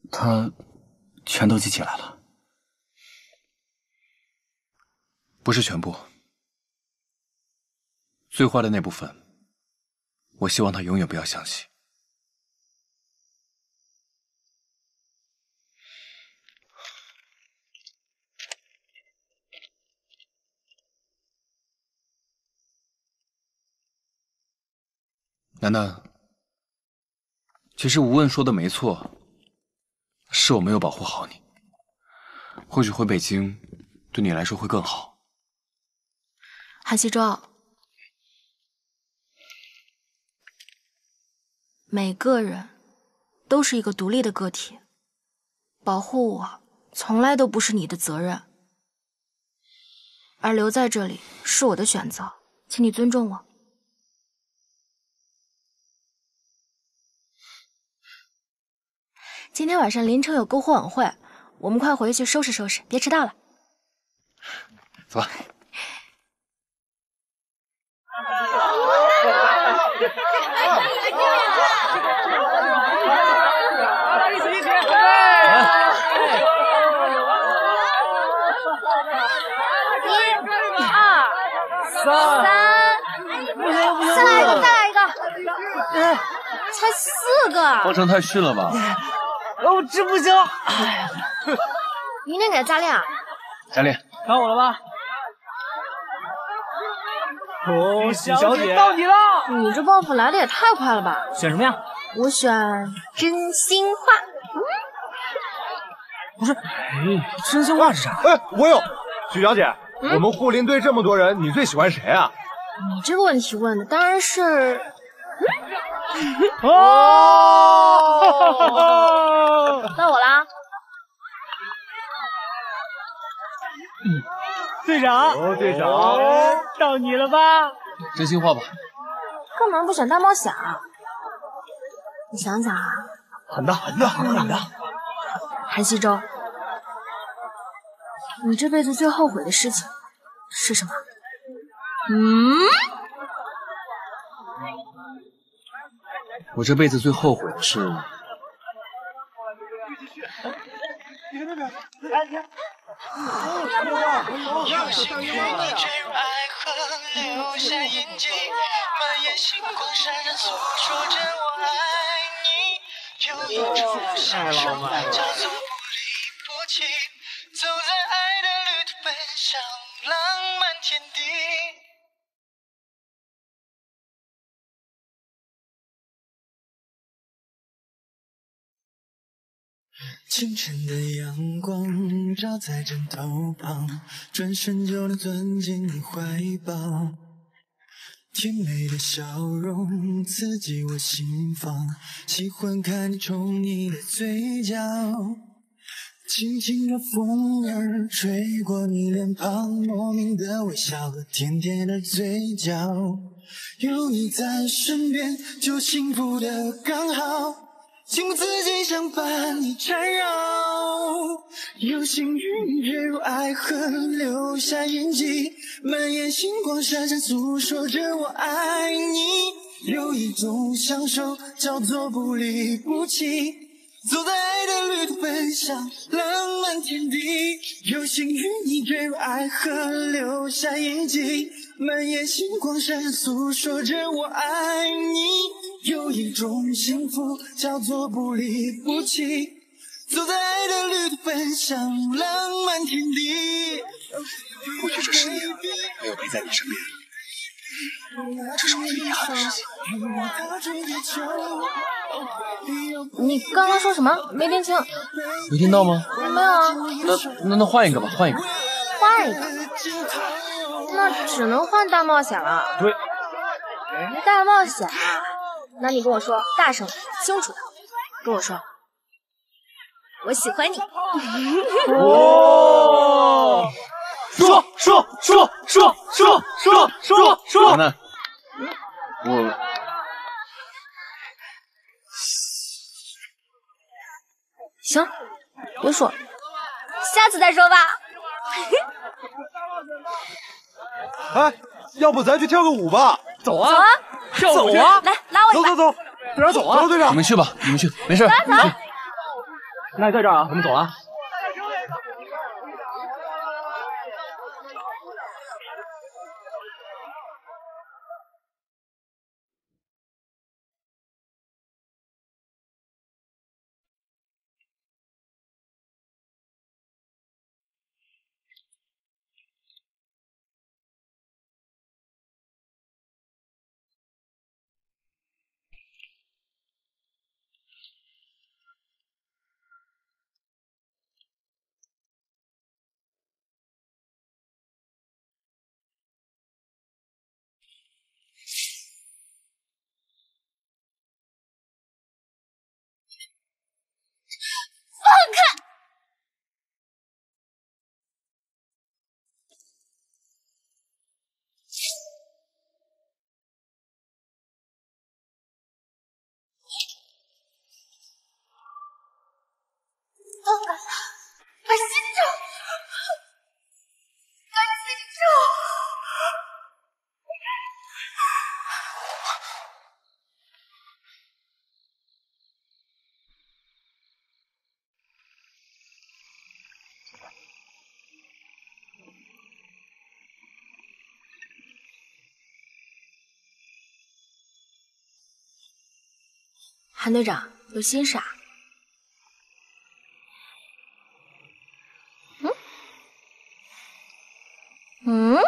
他全都记起来了。 不是全部，最坏的那部分，我希望他永远不要想起。楠楠，其实吴问说的没错，是我没有保护好你。或许回北京对你来说会更好。 韩西周，每个人都是一个独立的个体，保护我从来都不是你的责任，而留在这里是我的选择，请你尊重我。今天晚上林城有篝火晚会，我们快回去收拾收拾，别迟到了。 走吧。 再来一个，再来一个，才4个， 方程太逊了吧？ 哦，这不行！ 哎呀，明天给他加练啊！ 加练， 看我了吧？哦，许小姐到你了！ 你这报复来的也太快了吧？ 选什么呀？ 我选真心话。 不是，真心话是啥？ 哎，我有。许小姐，我们护林队这么多人，你最喜欢谁啊？ 你这个问题问的当然是。 哦， 到我啦。 队长， 队长， 到你了吧？ 真心话吧。 干嘛不选大冒险啊？你想想啊。 狠的，狠的，狠的。 韩西周，你这辈子最后悔的事情是什么？ 我这辈子最后悔的是， 有幸与你坠入爱河，留下印记，满眼星光闪闪，诉说着我爱你。有一种享受叫做不离不弃，走在爱的旅途，奔向浪漫天地。清晨的阳光照在枕头旁，转身就能钻进你怀抱。甜美的笑容刺激我心房，喜欢看你宠溺的嘴角。轻轻的风儿吹过你脸庞，莫名的微笑和甜甜的嘴角。有你在身边，就幸福的刚好。情不自禁想把你缠绕，有幸与你坠入爱河，留下印记，满眼星光闪闪，诉说着我爱你。有一种享受叫做不离不弃，走在爱的旅途，奔向浪漫天地。有幸与你坠入爱河，留下印记，满眼星光闪闪，诉说着我爱你。有一种幸福叫做不离不弃，走在爱的旅途，奔向浪漫天地。 过去这10年没有陪在你身边，这是我最遗憾的事情。你刚刚说什么？没听清。 没听到吗？ 没有啊。 那换一个吧，换一个。 换一个？那只能换大冒险了。 对。 大冒险啊？那你跟我说，大声清楚的跟我说，我喜欢你。 哦，说。 楠楠，我行，别说，下次再说吧。 哎，要不咱去跳个舞吧？ 走啊！走啊！ 来拉我一把。 走， 队长走啊！ 走，队长， 你们去吧，你们去，没事。 走。 那你在这儿啊，我们走了。 放开！放开他！把心住！把心住！ 韩队长有心事啊？嗯？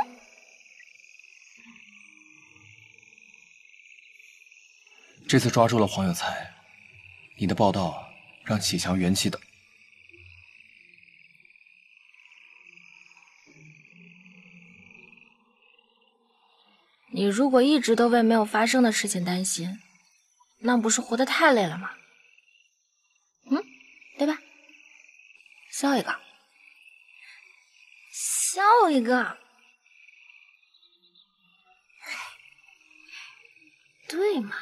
这次抓住了黄有才，你的报道让启强元气的。 你如果一直都为没有发生的事情担心，那不是活得太累了吗？对吧？笑一个，笑一个。对嘛？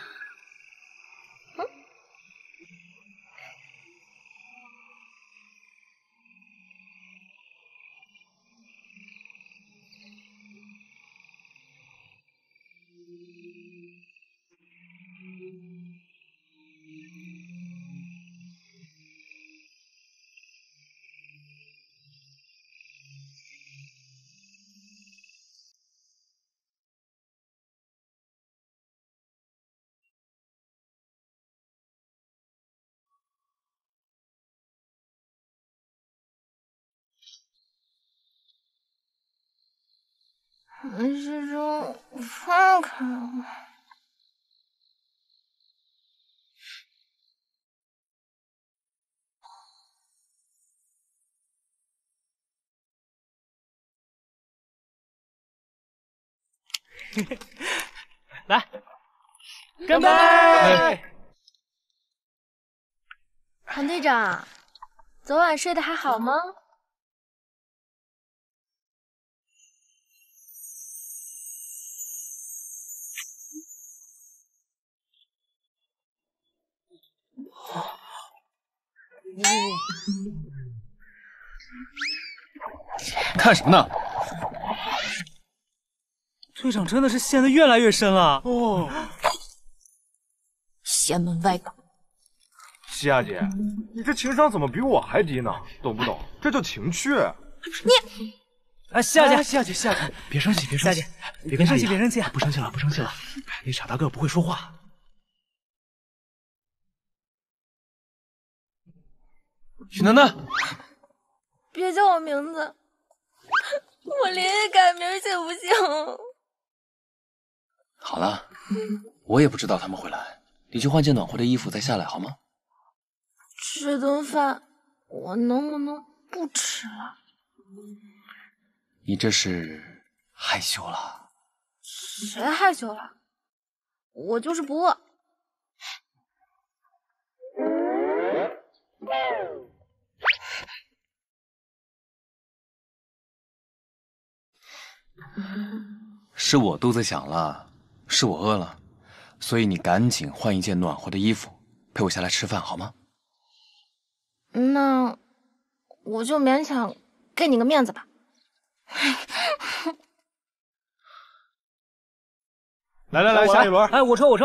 韩世忠，放开我！ 来，干杯！ 韩队长，昨晚睡得还好吗？ 看什么呢？ 队长真的是陷得越来越深了。 哦， 邪门歪道。 西亚姐，你这情商怎么比我还低呢？懂不懂？这叫情趣。 你，哎，西亚姐， 西亚姐，别生气，别生气， 别生气，别生气， 不生气了，不生气了。那傻大个不会说话。 许楠楠， 别叫我名字，我连夜改名行不行？ 好了，我也不知道他们会来，你去换件暖和的衣服再下来好吗？ 这顿饭我能不能不吃了？ 你这是害羞了？ 谁害羞了？我就是不饿。 是我肚子响了，是我饿了，所以你赶紧换一件暖和的衣服，陪我下来吃饭好吗？ 那我就勉强给你个面子吧。 来，下一轮。 哎，我抽。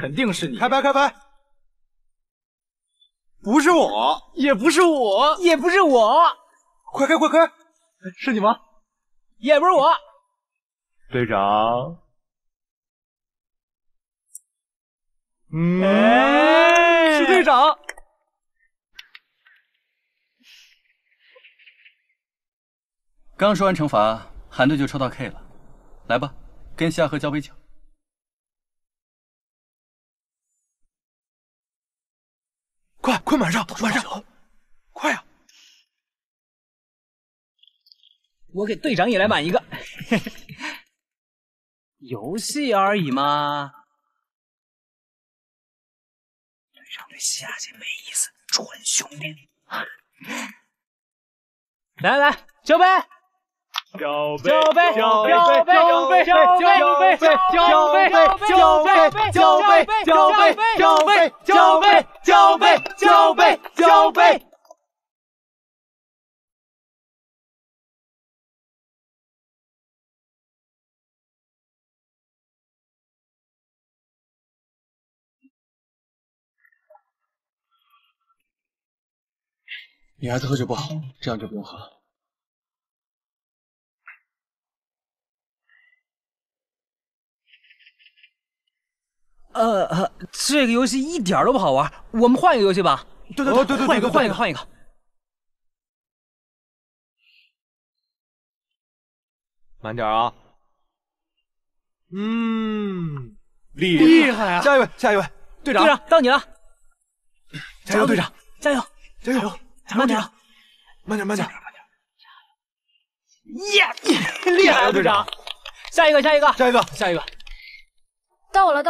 肯定是你。 开拍，开拍！不是我， 也不是我，也不是我， 快开，快开！是你吗？ 也不是我。 队长。是队长。 刚说完惩罚，韩队就抽到 K 了。来吧，跟夏荷交杯酒。 快满上，满上，快呀！ 我给队长也来满一个。游戏而已嘛。队长对夏姐没意思，纯兄弟。来，交杯！交杯！交杯！交杯！交杯！交杯！交杯！交杯！交杯！交杯！交杯！交杯！交杯！交杯！交杯！交杯！ 女孩子喝酒不好，这样就不用喝了。 这个游戏一点都不好玩，我们换一个游戏吧。 对， 换一个。 慢点啊！厉害啊！下一位，队长， 到你了！ 加油，队长！ 加油！慢点！耶！厉害啊，队长！下一个！ 到我了！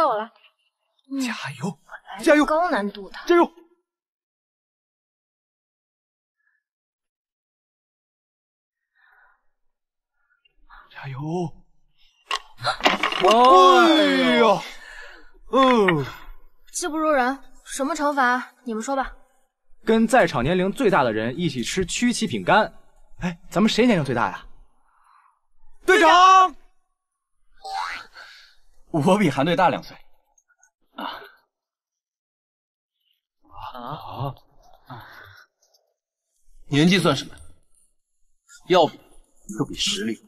加油！ 高难度的， 加油！哎呦！ 技不如人，什么惩罚？你们说吧。 跟在场年龄最大的人一起吃曲奇饼干。哎，咱们谁年龄最大呀？ 队长， 我比韩队大2岁。 年纪算什么？要比就比实力。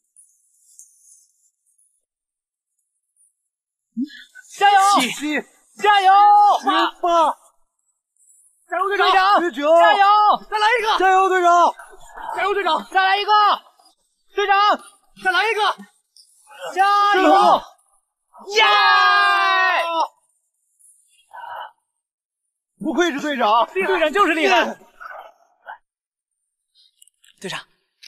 加油 ！7、 加油 ！8！ 加油，队长 ！9！ 加油！再来一个！ 加油，队长！ 加油，队长！再来一个！队长，再来一个！加油！耶！ 不愧是队长， 队长就是厉害。队长，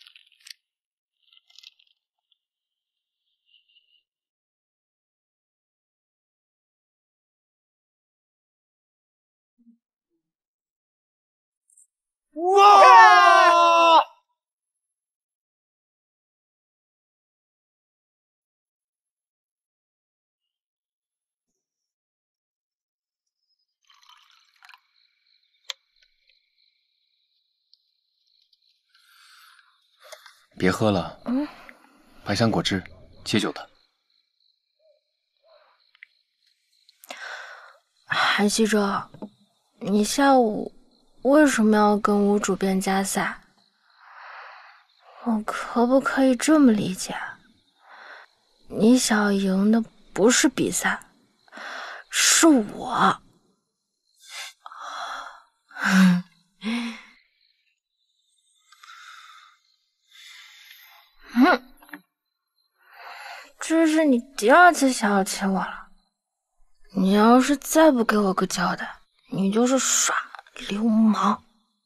哇！ 别喝了，百香果汁，解酒的。 韩希哲，你下午为什么要跟吴主编加赛？我可不可以这么理解？你想赢的不是比赛，是我。这是你第2次小气我了。你要是再不给我个交代，你就是耍流氓。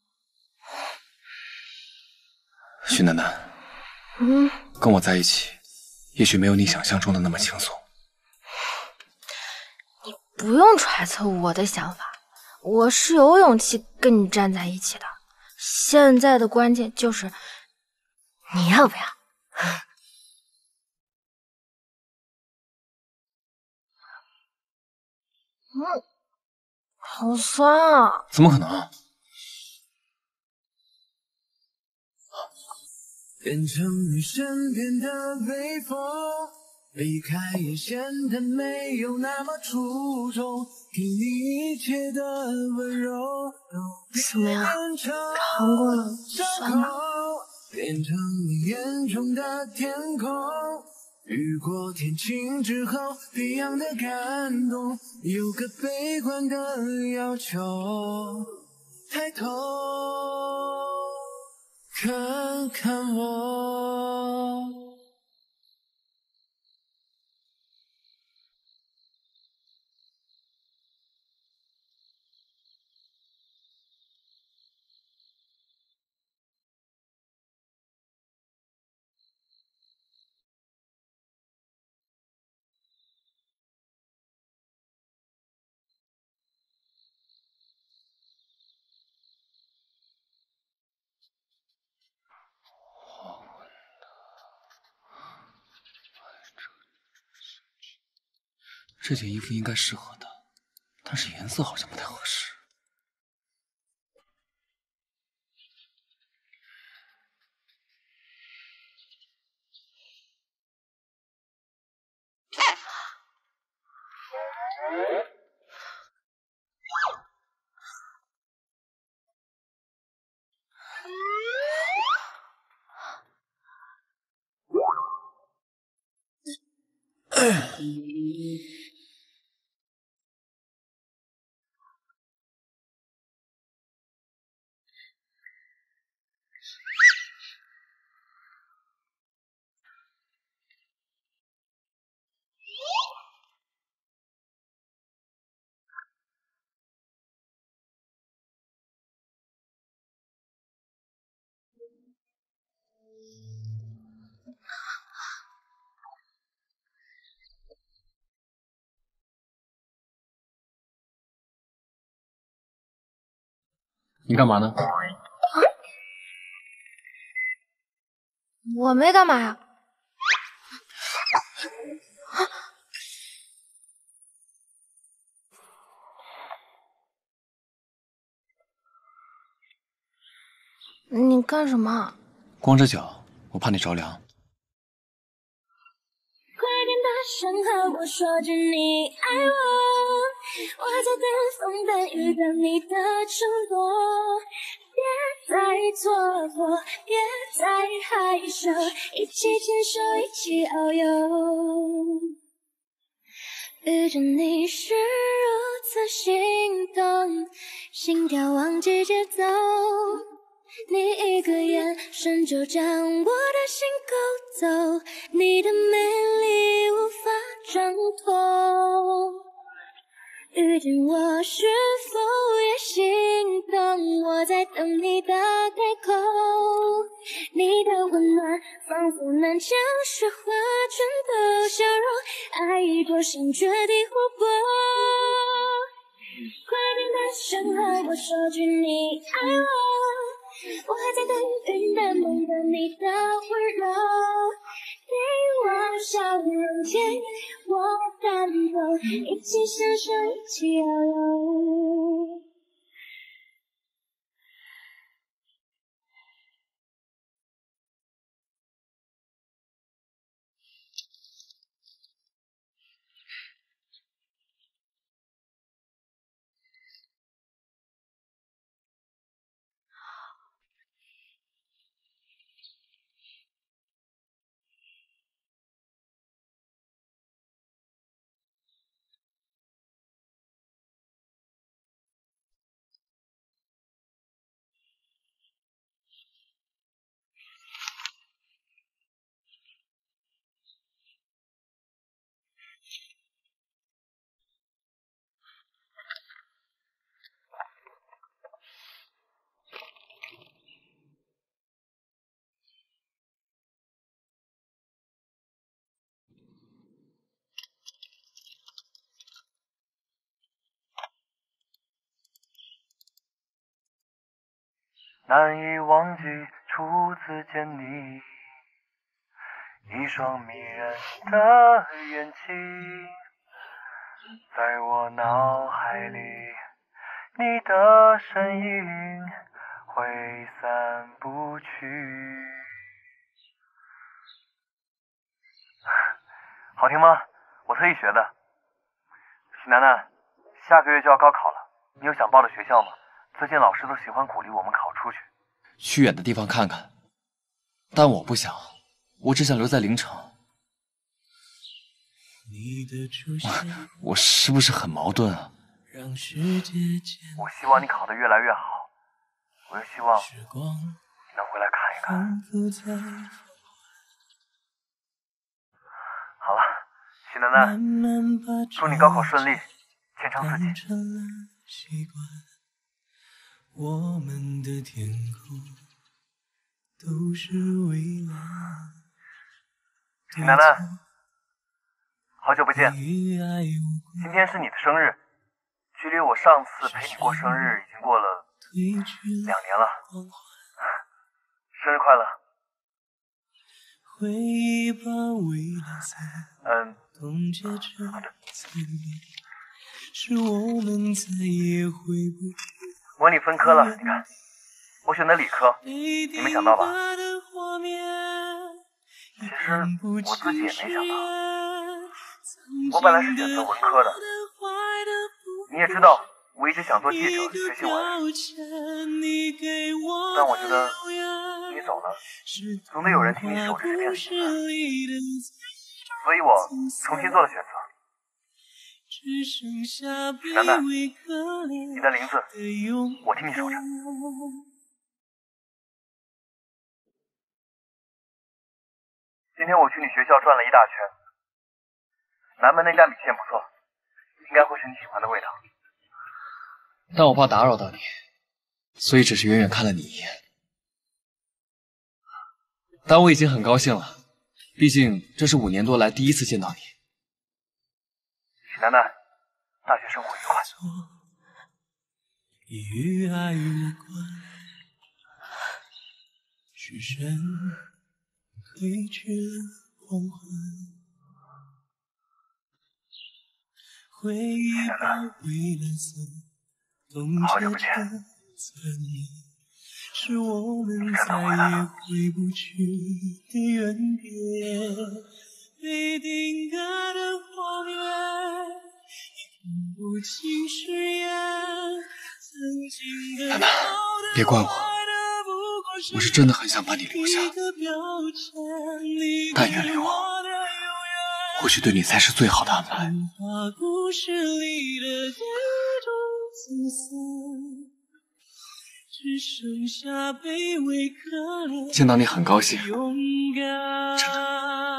徐楠楠，跟我在一起，也许没有你想象中的那么轻松。 你不用揣测我的想法，我是有勇气跟你站在一起的。现在的关键就是你要不要？好酸啊！ 怎么可能？ 变成你身边的北风， 离开也显得没有那么出众，给你一切的温柔怎么样？尝过了酸吗？ 变成你眼中的天空，雨过天晴之后别样的感动，有个悲观的要求，抬头看看我。 这件衣服应该适合他，但是颜色好像不太合适。 你干嘛呢？ 我没干嘛呀。你干什么？ 光着脚，我怕你着凉。 快点大声和我说句你爱我，我在等风等雨等你的承诺，别再蹉跎，别再害羞，一起牵手，一起遨游。遇见你是如此心动，心跳忘记节奏，你一个眼神就将我的心勾走，你的美丽无法挣脱。遇见我是否也心动？我在等你的开口，你的温暖仿佛能将雪化成的笑容，爱多像决堤湖泊。快点大声和我说句你爱我，我还在等云的梦，等你的温柔，给我笑容，给我感动，一起享受，一起遨游。 难以忘记初次见你，一双迷人的眼睛，在我脑海里，你的身影挥散不去。 好听吗？我特意学的。许楠楠，下个月就要高考了，你有想报的学校吗？最近老师都喜欢鼓励我们考出去， 去远的地方看看。但我不想，我只想留在临城。我是不是很矛盾啊？ 我希望你考得越来越好，我又希望你能回来看一看。好了，许楠楠，祝你高考顺利，前程似锦。 我们的天空都是蔚蓝。 许楠楠，好久不见，今天是你的生日，距离我上次陪你过生日已经过了2年了，生日快乐。好的。模拟分科了，你看，我选的理科，你没想到吧？其实我自己也没想到，我本来是选择文科的。你也知道，我一直想做记者，学新闻。但我觉得你走了，总得有人替你守着这片心思，所以我重新做了选择。楠楠，你的林子我替你守着。今天我去你学校转了一大圈，南门那家米线不错，应该会是你喜欢的味道。 但我怕打扰到你，所以只是远远看了你一眼。但我已经很高兴了，毕竟这是5年多来第一次见到你。 许楠楠，大学生活愉快。 与爱无关，是神推去了黄昏，回忆包围蓝色，冻结着侧面，是我们再也回不去的原点，被定格的画面，看不清誓言，曾经的楠楠，别怪我，我是真的很想把你留下，但原谅我，或许对你才是最好的安排。见到你很高兴，真的。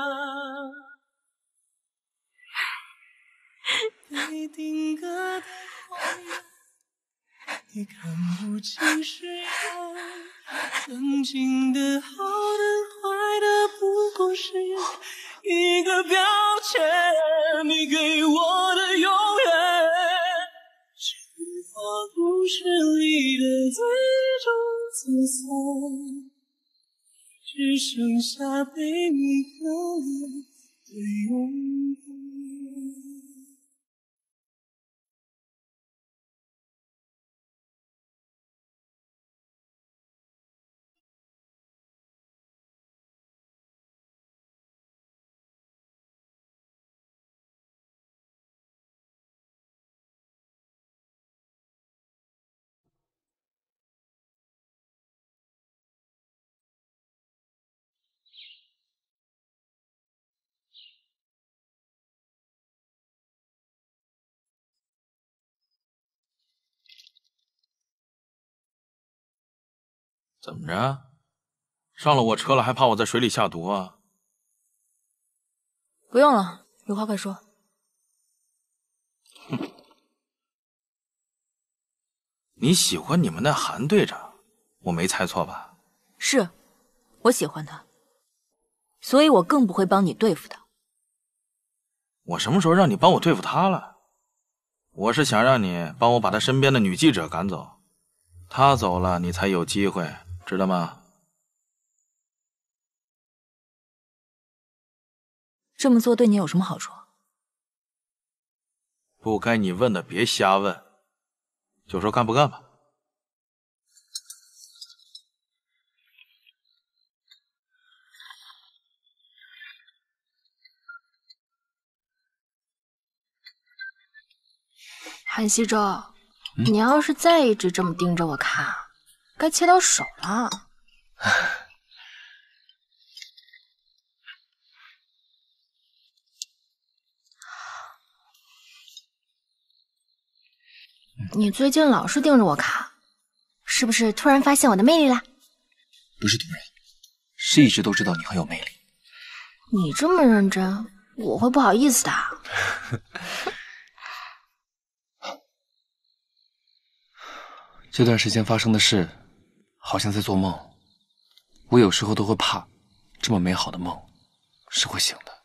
被定格的画面，你看不清誓言，曾经的好的坏的不过是一个标签，你给我的永远，只画故事里的最终走散，只剩下被你可怜的永远。 怎么着？上了我车了，还怕我在水里下毒啊？ 不用了，有话快说。 哼，你喜欢你们那韩队长，我没猜错吧？ 是，我喜欢他，所以我更不会帮你对付他。 我什么时候让你帮我对付他了？我是想让你帮我把他身边的女记者赶走，他走了，你才有机会。知道吗？ 这么做对你有什么好处？ 不该你问的别瞎问，就说干不干吧。 韩西周，你要是再一直这么盯着我看，该切到手了。你最近老是盯着我看，是不是突然发现我的魅力啦？ 不是突然，是一直都知道你很有魅力。 你这么认真，我会不好意思的。 这段时间发生的事，好像在做梦。我有时候都会怕，这么美好的梦是会醒的。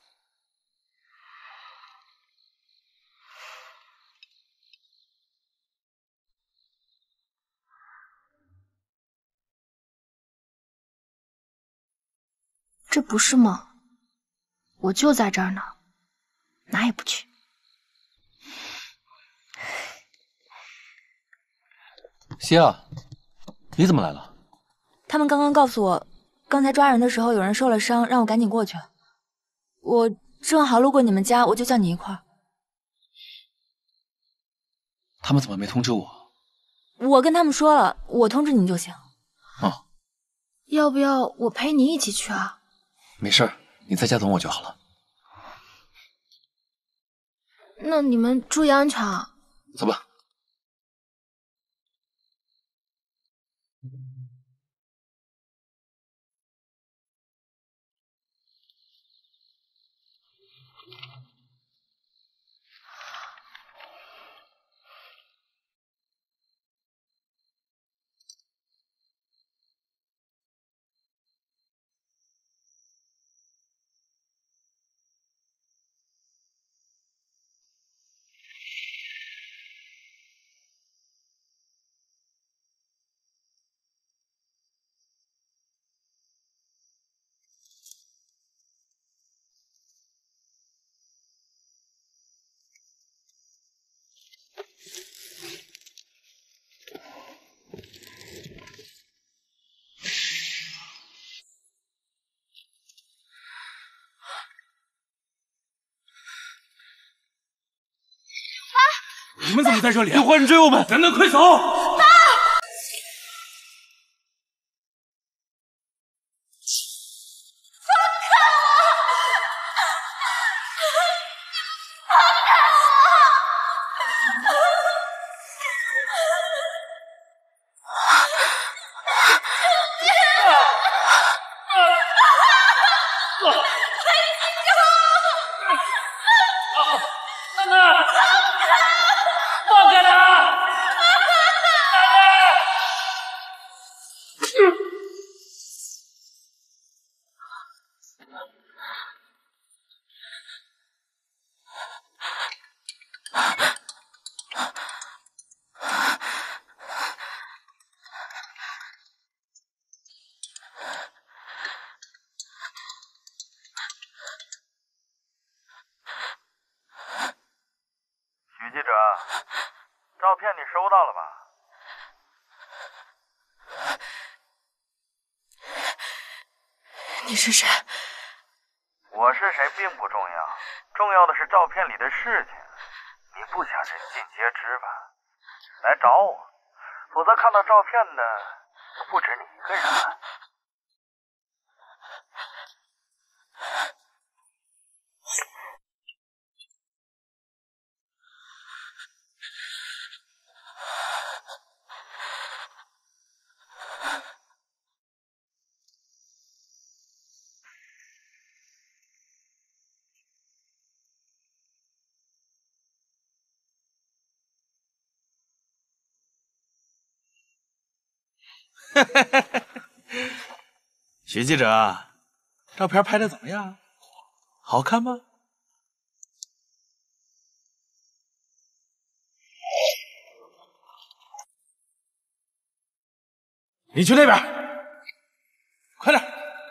这不是梦，我就在这儿呢，哪也不去。 西亚，你怎么来了？ 他们刚刚告诉我，刚才抓人的时候有人受了伤，让我赶紧过去。我正好路过你们家，我就叫你一块儿。 他们怎么没通知我？ 我跟他们说了，我通知你就行。 哦， 要不要我陪你一起去啊？ 没事儿，你在家等我就好了。 那你们注意安全啊。 走吧。 你们怎么在这里？ 有坏人追我们！ 等等，快走！ 许记者，照片你收到了吧？ 你是谁？ 我是谁并不重要，重要的是照片里的事情。你不想人尽皆知吧？来找我，否则看到照片的不止你一个人了。 徐记者，照片拍的怎么样？好看吗？你去那边，快点！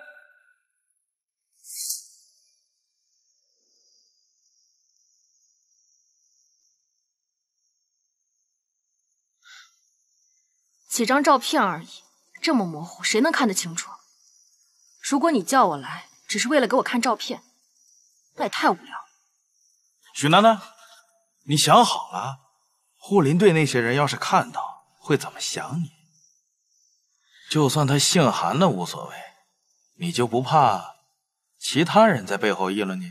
几张照片而已，这么模糊，谁能看得清楚？如果你叫我来，只是为了给我看照片，那也太无聊了。 许楠楠，你想好了？ 护林队那些人要是看到，会怎么想你？就算他姓韩的无所谓，你就不怕其他人在背后议论你？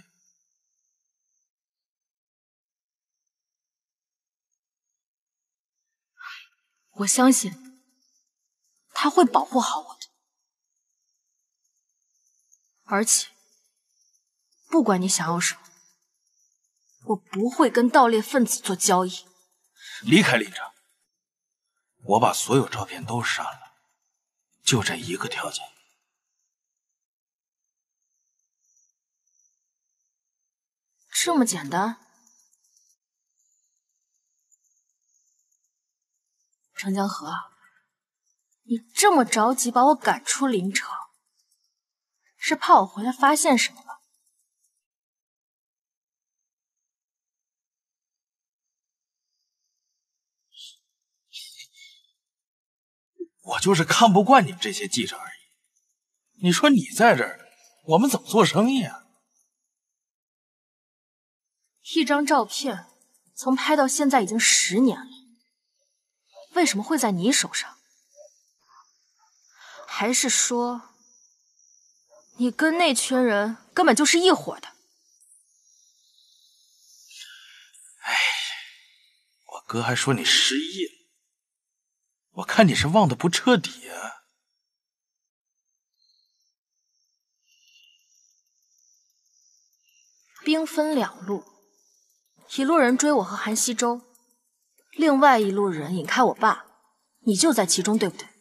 我相信他会保护好我的，而且不管你想要什么，我不会跟盗猎分子做交易。 离开林城，我把所有照片都删了，就这一个条件。 这么简单？程江河，你这么着急把我赶出林城，是怕我回来发现什么吧？ 我就是看不惯你们这些记者而已。你说你在这儿，我们怎么做生意啊？ 一张照片从拍到现在已经10年了，为什么会在你手上？还是说，你跟那群人根本就是一伙的？ 哎，我哥还说你失忆了，我看你是忘得不彻底啊。 兵分两路，一路人追我和韩西周，另外一路人引开我爸，你就在其中，对不对？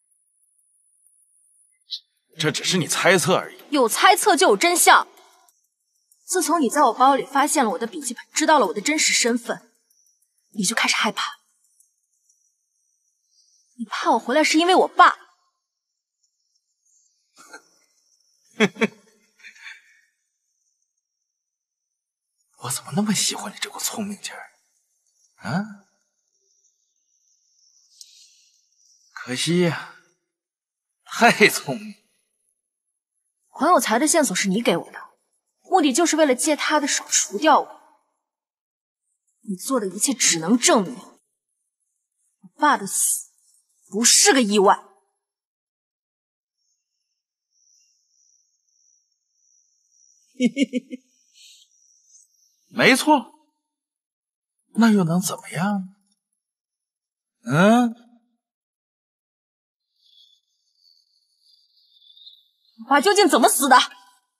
这只是你猜测而已。 有猜测就有真相。自从你在我包里发现了我的笔记本，知道了我的真实身份，你就开始害怕。你怕我回来是因为我爸。 我怎么那么喜欢你这股聪明劲儿啊？可惜呀，太聪明。 黄有才的线索是你给我的，目的就是为了借他的手除掉我。你做的一切只能证明我爸的死不是个意外。 没错，那又能怎么样？嗯？ 我爸究竟怎么死的？你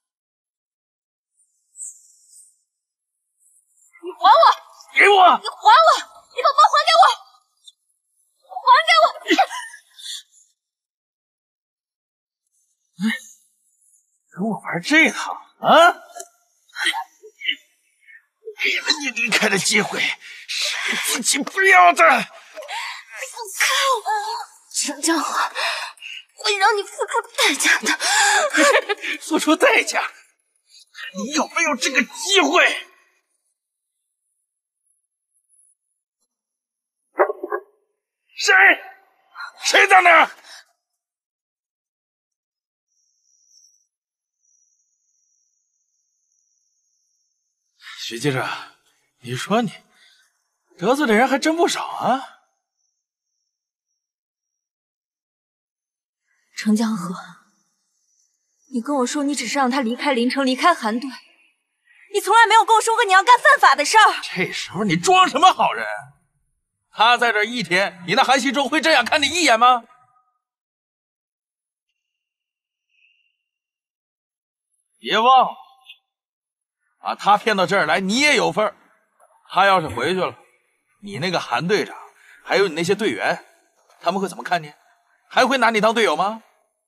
还我！ 给我！ 你还我！你把包还给我！还给我！ 跟我玩这套啊？给了你离开的机会，是你自己不要的。 不靠！程江河，会让你付出代价的。 付出代价？你有没有这个机会？谁在那儿？徐记者，你说你得罪的人还真不少啊。 程江河，你跟我说你只是让他离开林城，离开韩队，你从来没有跟我说过你要干犯法的事儿。 这时候你装什么好人？他在这一天，你那韩熙中会这样看你一眼吗？别忘了，把他骗到这儿来，你也有份儿。他要是回去了，你那个韩队长，还有你那些队员，他们会怎么看你？还会拿你当队友吗？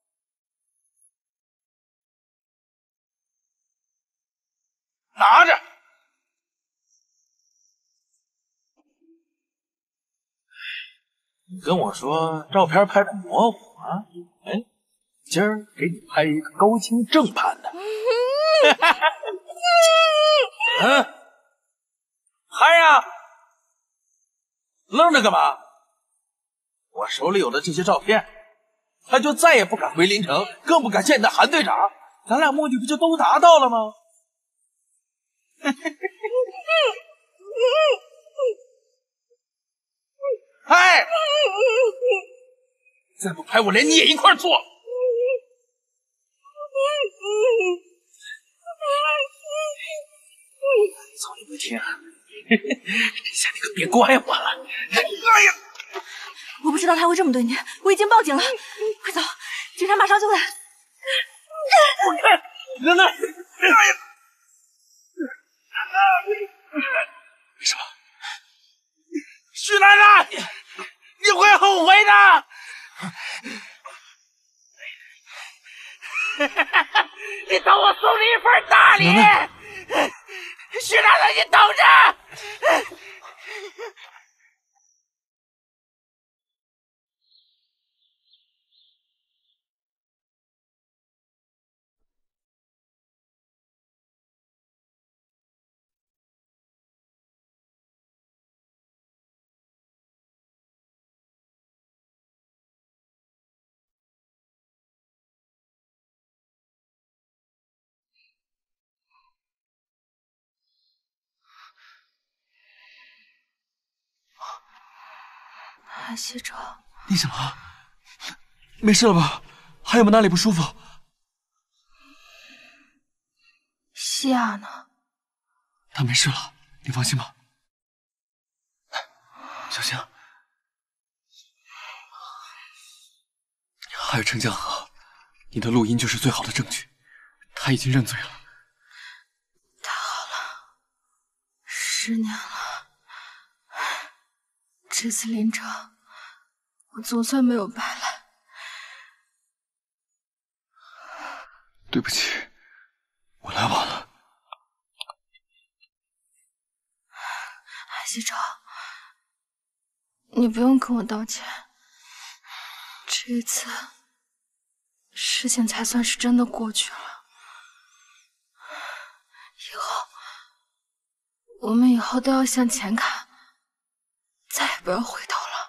拿着。你跟我说照片拍的模糊啊？哎，今儿给你拍一个高清正版的。嗯，拍呀！愣着干嘛？我手里有的这些照片，他就再也不敢回林城，更不敢见你的韩队长，咱俩目的不就都达到了吗？ 拍！再不拍，我连你也一块做！早你没听啊！这下你可别怪我了！哎呀！ 我不知道他会这么对你，我已经报警了，快走，警察马上就来。 滚开！楠楠！哎呀！没什么。许楠楠，你会后悔的！你等我送你一份大礼。许楠楠，你等着！ 韩西哲， 你怎么？没事了吧？还有没有哪里不舒服？ 西亚呢？ 他没事了，你放心吧。小心。还有陈江河，你的录音就是最好的证据，他已经认罪了。 太好了，10年了，这次临场，我总算没有白来。 对不起，我来晚了。 韩西哲，你不用跟我道歉，这一次事情才算是真的过去了。我们以后都要向前看，再也不要回头了。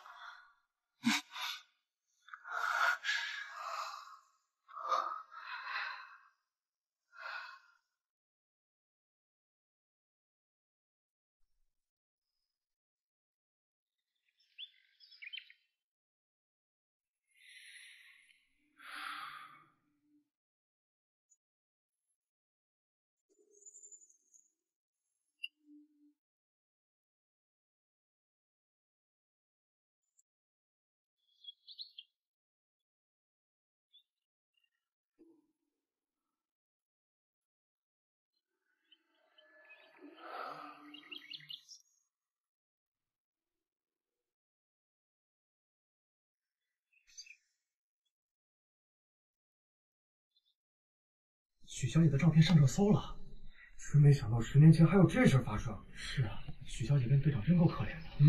许小姐的照片上热搜了，真没想到10年前还有这事发生。是啊，许小姐跟队长真够可怜的。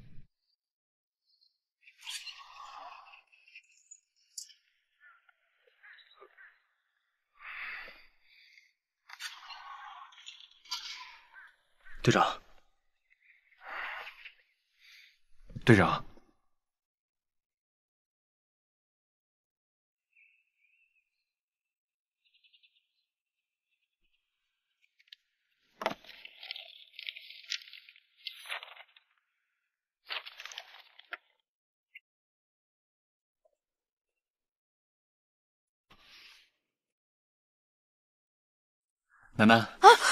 队长，队长，楠楠。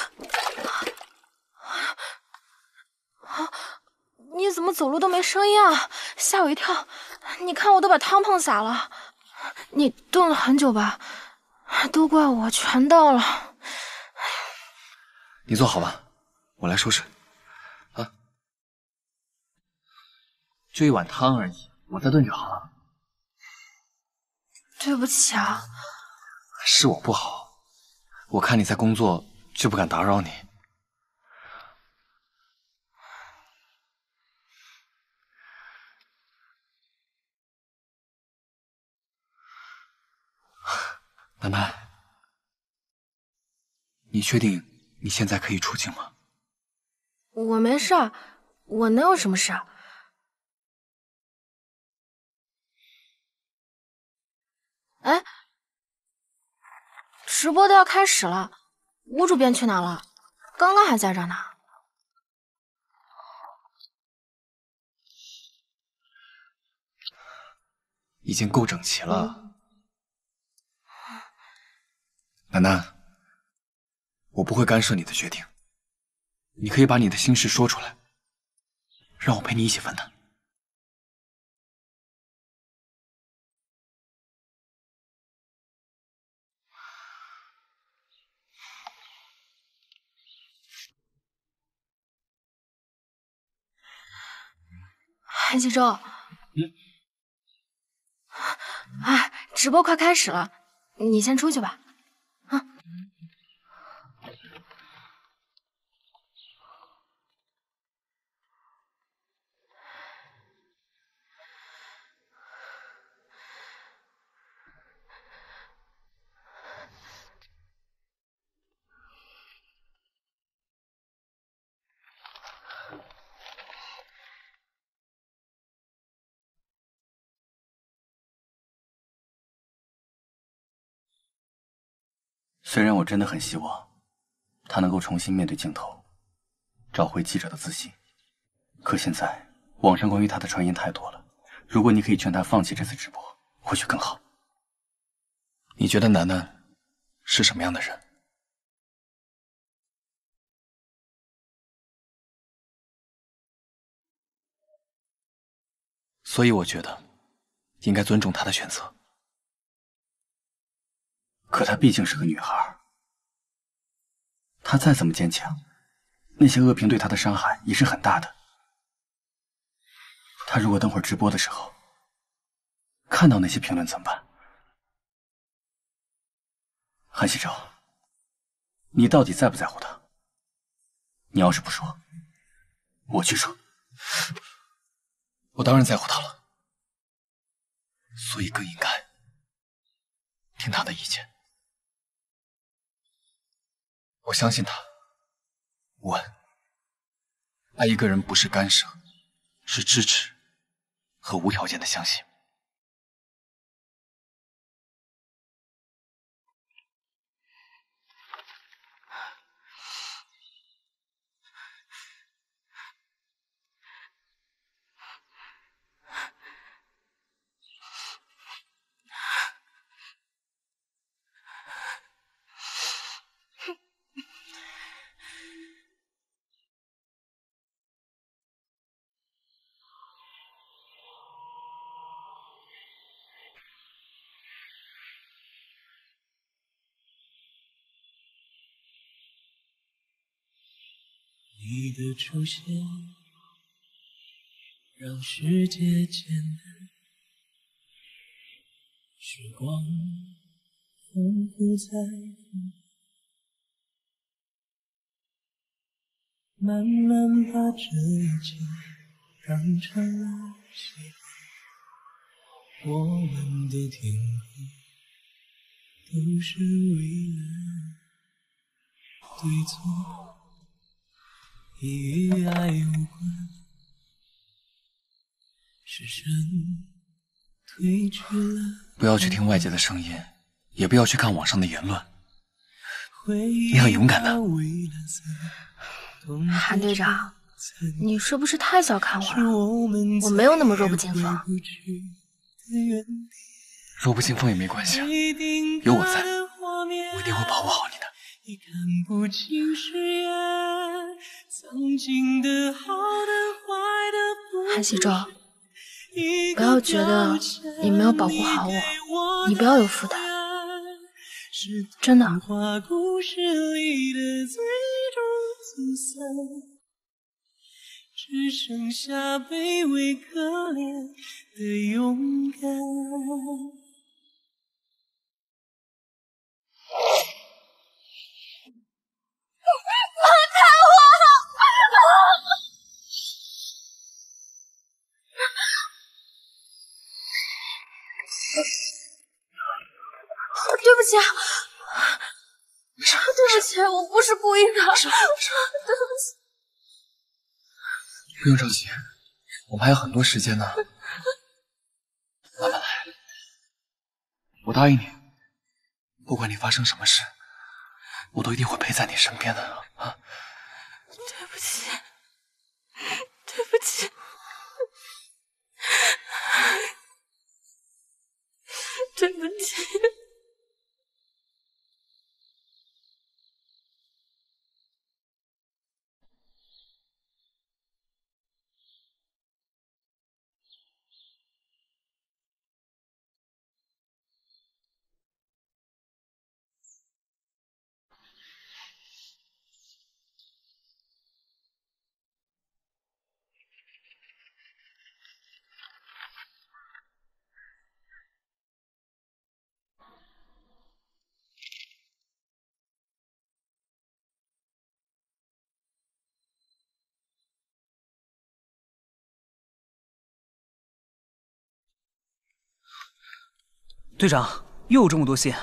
你怎么走路都没声音啊？吓我一跳！你看我都把汤碰洒了。你炖了很久吧？都怪我，全倒了。 你坐好吧，我来收拾。啊，就一碗汤而已，我再炖就好了。 对不起啊。 是我不好，我看你在工作，就不敢打扰你。楠楠，你确定你现在可以出境吗？ 我没事，我能有什么事？哎，直播都要开始了，吴主编去哪了？刚刚还在这呢。 已经够整齐了。楠楠，我不会干涉你的决定，你可以把你的心事说出来，让我陪你一起分担。 韩喜洲，直播快开始了，你先出去吧。啊。 虽然我真的很希望他能够重新面对镜头，找回记者的自信，可现在网上关于他的传言太多了。如果你可以劝他放弃这次直播，或许更好。 你觉得楠楠是什么样的人？所以我觉得应该尊重她的选择。 可她毕竟是个女孩，她再怎么坚强，那些恶评对她的伤害也是很大的。她如果等会儿直播的时候看到那些评论怎么办？韩喜洲，你到底在不在乎她？你要是不说，我去说。 我当然在乎她了，所以更应该听她的意见。我相信她。问，爱一个人不是干涉，是支持和无条件的相信。 你的出现让世界简单，时光丰富在慢慢把这一切当成了习惯，我们的天空都是蔚蓝，对错已与爱无关，是神褪去了。 不要去听外界的声音，也不要去看网上的言论。你很勇敢的。 韩队长，你是不是太小看我了？我没有那么弱不禁风。 弱不禁风也没关系，有我在，我一定会保护好你的。 你看不清誓言，曾经的好的坏的。 韩喜洲，不要觉得你没有保护好我，你不要有负担，真的。 故事里的最终走散，只剩下卑微可怜的勇敢。 对不起，对不起，我不是故意的，对不起。 不用着急，我们还有很多时间呢，慢慢来。我答应你，不管你发生什么事，我都一定会陪在你身边的啊！ 对不起，对不起。 对不起。 队长，又有这么多信。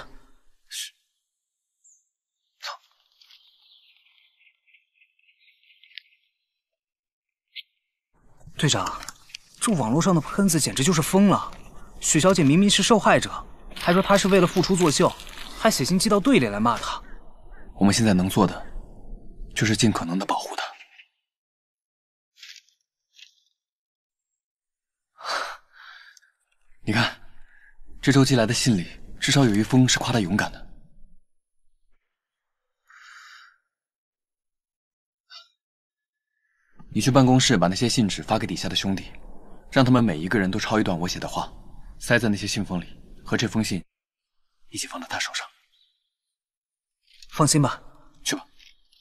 队长，这网络上的喷子简直就是疯了。许小姐明明是受害者，还说她是为了复出作秀，还写信寄到队里来骂她。 我们现在能做的，就是尽可能的保护她。你看，这周寄来的信里，至少有一封是夸她勇敢的。你去办公室把那些信纸发给底下的兄弟，让他们每一个人都抄一段我写的话，塞在那些信封里，和这封信一起放到他手上。 放心吧， 去吧。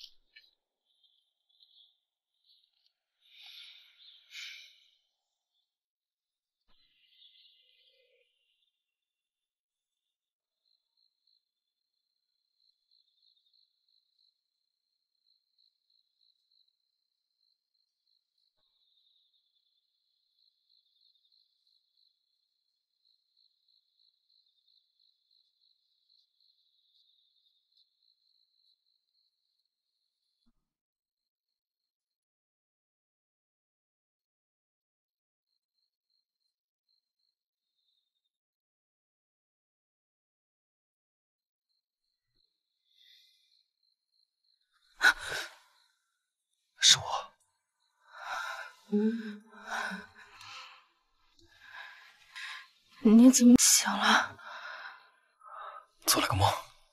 是我。 你怎么醒了？ 做了个梦。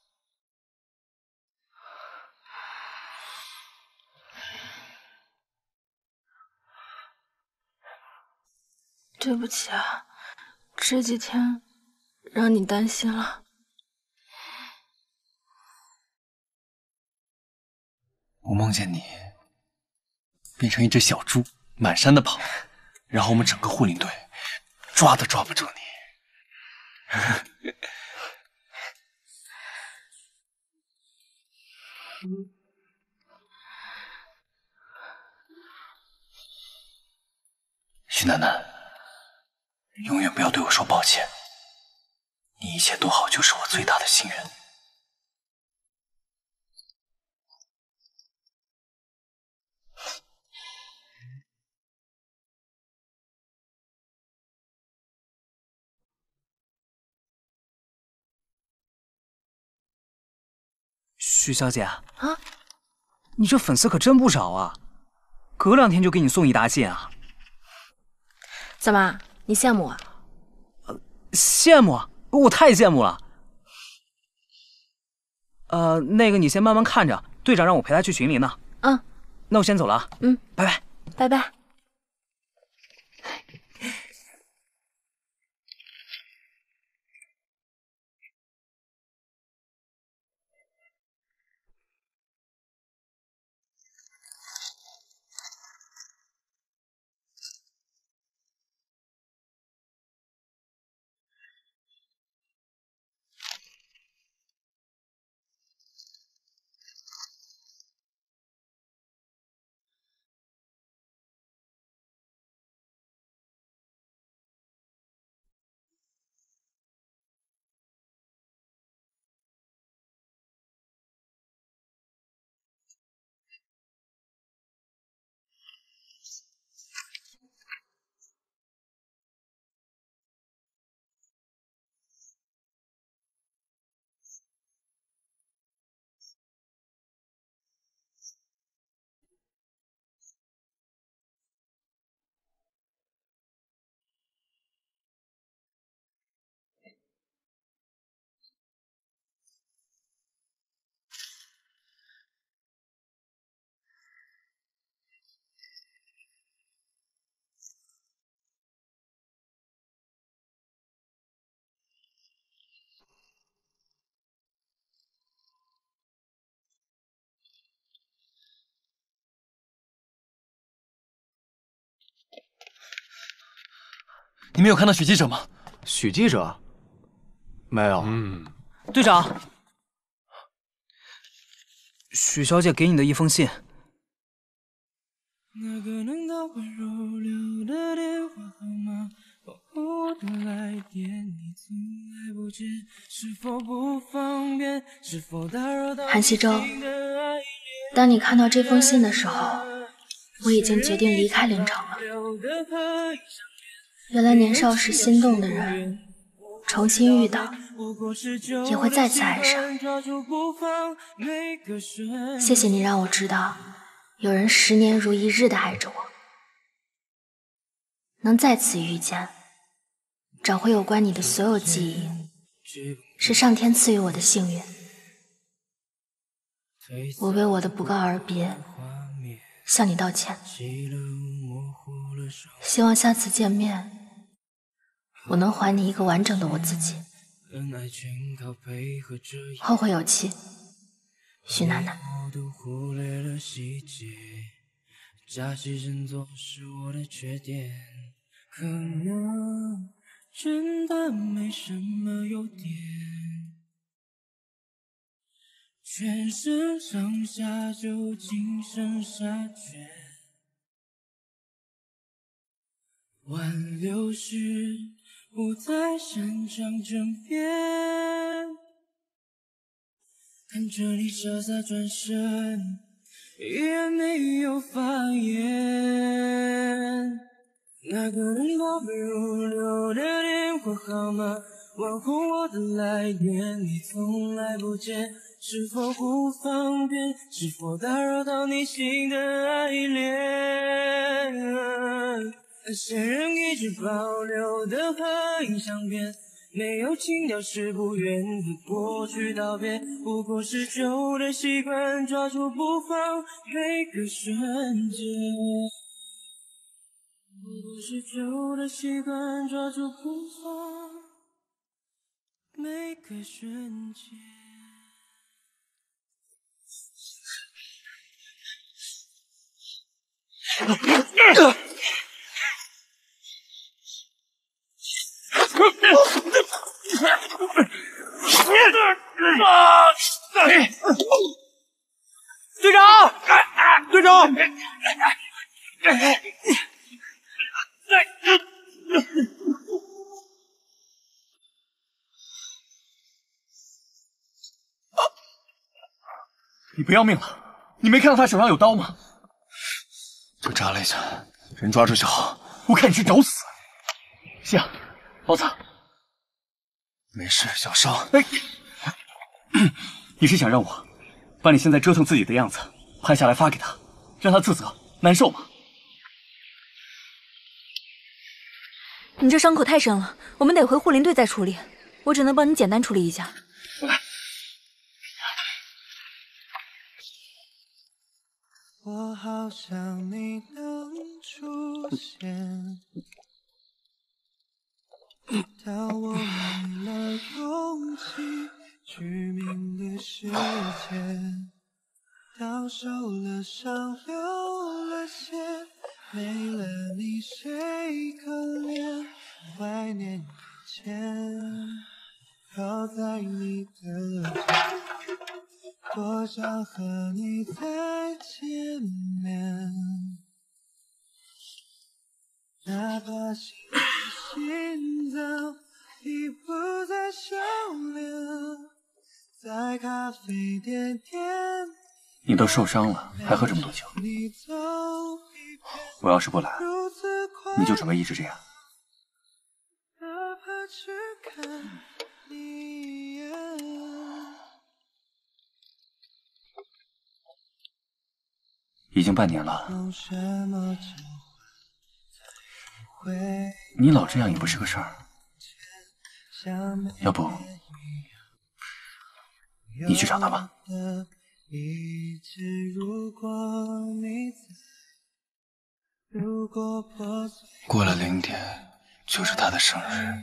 对不起啊，这几天让你担心了。 我梦见你变成一只小猪，满山的跑，然后我们整个护林队抓都抓不住你。徐楠楠，永远不要对我说抱歉，你一切都好就是我最大的心愿。 徐小姐啊，你这粉丝可真不少啊，隔2天就给你送一沓信啊。 怎么，你羡慕啊？ 羡慕啊，我太羡慕了。那个你先慢慢看着，队长让我陪他去群里呢。 嗯， 那我先走了啊。拜拜。 拜拜。 你没有看到许记者吗？ 许记者？没有。 队长，许小姐给你的一封信。 那个能到温柔留的电话号码，保护的来电你从来不接，是否不方便？是否打扰到韩熙周，当你看到这封信的时候，我已经决定离开林城了。原来年少时心动的人，重新遇到，也会再次爱上。谢谢你让我知道，有人10年如一日的爱着我。能再次遇见，找回有关你的所有记忆，是上天赐予我的幸运。我为我的不告而别向你道歉，希望下次见面我能还你一个完整的我自己。后会有期，许楠楠。 假戏真做是我的缺点，可能真的没什么优点，全身上下就精神杀绝，挽留时不再擅长争辩，看着你潇洒转身，依然没有发言。那个人把被如流的电话号码，网红我的来电你从来不接，是否不方便？是否打扰到你新的爱恋？那些人一直保留的合影相片，没有情调是不愿和过去道别，不过是旧的习惯，抓住不放每个瞬间。不过是旧的习惯，抓住不放每个瞬间。 队长，队长！ 你不要命了？你没看到他手上有刀吗？就扎了一下，人抓住就好。我看你是找死。行，包子，没事，小伤。你是想让我把你现在折腾自己的样子拍下来发给他，让他自责难受吗？ 你这伤口太深了，我们得回护林队再处理，我只能帮你简单处理一下。 我好想你能出现，当我没了勇气去面对世界，当受了伤流了血，没了你谁可怜？怀念以前，靠在你的肩，多想和你再见面，哪怕心脏已不再相连，在咖啡店点。 你都受伤了，还喝这么多酒？我要是不来，你就准备一直这样？已经半年了，你老这样也不是个事儿。要不，你去找他吧。过了0点就是他的生日，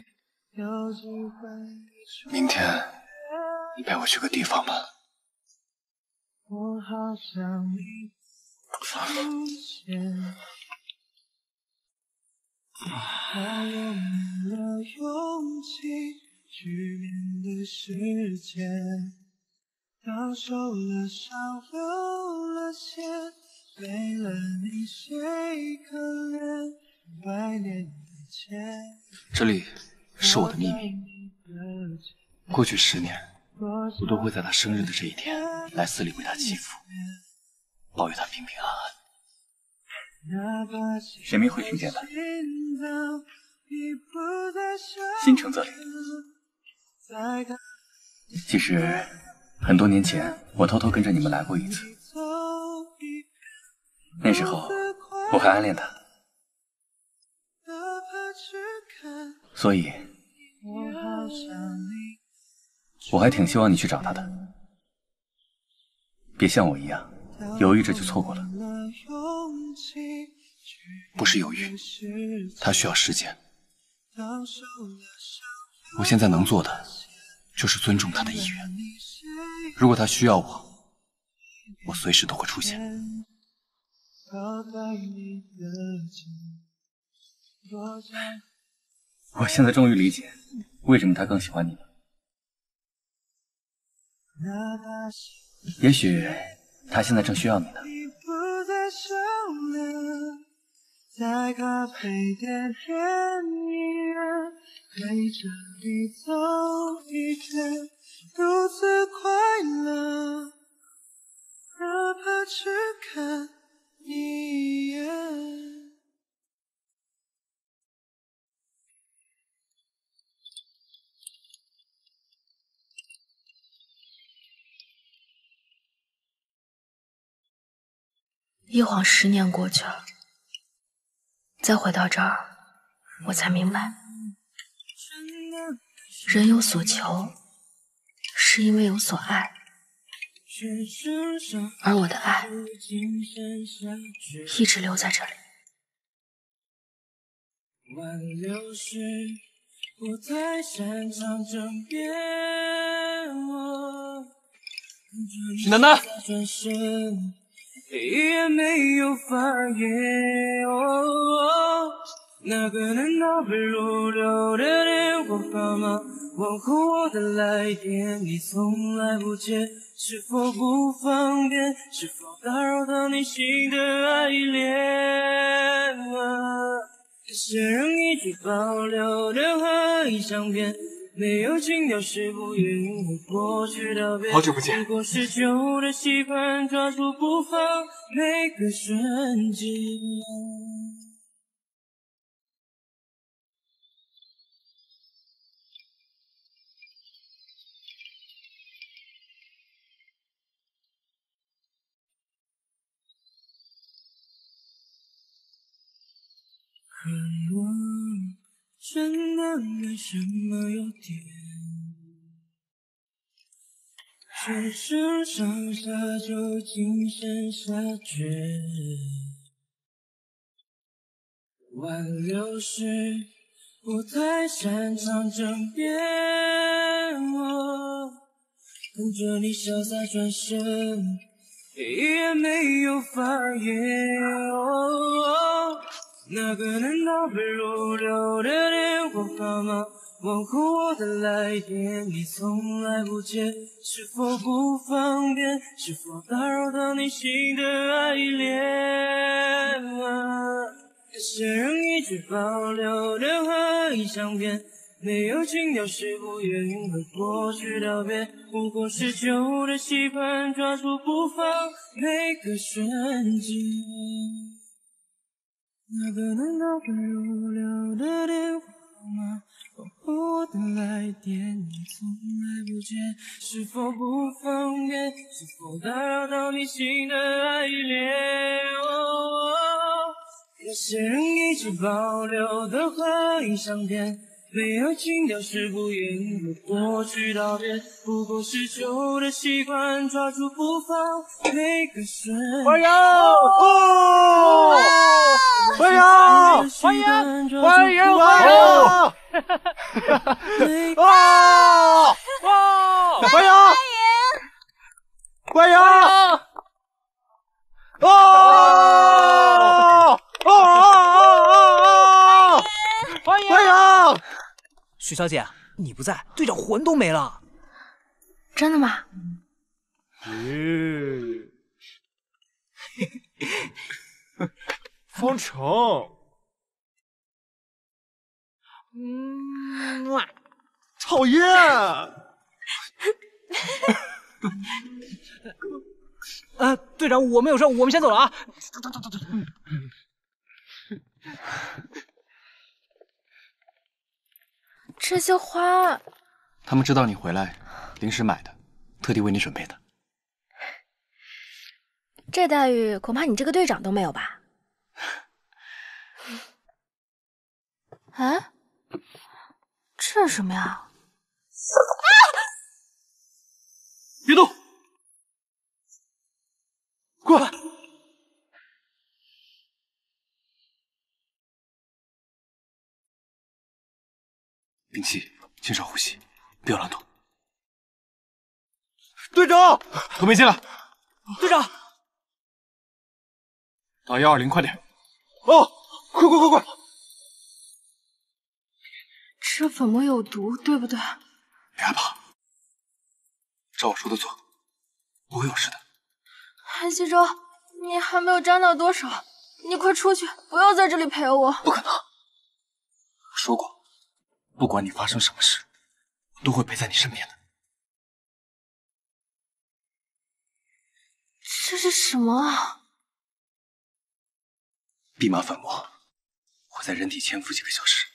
明天你陪我去个地方吧。 我好想你出现， 我没了勇气去面对世界，到受了伤流了血，为了你谁可怜，怀念以前。 这里是我的秘密。过去10年，我都会在他生日的这一天来寺里为他祈福，保佑他平平安安。 谁没会听见的？心诚则灵。其实很多年前，我偷偷跟着你们来过一次，那时候我还暗恋他，所以我还挺希望你去找他的，别像我一样犹豫着就错过了。 不是犹豫，他需要时间。我现在能做的就是尊重他的意愿。如果他需要我，我随时都会出现。 我现在终于理解为什么他更喜欢你了。也许他现在正需要你呢。 在咖啡店点一人，陪着你走一圈，如此快乐，哪怕只看一眼。 一晃10年过去了。再回到这儿，我才明白，人有所求，是因为有所爱，而我的爱一直留在这里。 挽留时不太擅长争辩， 许楠楠， 也没有发言。那个难道被如流的电话号码，问候我的来电，你从来不接，是否不方便？是否打扰到你新的爱恋？这些人一直保留的合影相片，没有情调是不愿和过去道别。 好久不见。 不过是旧的习惯，抓住不放每个瞬间。可我真的没什么优点，全身上下就精神下决。挽留时不太擅长争辩，跟着你潇洒转身，也没有发言。那个难道被如流的电话号码，问候我的来电，你从来不接，是否不方便？是否打扰到你新的爱恋？这些人一直保留的合影相片，没有情调是不愿和过去道别，不过是旧的习惯，抓住不放每个瞬间。那个难道被如流的电话号码，问候我的来电，你从来不接，是否不方便？是否打扰到你新的爱恋？那些人一直保留的合影相片，没有情调是不愿和过去道别，不过是旧的习惯，抓住不放每个瞬间。 欢迎！哦！欢迎！欢迎！欢迎！欢迎！啊！哇！欢迎！欢迎！啊！哦！ 许小姐，你不在，队长魂都没了。 真的吗？ 方程，讨厌。 队长，我们有事，我们先走了啊。 这些花， 他们知道你回来，临时买的，特地为你准备的。 这待遇恐怕你这个队长都没有吧？哎，这是什么呀？ 别动！ 过来！ 屏气，减少呼吸，不要乱动。 队长， 都没进来。 队长， 到120，快点！ 哦，快！ 这粉末有毒，对不对？ 别害怕，照我说的做，不会有事的。 韩西周，你还没有沾到多少，你快出去，不要在这里陪我。 不可能，说过，不管你发生什么事，我都会陪在你身边的。 这是什么啊？ 蓖麻粉末会在人体潜伏几个小时。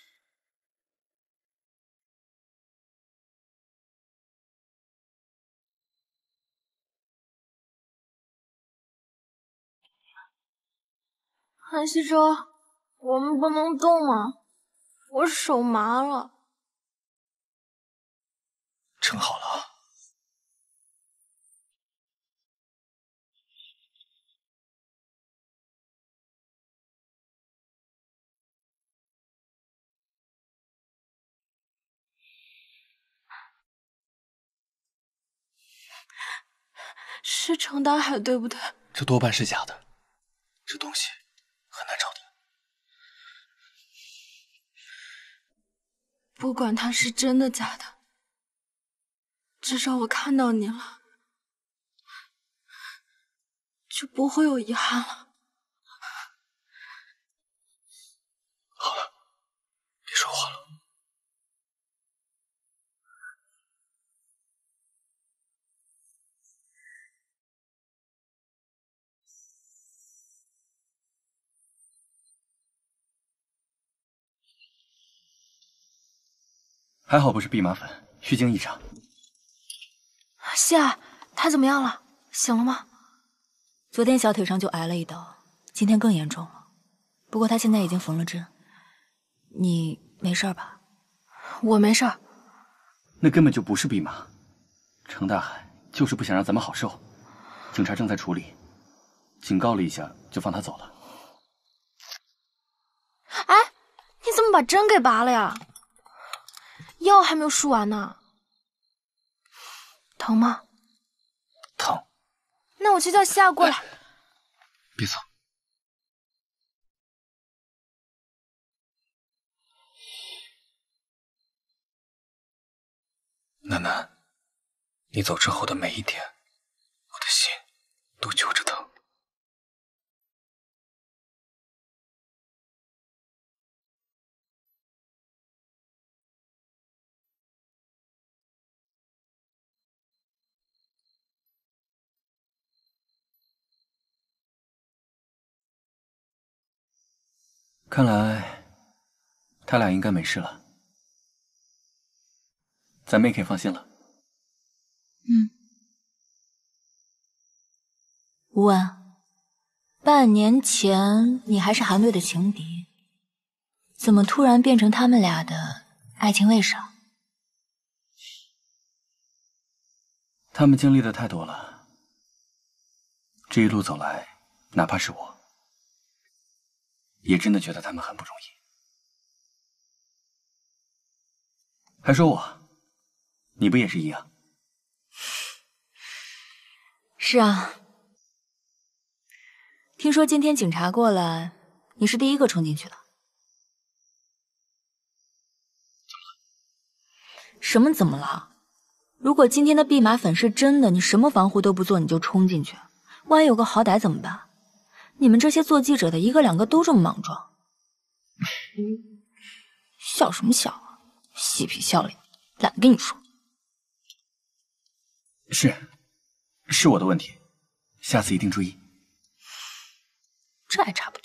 韩西周，我们不能动吗？我手麻了。 撑好了啊。 是程大海对不对？ 这多半是假的，这东西很难找到。 不管它是真的假的，至少我看到你了，就不会有遗憾了。 好了，别说话了。 还好不是蓖麻粉，虚惊一场。 谢，他怎么样了？醒了吗？ 昨天小腿上就挨了一刀，今天更严重了。不过他现在已经缝了针。你没事吧？ 我没事。 那根本就不是蓖麻，程大海就是不想让咱们好受。警察正在处理，警告了一下就放他走了。 哎，你怎么把针给拔了呀？药还没有输完呢。疼吗？ 疼。 那我去叫夏过来。 别走。楠楠，你走之后的每一天，我的心都揪着疼。 看来他俩应该没事了，咱们也可以放心了。 吴文，半年前你还是韩队的情敌，怎么突然变成他们俩的爱情卫士？ 他们经历的太多了，这一路走来，哪怕是我，也真的觉得他们很不容易。还说我，你不也是一样？ 是啊，听说今天警察过来，你是第一个冲进去的。 什么怎么了？如果今天的弼马粉是真的，你什么防护都不做你就冲进去，万一有个好歹怎么办？你们这些做记者的一个两个都这么莽撞，笑什么笑啊？嬉皮笑脸，懒得跟你说。 是我的问题，下次一定注意。 这还差不多。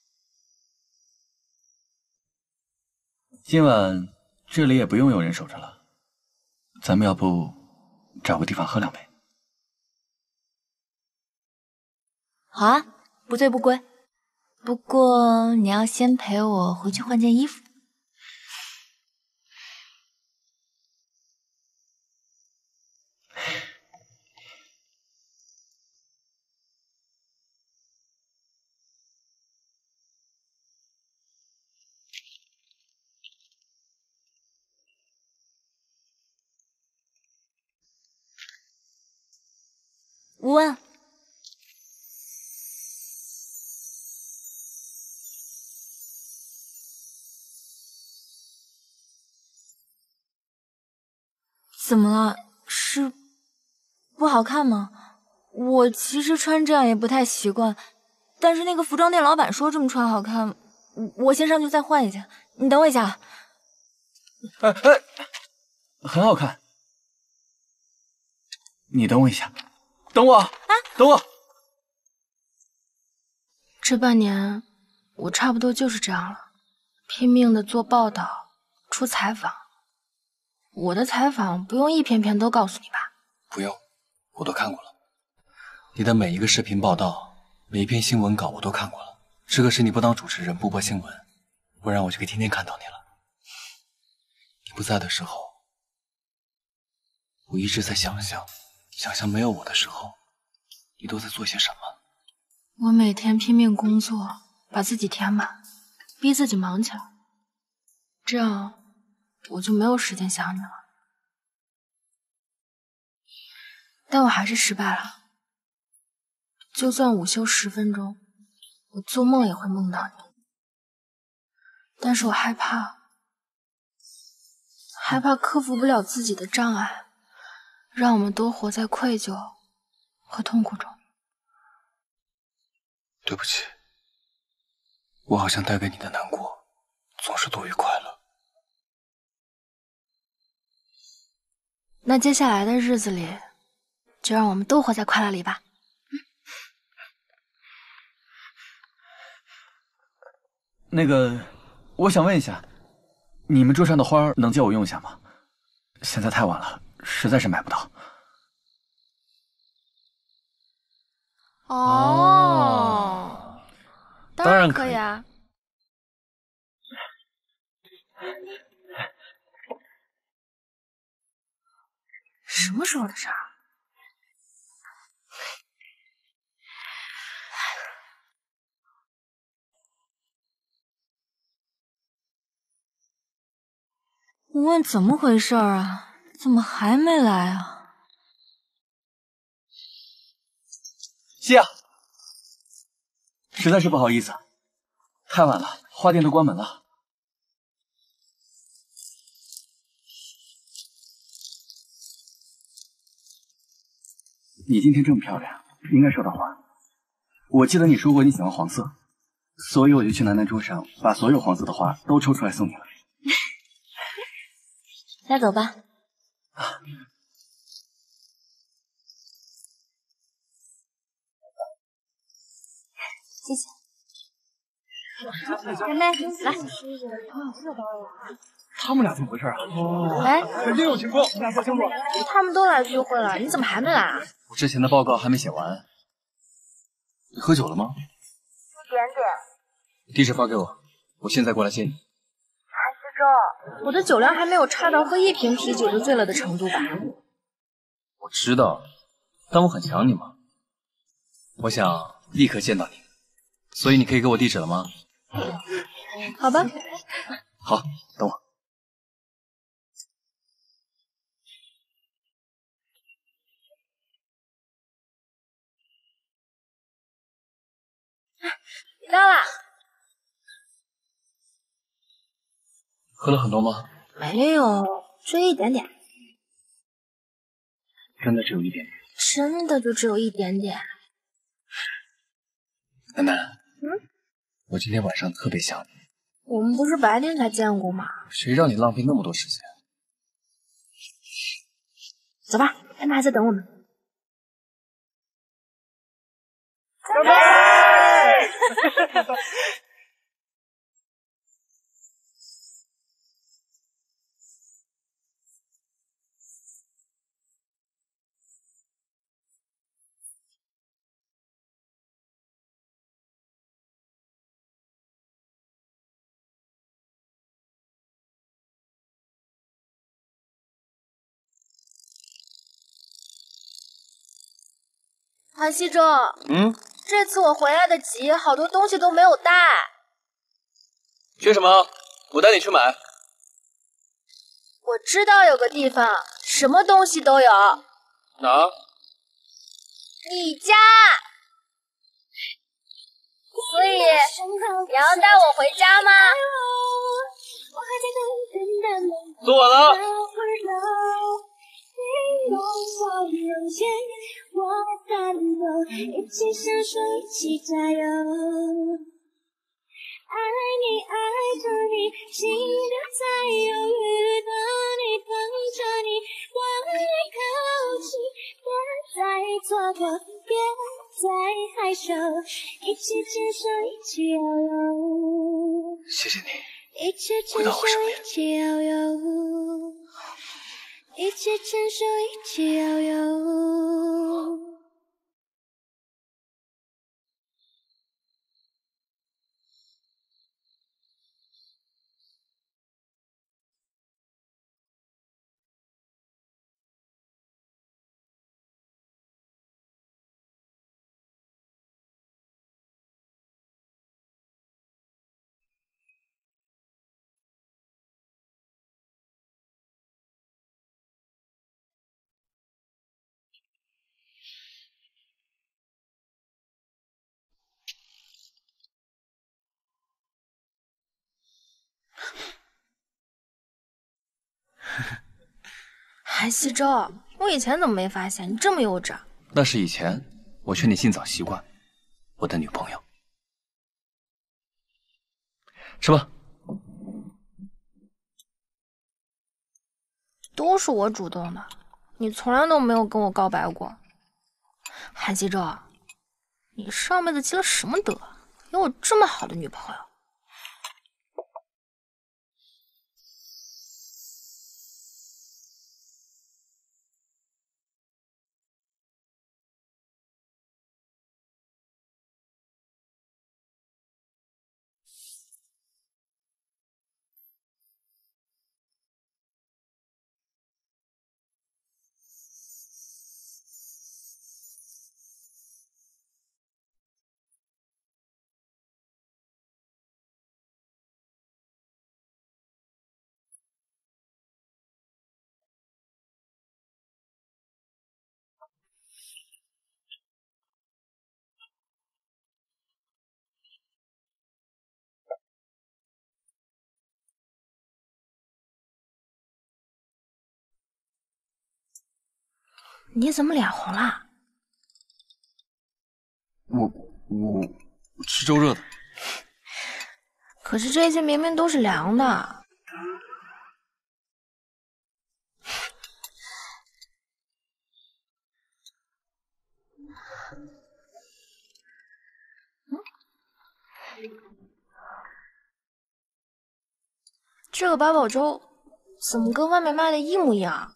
今晚这里也不用有人守着了，咱们要不找个地方喝2杯？ 好啊，不醉不归。不过你要先陪我回去换件衣服。无问。怎么了？是不好看吗？我其实穿这样也不太习惯，但是那个服装店老板说这么穿好看，我先上去再换一下。你等我一下。 很好看。你等我一下。等我，等我。 这半年我差不多就是这样了，拼命的做报道、出采访。我的采访不用一篇篇都告诉你吧？ 不用，我都看过了。你的每一个视频报道，每一篇新闻稿我都看过了。这个是你不当主持人不播新闻，不然我就可以天天看到你了。你不在的时候，我一直在想象没有我的时候，你都在做些什么。 我每天拼命工作，把自己填满，逼自己忙起来，这样我就没有时间想你了。但我还是失败了。就算午休10分钟，我做梦也会梦到你。但是我害怕克服不了自己的障碍，让我们都活在愧疚和痛苦中。 对不起，我好像带给你的难过总是多于快乐。 那接下来的日子里，就让我们都活在快乐里吧。 那个，我想问一下，你们桌上的花能借我用一下吗？现在太晚了，实在是买不到。 哦，当然可以啊。什么时候的事儿？ 我问怎么回事啊？怎么还没来啊？ 西亚，实在是不好意思，太晚了，花店都关门了。你今天这么漂亮，应该收到花。我记得你说过你喜欢黄色，所以我就去楠楠桌上把所有黄色的花都抽出来送你了。 那走吧。谢谢。妹妹，来。 他们俩怎么回事啊？ 哎， 肯定有情况，你俩说清楚。 他们都来聚会了，你怎么还没来啊？ 我之前的报告还没写完。你喝酒了吗？ 一点点。 地址发给我，我现在过来接你。 韩西周， 我的酒量还没有差到喝1瓶啤酒就醉了的程度吧？ 我知道，但我很想你嘛。我想立刻见到你，所以你可以给我地址了吗？ 好吧。 好，等我。 你到啦？ 喝了很多吗？ 没有， 只有一点点。 真的只有一点点？ 真的就只有一点点。 楠楠，我今天晚上特别想你。 我们不是白天才见过吗？ 谁让你浪费那么多时间？ 走吧，他们还在等我们。 干杯！ 韩西周，这次我回来的急，好多东西都没有带。 缺什么？我带你去买。 我知道有个地方，什么东西都有。 哪儿？ 你家。所以你要带我回家吗？ 做完了。 一起享受，一起加油。爱你，爱着你，心留在犹豫的你，等着你往里靠近，别再错过，别再害羞，一起牵手，一起摇摇。 谢谢你， 一起牵手，一起摇摇。一起牵手，一起摇摇。 韩西周，我以前怎么没发现你这么幼稚？ 那是以前，我劝你尽早习惯我的女朋友。吃吧。 都是我主动的，你从来都没有跟我告白过。韩西周，你上辈子积了什么德，有我这么好的女朋友？你怎么脸红了？ 我吃粥热的。 可是这些明明都是凉的。这个八宝粥怎么跟外面卖的一模一样？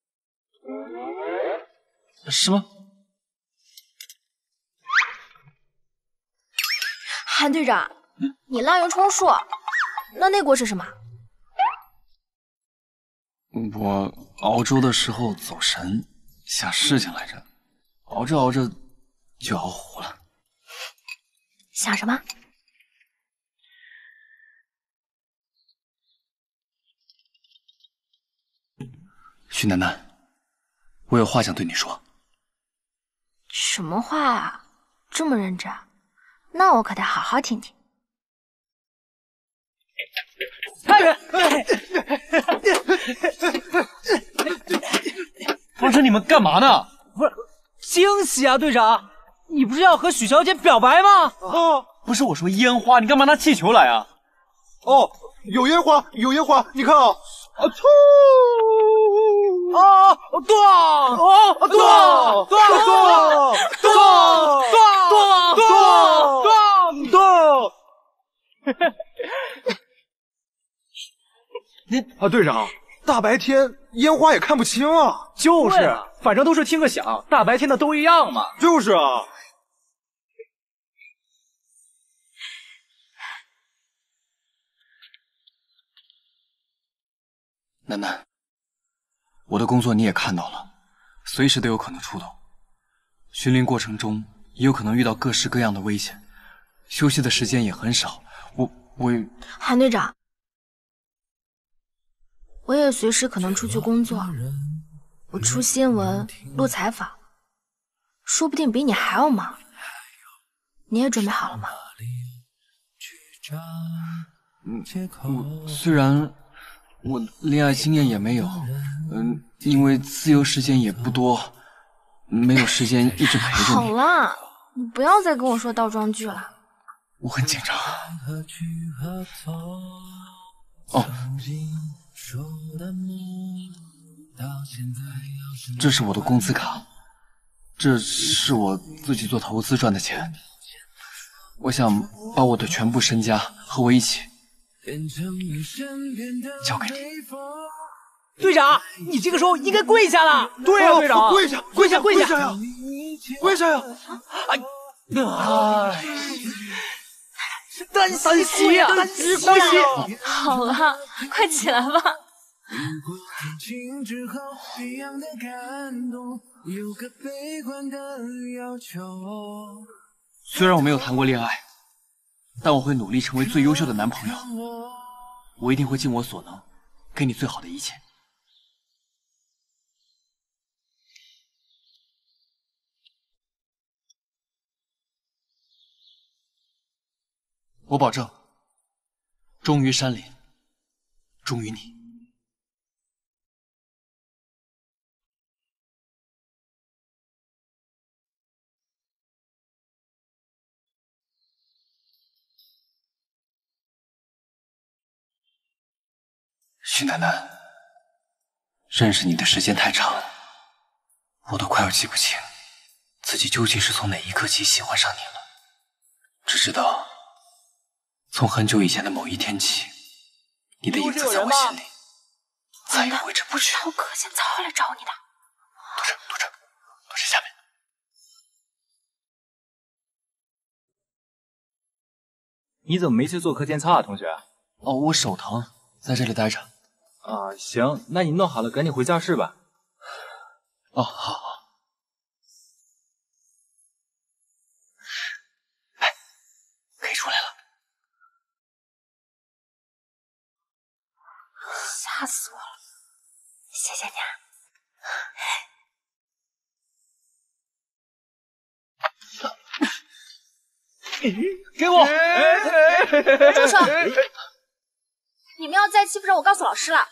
是吗？ 韩队长，你滥竽充数，那锅是什么？ 我熬粥的时候走神，想事情来着，熬着熬着就熬糊了。 想什么？ 徐楠楠，我有话想对你说。 什么话啊？这么认真？那我可得好好听听。 方辰，你们干嘛呢？ 不是惊喜啊，队长！你不是要和许小姐表白吗？ 不是我说烟花，你干嘛拿气球来啊？ 哦，有烟花，有烟花，你看啊！突！队长，大白天烟花也看不清啊。 就是，反正都是听个响，大白天的都一样嘛。 就是啊。 楠楠，我的工作你也看到了，随时都有可能出动。训练过程中也有可能遇到各式各样的危险，休息的时间也很少。 韩队长，我也随时可能出去工作，我出新闻、录采访，说不定比你还要忙。你也准备好了吗？ 虽然我恋爱经验也没有，因为自由时间也不多，没有时间一直陪着你。 好了，你不要再跟我说倒装句了。 我很紧张。哦，这是我的工资卡，这是我自己做投资赚的钱。我想把我的全部身家和我一起交给你。 队长，你这个时候应该跪下了。 对呀， 队长， 跪下， 跪下，跪下呀，跪下呀！ 单膝呀，单膝！ 好了，快起来吧。 虽然我没有谈过恋爱，但我会努力成为最优秀的男朋友。我一定会尽我所能，给你最好的一切。我保证，忠于山林，忠于你。许楠楠，认识你的时间太长，我都快要记不清自己究竟是从哪一刻起喜欢上你了。只知道，从很久以前的某一天起，你的影子在我心里再也挥之不去。 我可现在会来找你的。 躲着，下面。 你怎么没去做课间操啊，同学？ 哦，我手疼，在这里待着。 啊，行，那你弄好了赶紧回教室吧。 哦，好。哎，可以出来了。 吓死我了，谢谢你啊。 给我！ 住手！你们要再欺负着我，告诉老师了。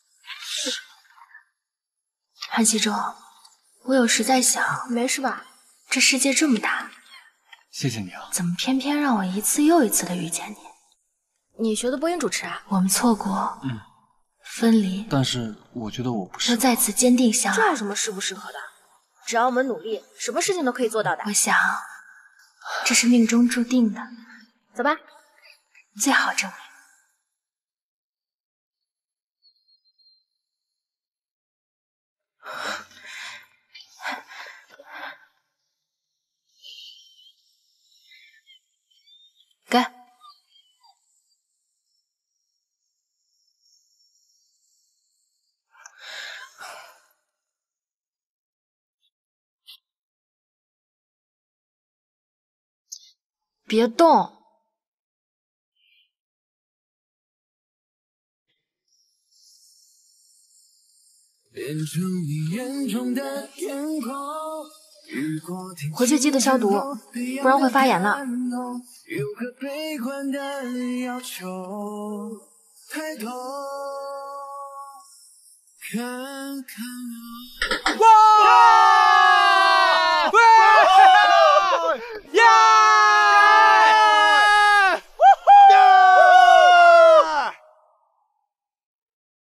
韩西周，我有时在想，没事吧？这世界这么大， 谢谢你啊。 怎么偏偏让我一次又一次的遇见你？你学的播音主持啊？我们错过，分离， 但是我觉得我不适合。 又再次坚定相爱，这有什么适不适合的？只要我们努力，什么事情都可以做到的。我想，这是命中注定的。走吧，最好证明。给。别动。回去记得消毒，不然会发炎的。 抬头看看我。